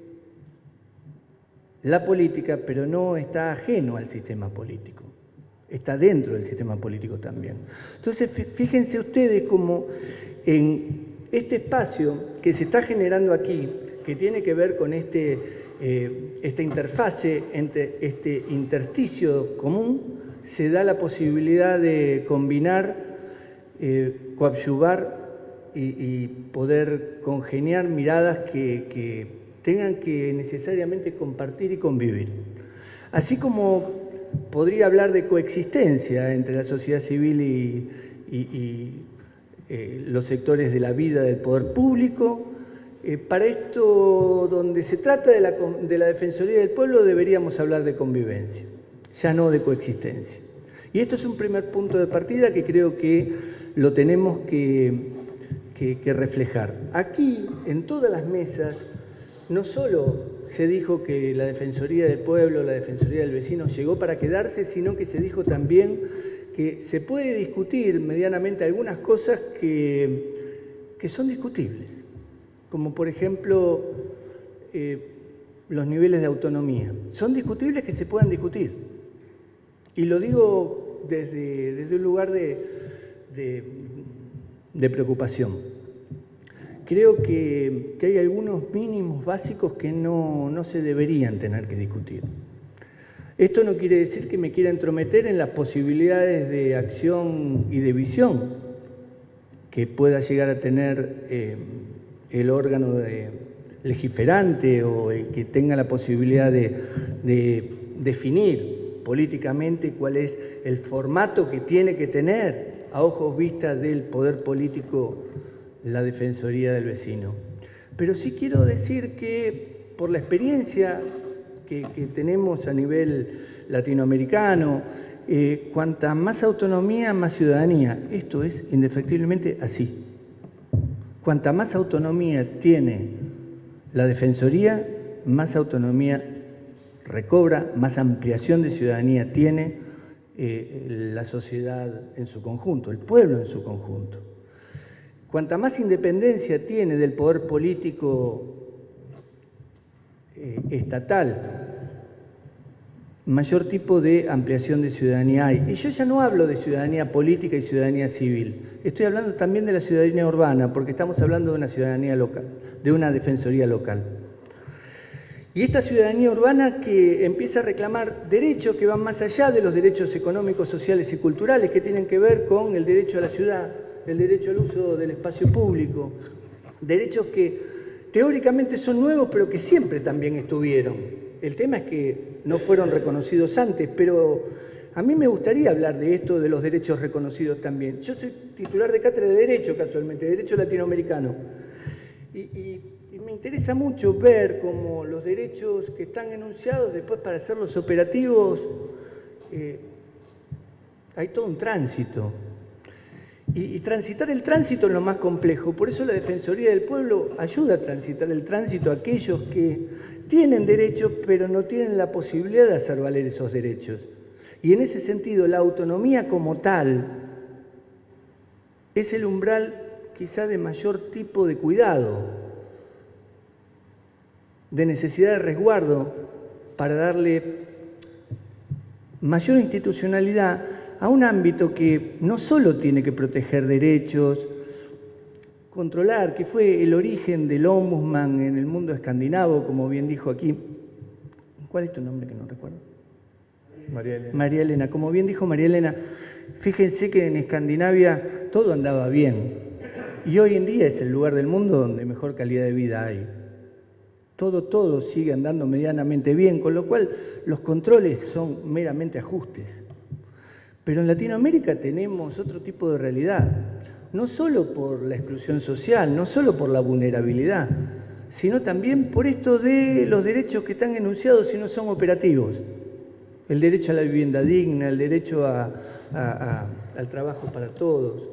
la política, pero no está ajeno al sistema político, está dentro del sistema político también. Entonces, fíjense ustedes cómo en este espacio que se está generando aquí, que tiene que ver con este, eh, esta interfase entre este intersticio común, se da la posibilidad de combinar, eh, coadyuvar y, y poder congeniar miradas que, que tengan que necesariamente compartir y convivir. Así como podría hablar de coexistencia entre la sociedad civil y, y, y eh, los sectores de la vida del poder público, eh, para esto, donde se trata de la, de la Defensoría del Pueblo, deberíamos hablar de convivencia, ya no de coexistencia. Y esto es un primer punto de partida que creo que lo tenemos que, que, que reflejar. Aquí, en todas las mesas, no solo se dijo que la Defensoría del Pueblo, la Defensoría del Vecino llegó para quedarse, sino que se dijo también que se puede discutir medianamente algunas cosas que, que son discutibles, como por ejemplo eh, los niveles de autonomía. Son discutibles que se puedan discutir. Y lo digo desde, desde un lugar de, de, de preocupación. Creo que, que hay algunos mínimos básicos que no, no se deberían tener que discutir. Esto no quiere decir que me quiera entrometer en las posibilidades de acción y de visión que pueda llegar a tener eh, el órgano de legiferante o el que tenga la posibilidad de, de definir políticamente cuál es el formato que tiene que tener a ojos vistas del poder político la Defensoría del Vecino. Pero sí quiero decir que por la experiencia que, que tenemos a nivel latinoamericano, eh, cuanta más autonomía, más ciudadanía. Esto es indefectiblemente así. Cuanta más autonomía tiene la Defensoría, más autonomía recobra, más ampliación de ciudadanía tiene eh, la sociedad en su conjunto, el pueblo en su conjunto. Cuanta más independencia tiene del poder político eh, estatal, mayor tipo de ampliación de ciudadanía hay. Y yo ya no hablo de ciudadanía política y ciudadanía civil. Estoy hablando también de la ciudadanía urbana, porque estamos hablando de una ciudadanía local, de una defensoría local. Y esta ciudadanía urbana que empieza a reclamar derechos que van más allá de los derechos económicos, sociales y culturales, que tienen que ver con el derecho a la ciudad, el derecho al uso del espacio público, derechos que teóricamente son nuevos, pero que siempre también estuvieron. El tema es que no fueron reconocidos antes, pero a mí me gustaría hablar de esto, de los derechos reconocidos también. Yo soy titular de cátedra de Derecho, casualmente, de Derecho Latinoamericano. Y, y, y me interesa mucho ver cómo los derechos que están enunciados, después para hacerlos operativos, eh, hay todo un tránsito. Y, y transitar el tránsito es lo más complejo. Por eso la Defensoría del Pueblo ayuda a transitar el tránsito a aquellos que tienen derechos, pero no tienen la posibilidad de hacer valer esos derechos. Y en ese sentido, la autonomía como tal es el umbral quizá de mayor tipo de cuidado, de necesidad de resguardo, para darle mayor institucionalidad a un ámbito que no solo tiene que proteger derechos, controlar, que fue el origen del ombudsman en el mundo escandinavo, como bien dijo aquí. ¿Cuál es tu nombre que no recuerdo? María Elena. María Elena. Como bien dijo María Elena, fíjense que en Escandinavia todo andaba bien. Y hoy en día es el lugar del mundo donde mejor calidad de vida hay. Todo, todo sigue andando medianamente bien, con lo cual los controles son meramente ajustes. Pero en Latinoamérica tenemos otro tipo de realidad. No solo por la exclusión social, no solo por la vulnerabilidad, sino también por esto de los derechos que están enunciados y no son operativos. El derecho a la vivienda digna, el derecho a, a, a, al trabajo para todos.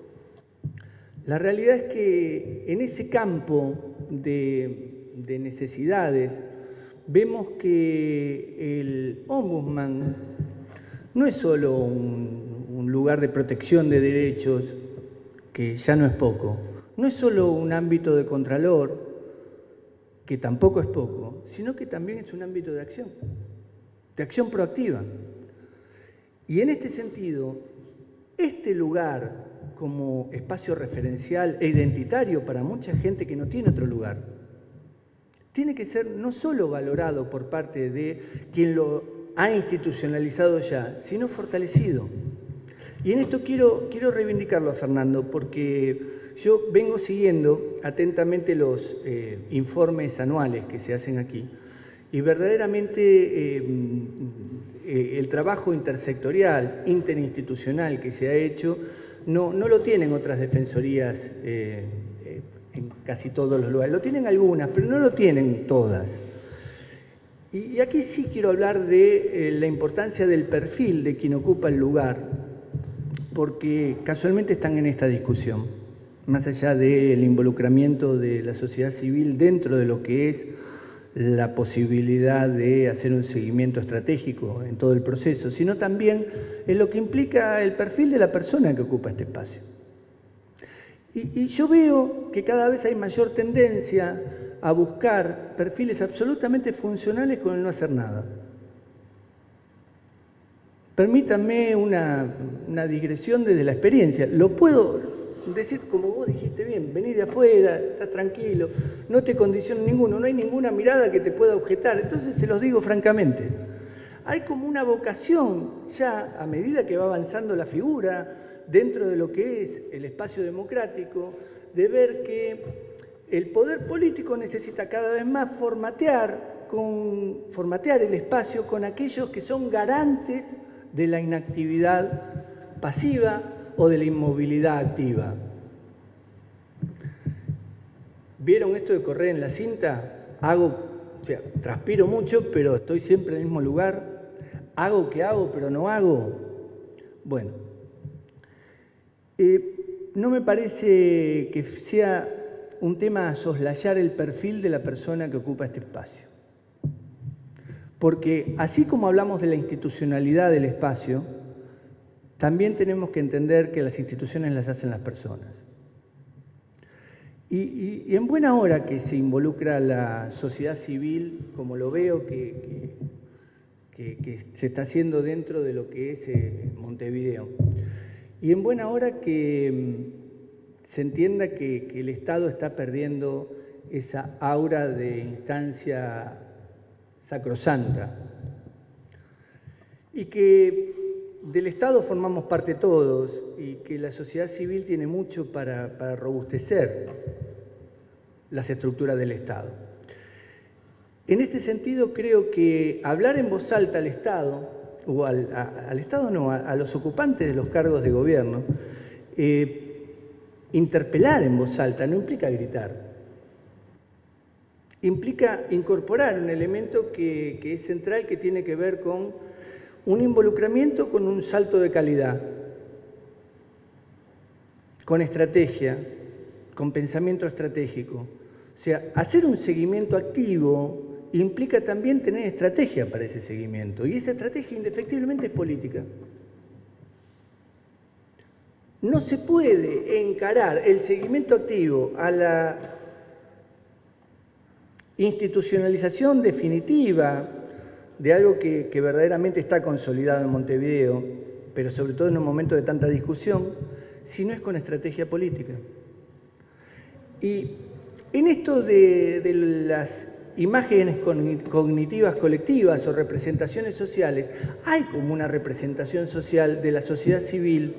La realidad es que en ese campo de, de necesidades vemos que el ombudsman no es solo un, un lugar de protección de derechos, que ya no es poco. No es solo un ámbito de contralor, que tampoco es poco, sino que también es un ámbito de acción, de acción proactiva. Y en este sentido, este lugar como espacio referencial e identitario para mucha gente que no tiene otro lugar, tiene que ser no solo valorado por parte de quien lo ha institucionalizado ya, sino fortalecido. Y en esto quiero, quiero reivindicarlo a Fernando, porque yo vengo siguiendo atentamente los eh, informes anuales que se hacen aquí, y verdaderamente eh, eh, el trabajo intersectorial, interinstitucional que se ha hecho, no, no lo tienen otras defensorías eh, eh, en casi todos los lugares. Lo tienen algunas, pero no lo tienen todas. Y, y aquí sí quiero hablar de eh, la importancia del perfil de quien ocupa el lugar, porque casualmente están en esta discusión, más allá del involucramiento de la sociedad civil dentro de lo que es la posibilidad de hacer un seguimiento estratégico en todo el proceso, sino también en lo que implica el perfil de la persona que ocupa este espacio. Y, y yo veo que cada vez hay mayor tendencia a buscar perfiles absolutamente funcionales con el no hacer nada. Permítanme una, una digresión desde la experiencia. Lo puedo decir como vos dijiste bien, vení de afuera, estás tranquilo, no te condiciona ninguno, no hay ninguna mirada que te pueda objetar. Entonces se los digo francamente. Hay como una vocación ya a medida que va avanzando la figura dentro de lo que es el espacio democrático, de ver que el poder político necesita cada vez más formatear, con, formatear el espacio con aquellos que son garantes de la inactividad pasiva o de la inmovilidad activa. ¿Vieron esto de correr en la cinta? Hago, o sea, transpiro mucho, pero estoy siempre en el mismo lugar. Hago que hago, pero no hago. Bueno, eh, no me parece que sea un tema a soslayar el perfil de la persona que ocupa este espacio. Porque así como hablamos de la institucionalidad del espacio, también tenemos que entender que las instituciones las hacen las personas. Y, y, y en buena hora que se involucra la sociedad civil, como lo veo que, que, que, que se está haciendo dentro de lo que es eh, Montevideo. Y en buena hora que se entienda que, que el Estado está perdiendo esa aura de instancia sacrosanta. Y que del Estado formamos parte todos y que la sociedad civil tiene mucho para, para robustecer las estructuras del Estado. En este sentido, creo que hablar en voz alta al Estado, o al, a, al Estado no, a, a los ocupantes de los cargos de gobierno, eh, interpelar en voz alta no implica gritar. Implica incorporar un elemento que, que es central, que tiene que ver con un involucramiento con un salto de calidad, con estrategia, con pensamiento estratégico. O sea, hacer un seguimiento activo implica también tener estrategia para ese seguimiento, y esa estrategia indefectiblemente es política. No se puede encarar el seguimiento activo a la institucionalización definitiva de algo que, que verdaderamente está consolidado en Montevideo, pero sobre todo en un momento de tanta discusión, si no es con estrategia política. Y en esto de, de las imágenes cognitivas colectivas o representaciones sociales, hay como una representación social de la sociedad civil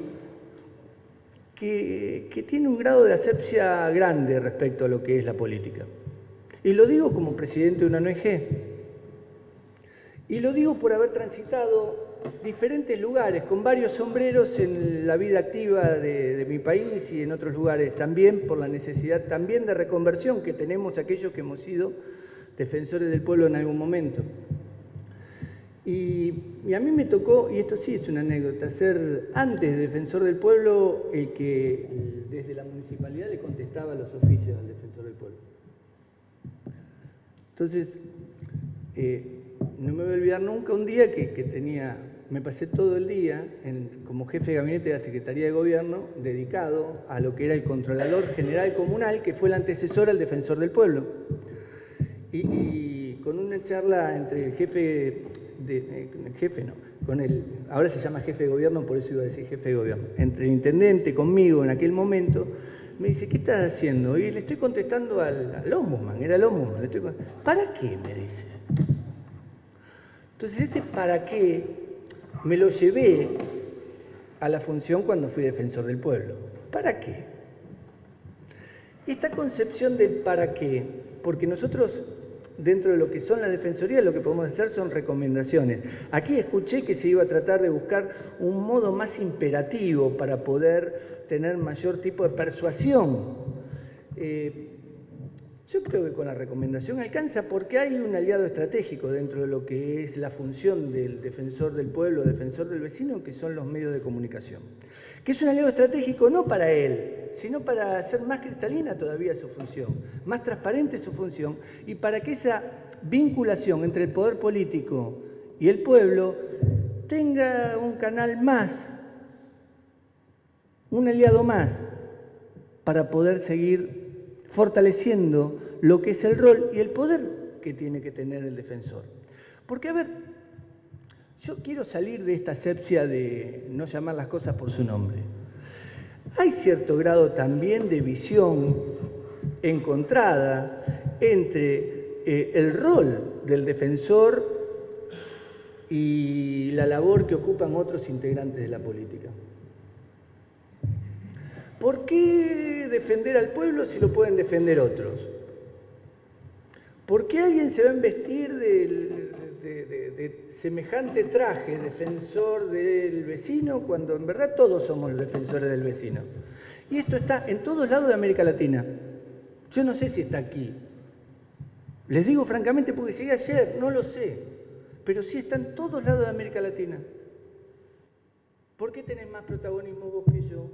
que, que tiene un grado de asepsia grande respecto a lo que es la política. Y lo digo como presidente de una O N G. Y lo digo por haber transitado diferentes lugares, con varios sombreros en la vida activa de, de mi país y en otros lugares también, por la necesidad también de reconversión que tenemos aquellos que hemos sido defensores del pueblo en algún momento. Y, y a mí me tocó, y esto sí es una anécdota, ser antes de defensor del pueblo el que desde la municipalidad le contestaba los oficios al defensor del pueblo. Entonces, eh, no me voy a olvidar nunca un día que, que tenía, me pasé todo el día en, como jefe de gabinete de la Secretaría de Gobierno, dedicado a lo que era el Controlador General Comunal, que fue el antecesor al Defensor del Pueblo. Y, y con una charla entre el jefe, de, eh, el jefe no, con el, ahora se llama jefe de gobierno, por eso iba a decir jefe de gobierno, entre el intendente conmigo en aquel momento, me dice, ¿qué estás haciendo? Y le estoy contestando al, al ombudsman, era el ombudsman. Le estoy ¿Para qué? Me dice. Entonces, este para qué me lo llevé a la función cuando fui defensor del pueblo. ¿Para qué? Esta concepción del para qué, porque nosotros, dentro de lo que son las defensorías, lo que podemos hacer son recomendaciones. Aquí escuché que se iba a tratar de buscar un modo más imperativo para poder tener mayor tipo de persuasión. Eh, yo creo que con la recomendación alcanza, porque hay un aliado estratégico dentro de lo que es la función del defensor del pueblo, defensor del vecino, que son los medios de comunicación. Que es un aliado estratégico no para él, sino para hacer más cristalina todavía su función, más transparente su función, y para que esa vinculación entre el poder político y el pueblo tenga un canal más, un aliado más, para poder seguir fortaleciendo lo que es el rol y el poder que tiene que tener el defensor. Porque, a ver, yo quiero salir de esta asepsia de no llamar las cosas por su nombre. Hay cierto grado también de visión encontrada entre eh, el rol del defensor y la labor que ocupan otros integrantes de la política. ¿Por qué defender al pueblo si lo pueden defender otros? ¿Por qué alguien se va a investir de, de, de, de semejante traje, defensor del vecino, cuando en verdad todos somos los defensores del vecino? Y esto está en todos lados de América Latina. Yo no sé si está aquí. Les digo francamente porque llegué ayer, no lo sé. Pero sí está en todos lados de América Latina. ¿Por qué tenés más protagonismo vos que yo?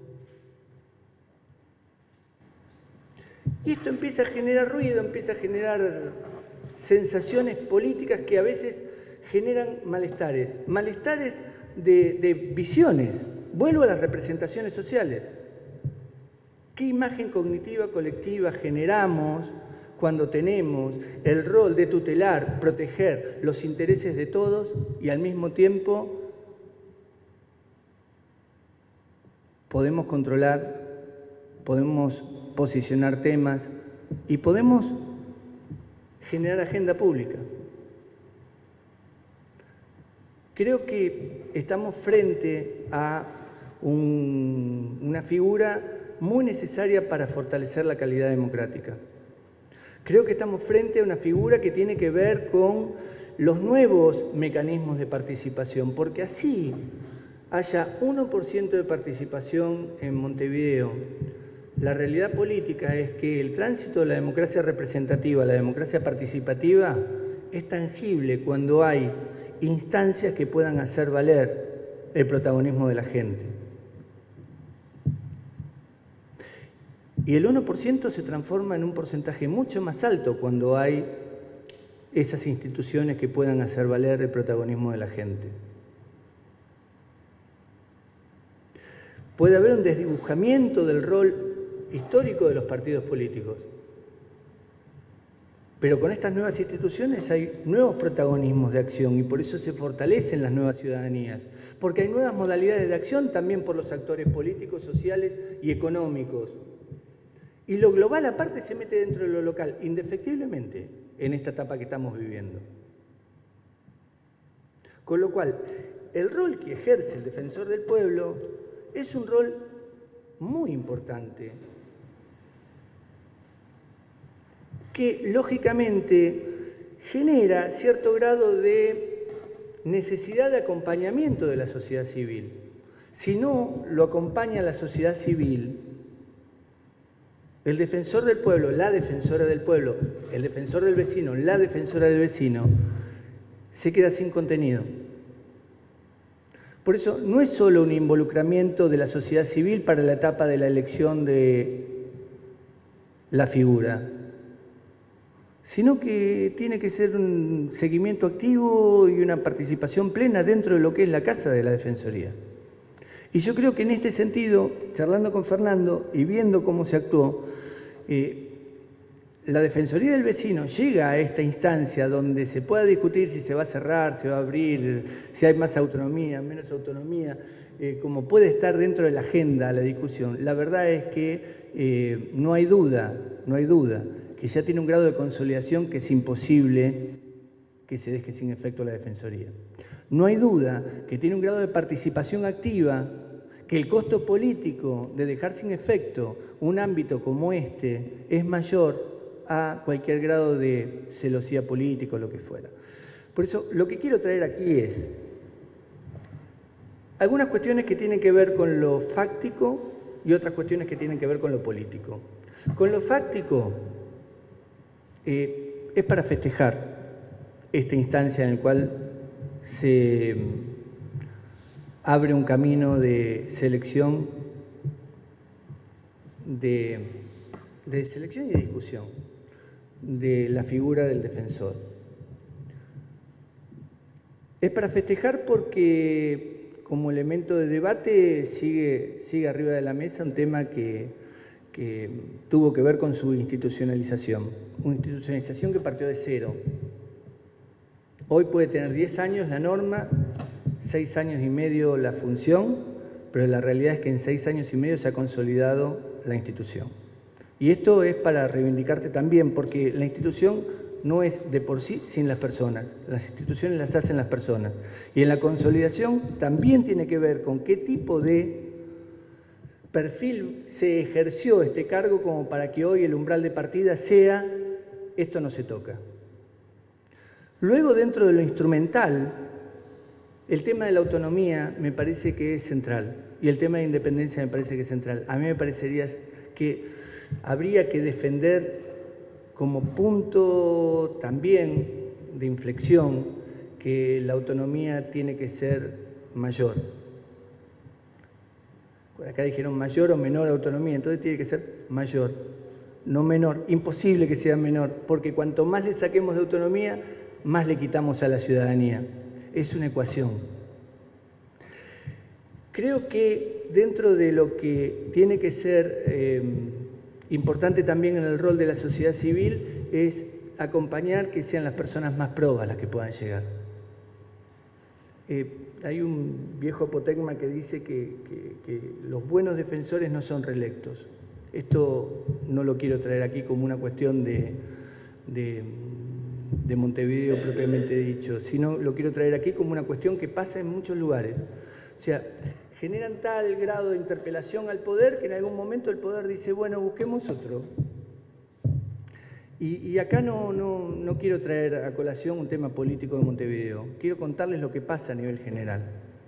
Y esto empieza a generar ruido, empieza a generar sensaciones políticas que a veces generan malestares, malestares de, de visiones, Vuelvo a las representaciones sociales. ¿Qué imagen cognitiva colectiva generamos cuando tenemos el rol de tutelar, proteger los intereses de todos y al mismo tiempo podemos controlar, podemos posicionar temas y podemos generar agenda pública? Creo que estamos frente a un, una figura muy necesaria para fortalecer la calidad democrática. Creo que estamos frente a una figura que tiene que ver con los nuevos mecanismos de participación, porque así haya uno por ciento de participación en Montevideo. La realidad política es que el tránsito de la democracia representativa a la democracia participativa es tangible cuando hay instancias que puedan hacer valer el protagonismo de la gente. Y el uno por ciento se transforma en un porcentaje mucho más alto cuando hay esas instituciones que puedan hacer valer el protagonismo de la gente. Puede haber un desdibujamiento del rol histórico de los partidos políticos, pero con estas nuevas instituciones hay nuevos protagonismos de acción y por eso se fortalecen las nuevas ciudadanías, porque hay nuevas modalidades de acción también por los actores políticos, sociales y económicos. Y lo global aparte se mete dentro de lo local, indefectiblemente, en esta etapa que estamos viviendo. Con lo cual, el rol que ejerce el defensor del pueblo es un rol muy importante, que lógicamente genera cierto grado de necesidad de acompañamiento de la sociedad civil. Si no lo acompaña la sociedad civil, el defensor del pueblo, la defensora del pueblo, el defensor del vecino, la defensora del vecino, se queda sin contenido. Por eso no es solo un involucramiento de la sociedad civil para la etapa de la elección de la figura, sino que tiene que ser un seguimiento activo y una participación plena dentro de lo que es la casa de la Defensoría. Y yo creo que en este sentido, charlando con Fernando y viendo cómo se actuó, eh, la Defensoría del Vecino llega a esta instancia donde se pueda discutir si se va a cerrar, se va a abrir, si hay más autonomía, menos autonomía, eh, como puede estar dentro de la agenda la discusión. La verdad es que eh, no hay duda, no hay duda, que ya tiene un grado de consolidación que es imposible que se deje sin efecto la Defensoría. No hay duda que tiene un grado de participación activa, que el costo político de dejar sin efecto un ámbito como este es mayor a cualquier grado de celosía política o lo que fuera. Por eso, lo que quiero traer aquí es algunas cuestiones que tienen que ver con lo fáctico y otras cuestiones que tienen que ver con lo político. Con lo fáctico, eh, es para festejar esta instancia en la cual se abre un camino de selección, de, de selección y de discusión de la figura del defensor. Es para festejar porque como elemento de debate sigue, sigue arriba de la mesa un tema que, que tuvo que ver con su institucionalización, una institucionalización que partió de cero. Hoy puede tener diez años la norma, seis años y medio la función, pero la realidad es que en seis años y medio se ha consolidado la institución. Y esto es para reivindicarte también, porque la institución no es de por sí sin las personas. Las instituciones las hacen las personas. Y en la consolidación también tiene que ver con qué tipo de perfil se ejerció este cargo como para que hoy el umbral de partida sea esto no se toca. Luego, dentro de lo instrumental, el tema de la autonomía me parece que es central y el tema de independencia me parece que es central. A mí me parecería que habría que defender como punto también de inflexión que la autonomía tiene que ser mayor. Acá dijeron mayor o menor autonomía, entonces tiene que ser mayor, no menor. Imposible que sea menor, porque cuanto más le saquemos de autonomía, más le quitamos a la ciudadanía. Es una ecuación. creo que dentro de lo que tiene que ser eh, importante también en el rol de la sociedad civil es acompañar que sean las personas más probas las que puedan llegar. Eh, hay un viejo apotegma que dice que, que, que los buenos defensores no son reelectos. Esto no lo quiero traer aquí como una cuestión de, de, de Montevideo propiamente dicho, sino lo quiero traer aquí como una cuestión que pasa en muchos lugares. O sea, generan tal grado de interpelación al poder que en algún momento el poder dice, bueno, busquemos otro. Y, y acá no, no, no quiero traer a colación un tema político de Montevideo, quiero contarles lo que pasa a nivel general.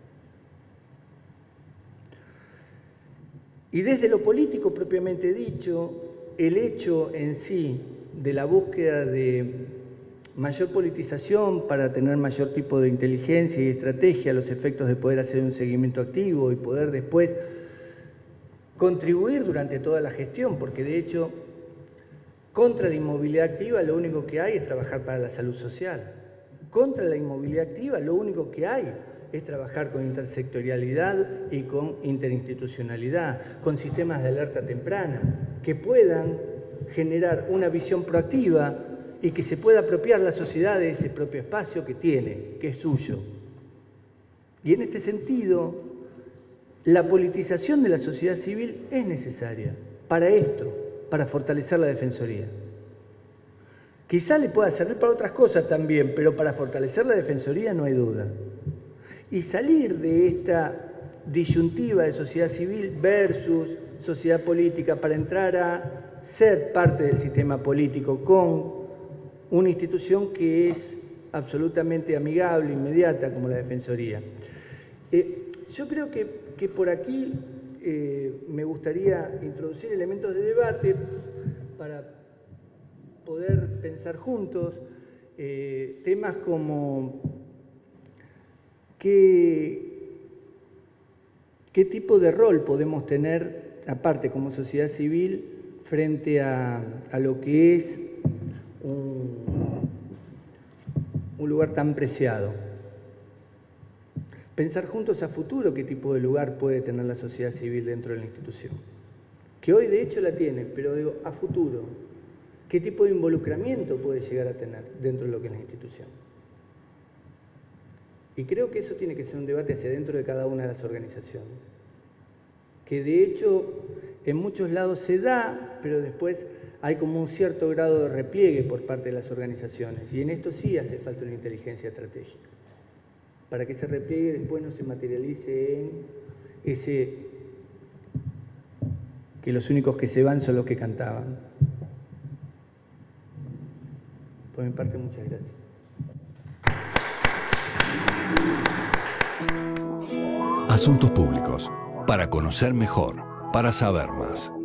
Y desde lo político propiamente dicho, el hecho en sí de la búsqueda de mayor politización para tener mayor tipo de inteligencia y estrategia a los efectos de poder hacer un seguimiento activo y poder después contribuir durante toda la gestión, porque de hecho contra la inmovilidad activa lo único que hay es trabajar para la salud social. Contra la inmovilidad activa lo único que hay es trabajar con intersectorialidad y con interinstitucionalidad, con sistemas de alerta temprana, que puedan generar una visión proactiva y que se pueda apropiar la sociedad de ese propio espacio que tiene, que es suyo. Y en este sentido, la politización de la sociedad civil es necesaria para esto, para fortalecer la Defensoría. Quizá le pueda servir para otras cosas también, pero para fortalecer la Defensoría no hay duda. Y salir de esta disyuntiva de sociedad civil versus sociedad política para entrar a ser parte del sistema político con una institución que es absolutamente amigable, inmediata, como la Defensoría. Eh, yo creo que, que por aquí eh, me gustaría introducir elementos de debate para poder pensar juntos eh, temas como qué, qué tipo de rol podemos tener, aparte como sociedad civil, frente a, a lo que es un, un lugar tan preciado. Pensar juntos a futuro qué tipo de lugar puede tener la sociedad civil dentro de la institución. Que hoy de hecho la tiene, pero digo, a futuro, qué tipo de involucramiento puede llegar a tener dentro de lo que es la institución. Y creo que eso tiene que ser un debate hacia dentro de cada una de las organizaciones. Que de hecho en muchos lados se da, pero después hay como un cierto grado de repliegue por parte de las organizaciones. Y en esto sí hace falta una inteligencia estratégica. Para que ese repliegue después no se materialice en ese que los únicos que se van son los que cantaban. Por mi parte, muchas gracias. Asuntos públicos. Para conocer mejor, para saber más.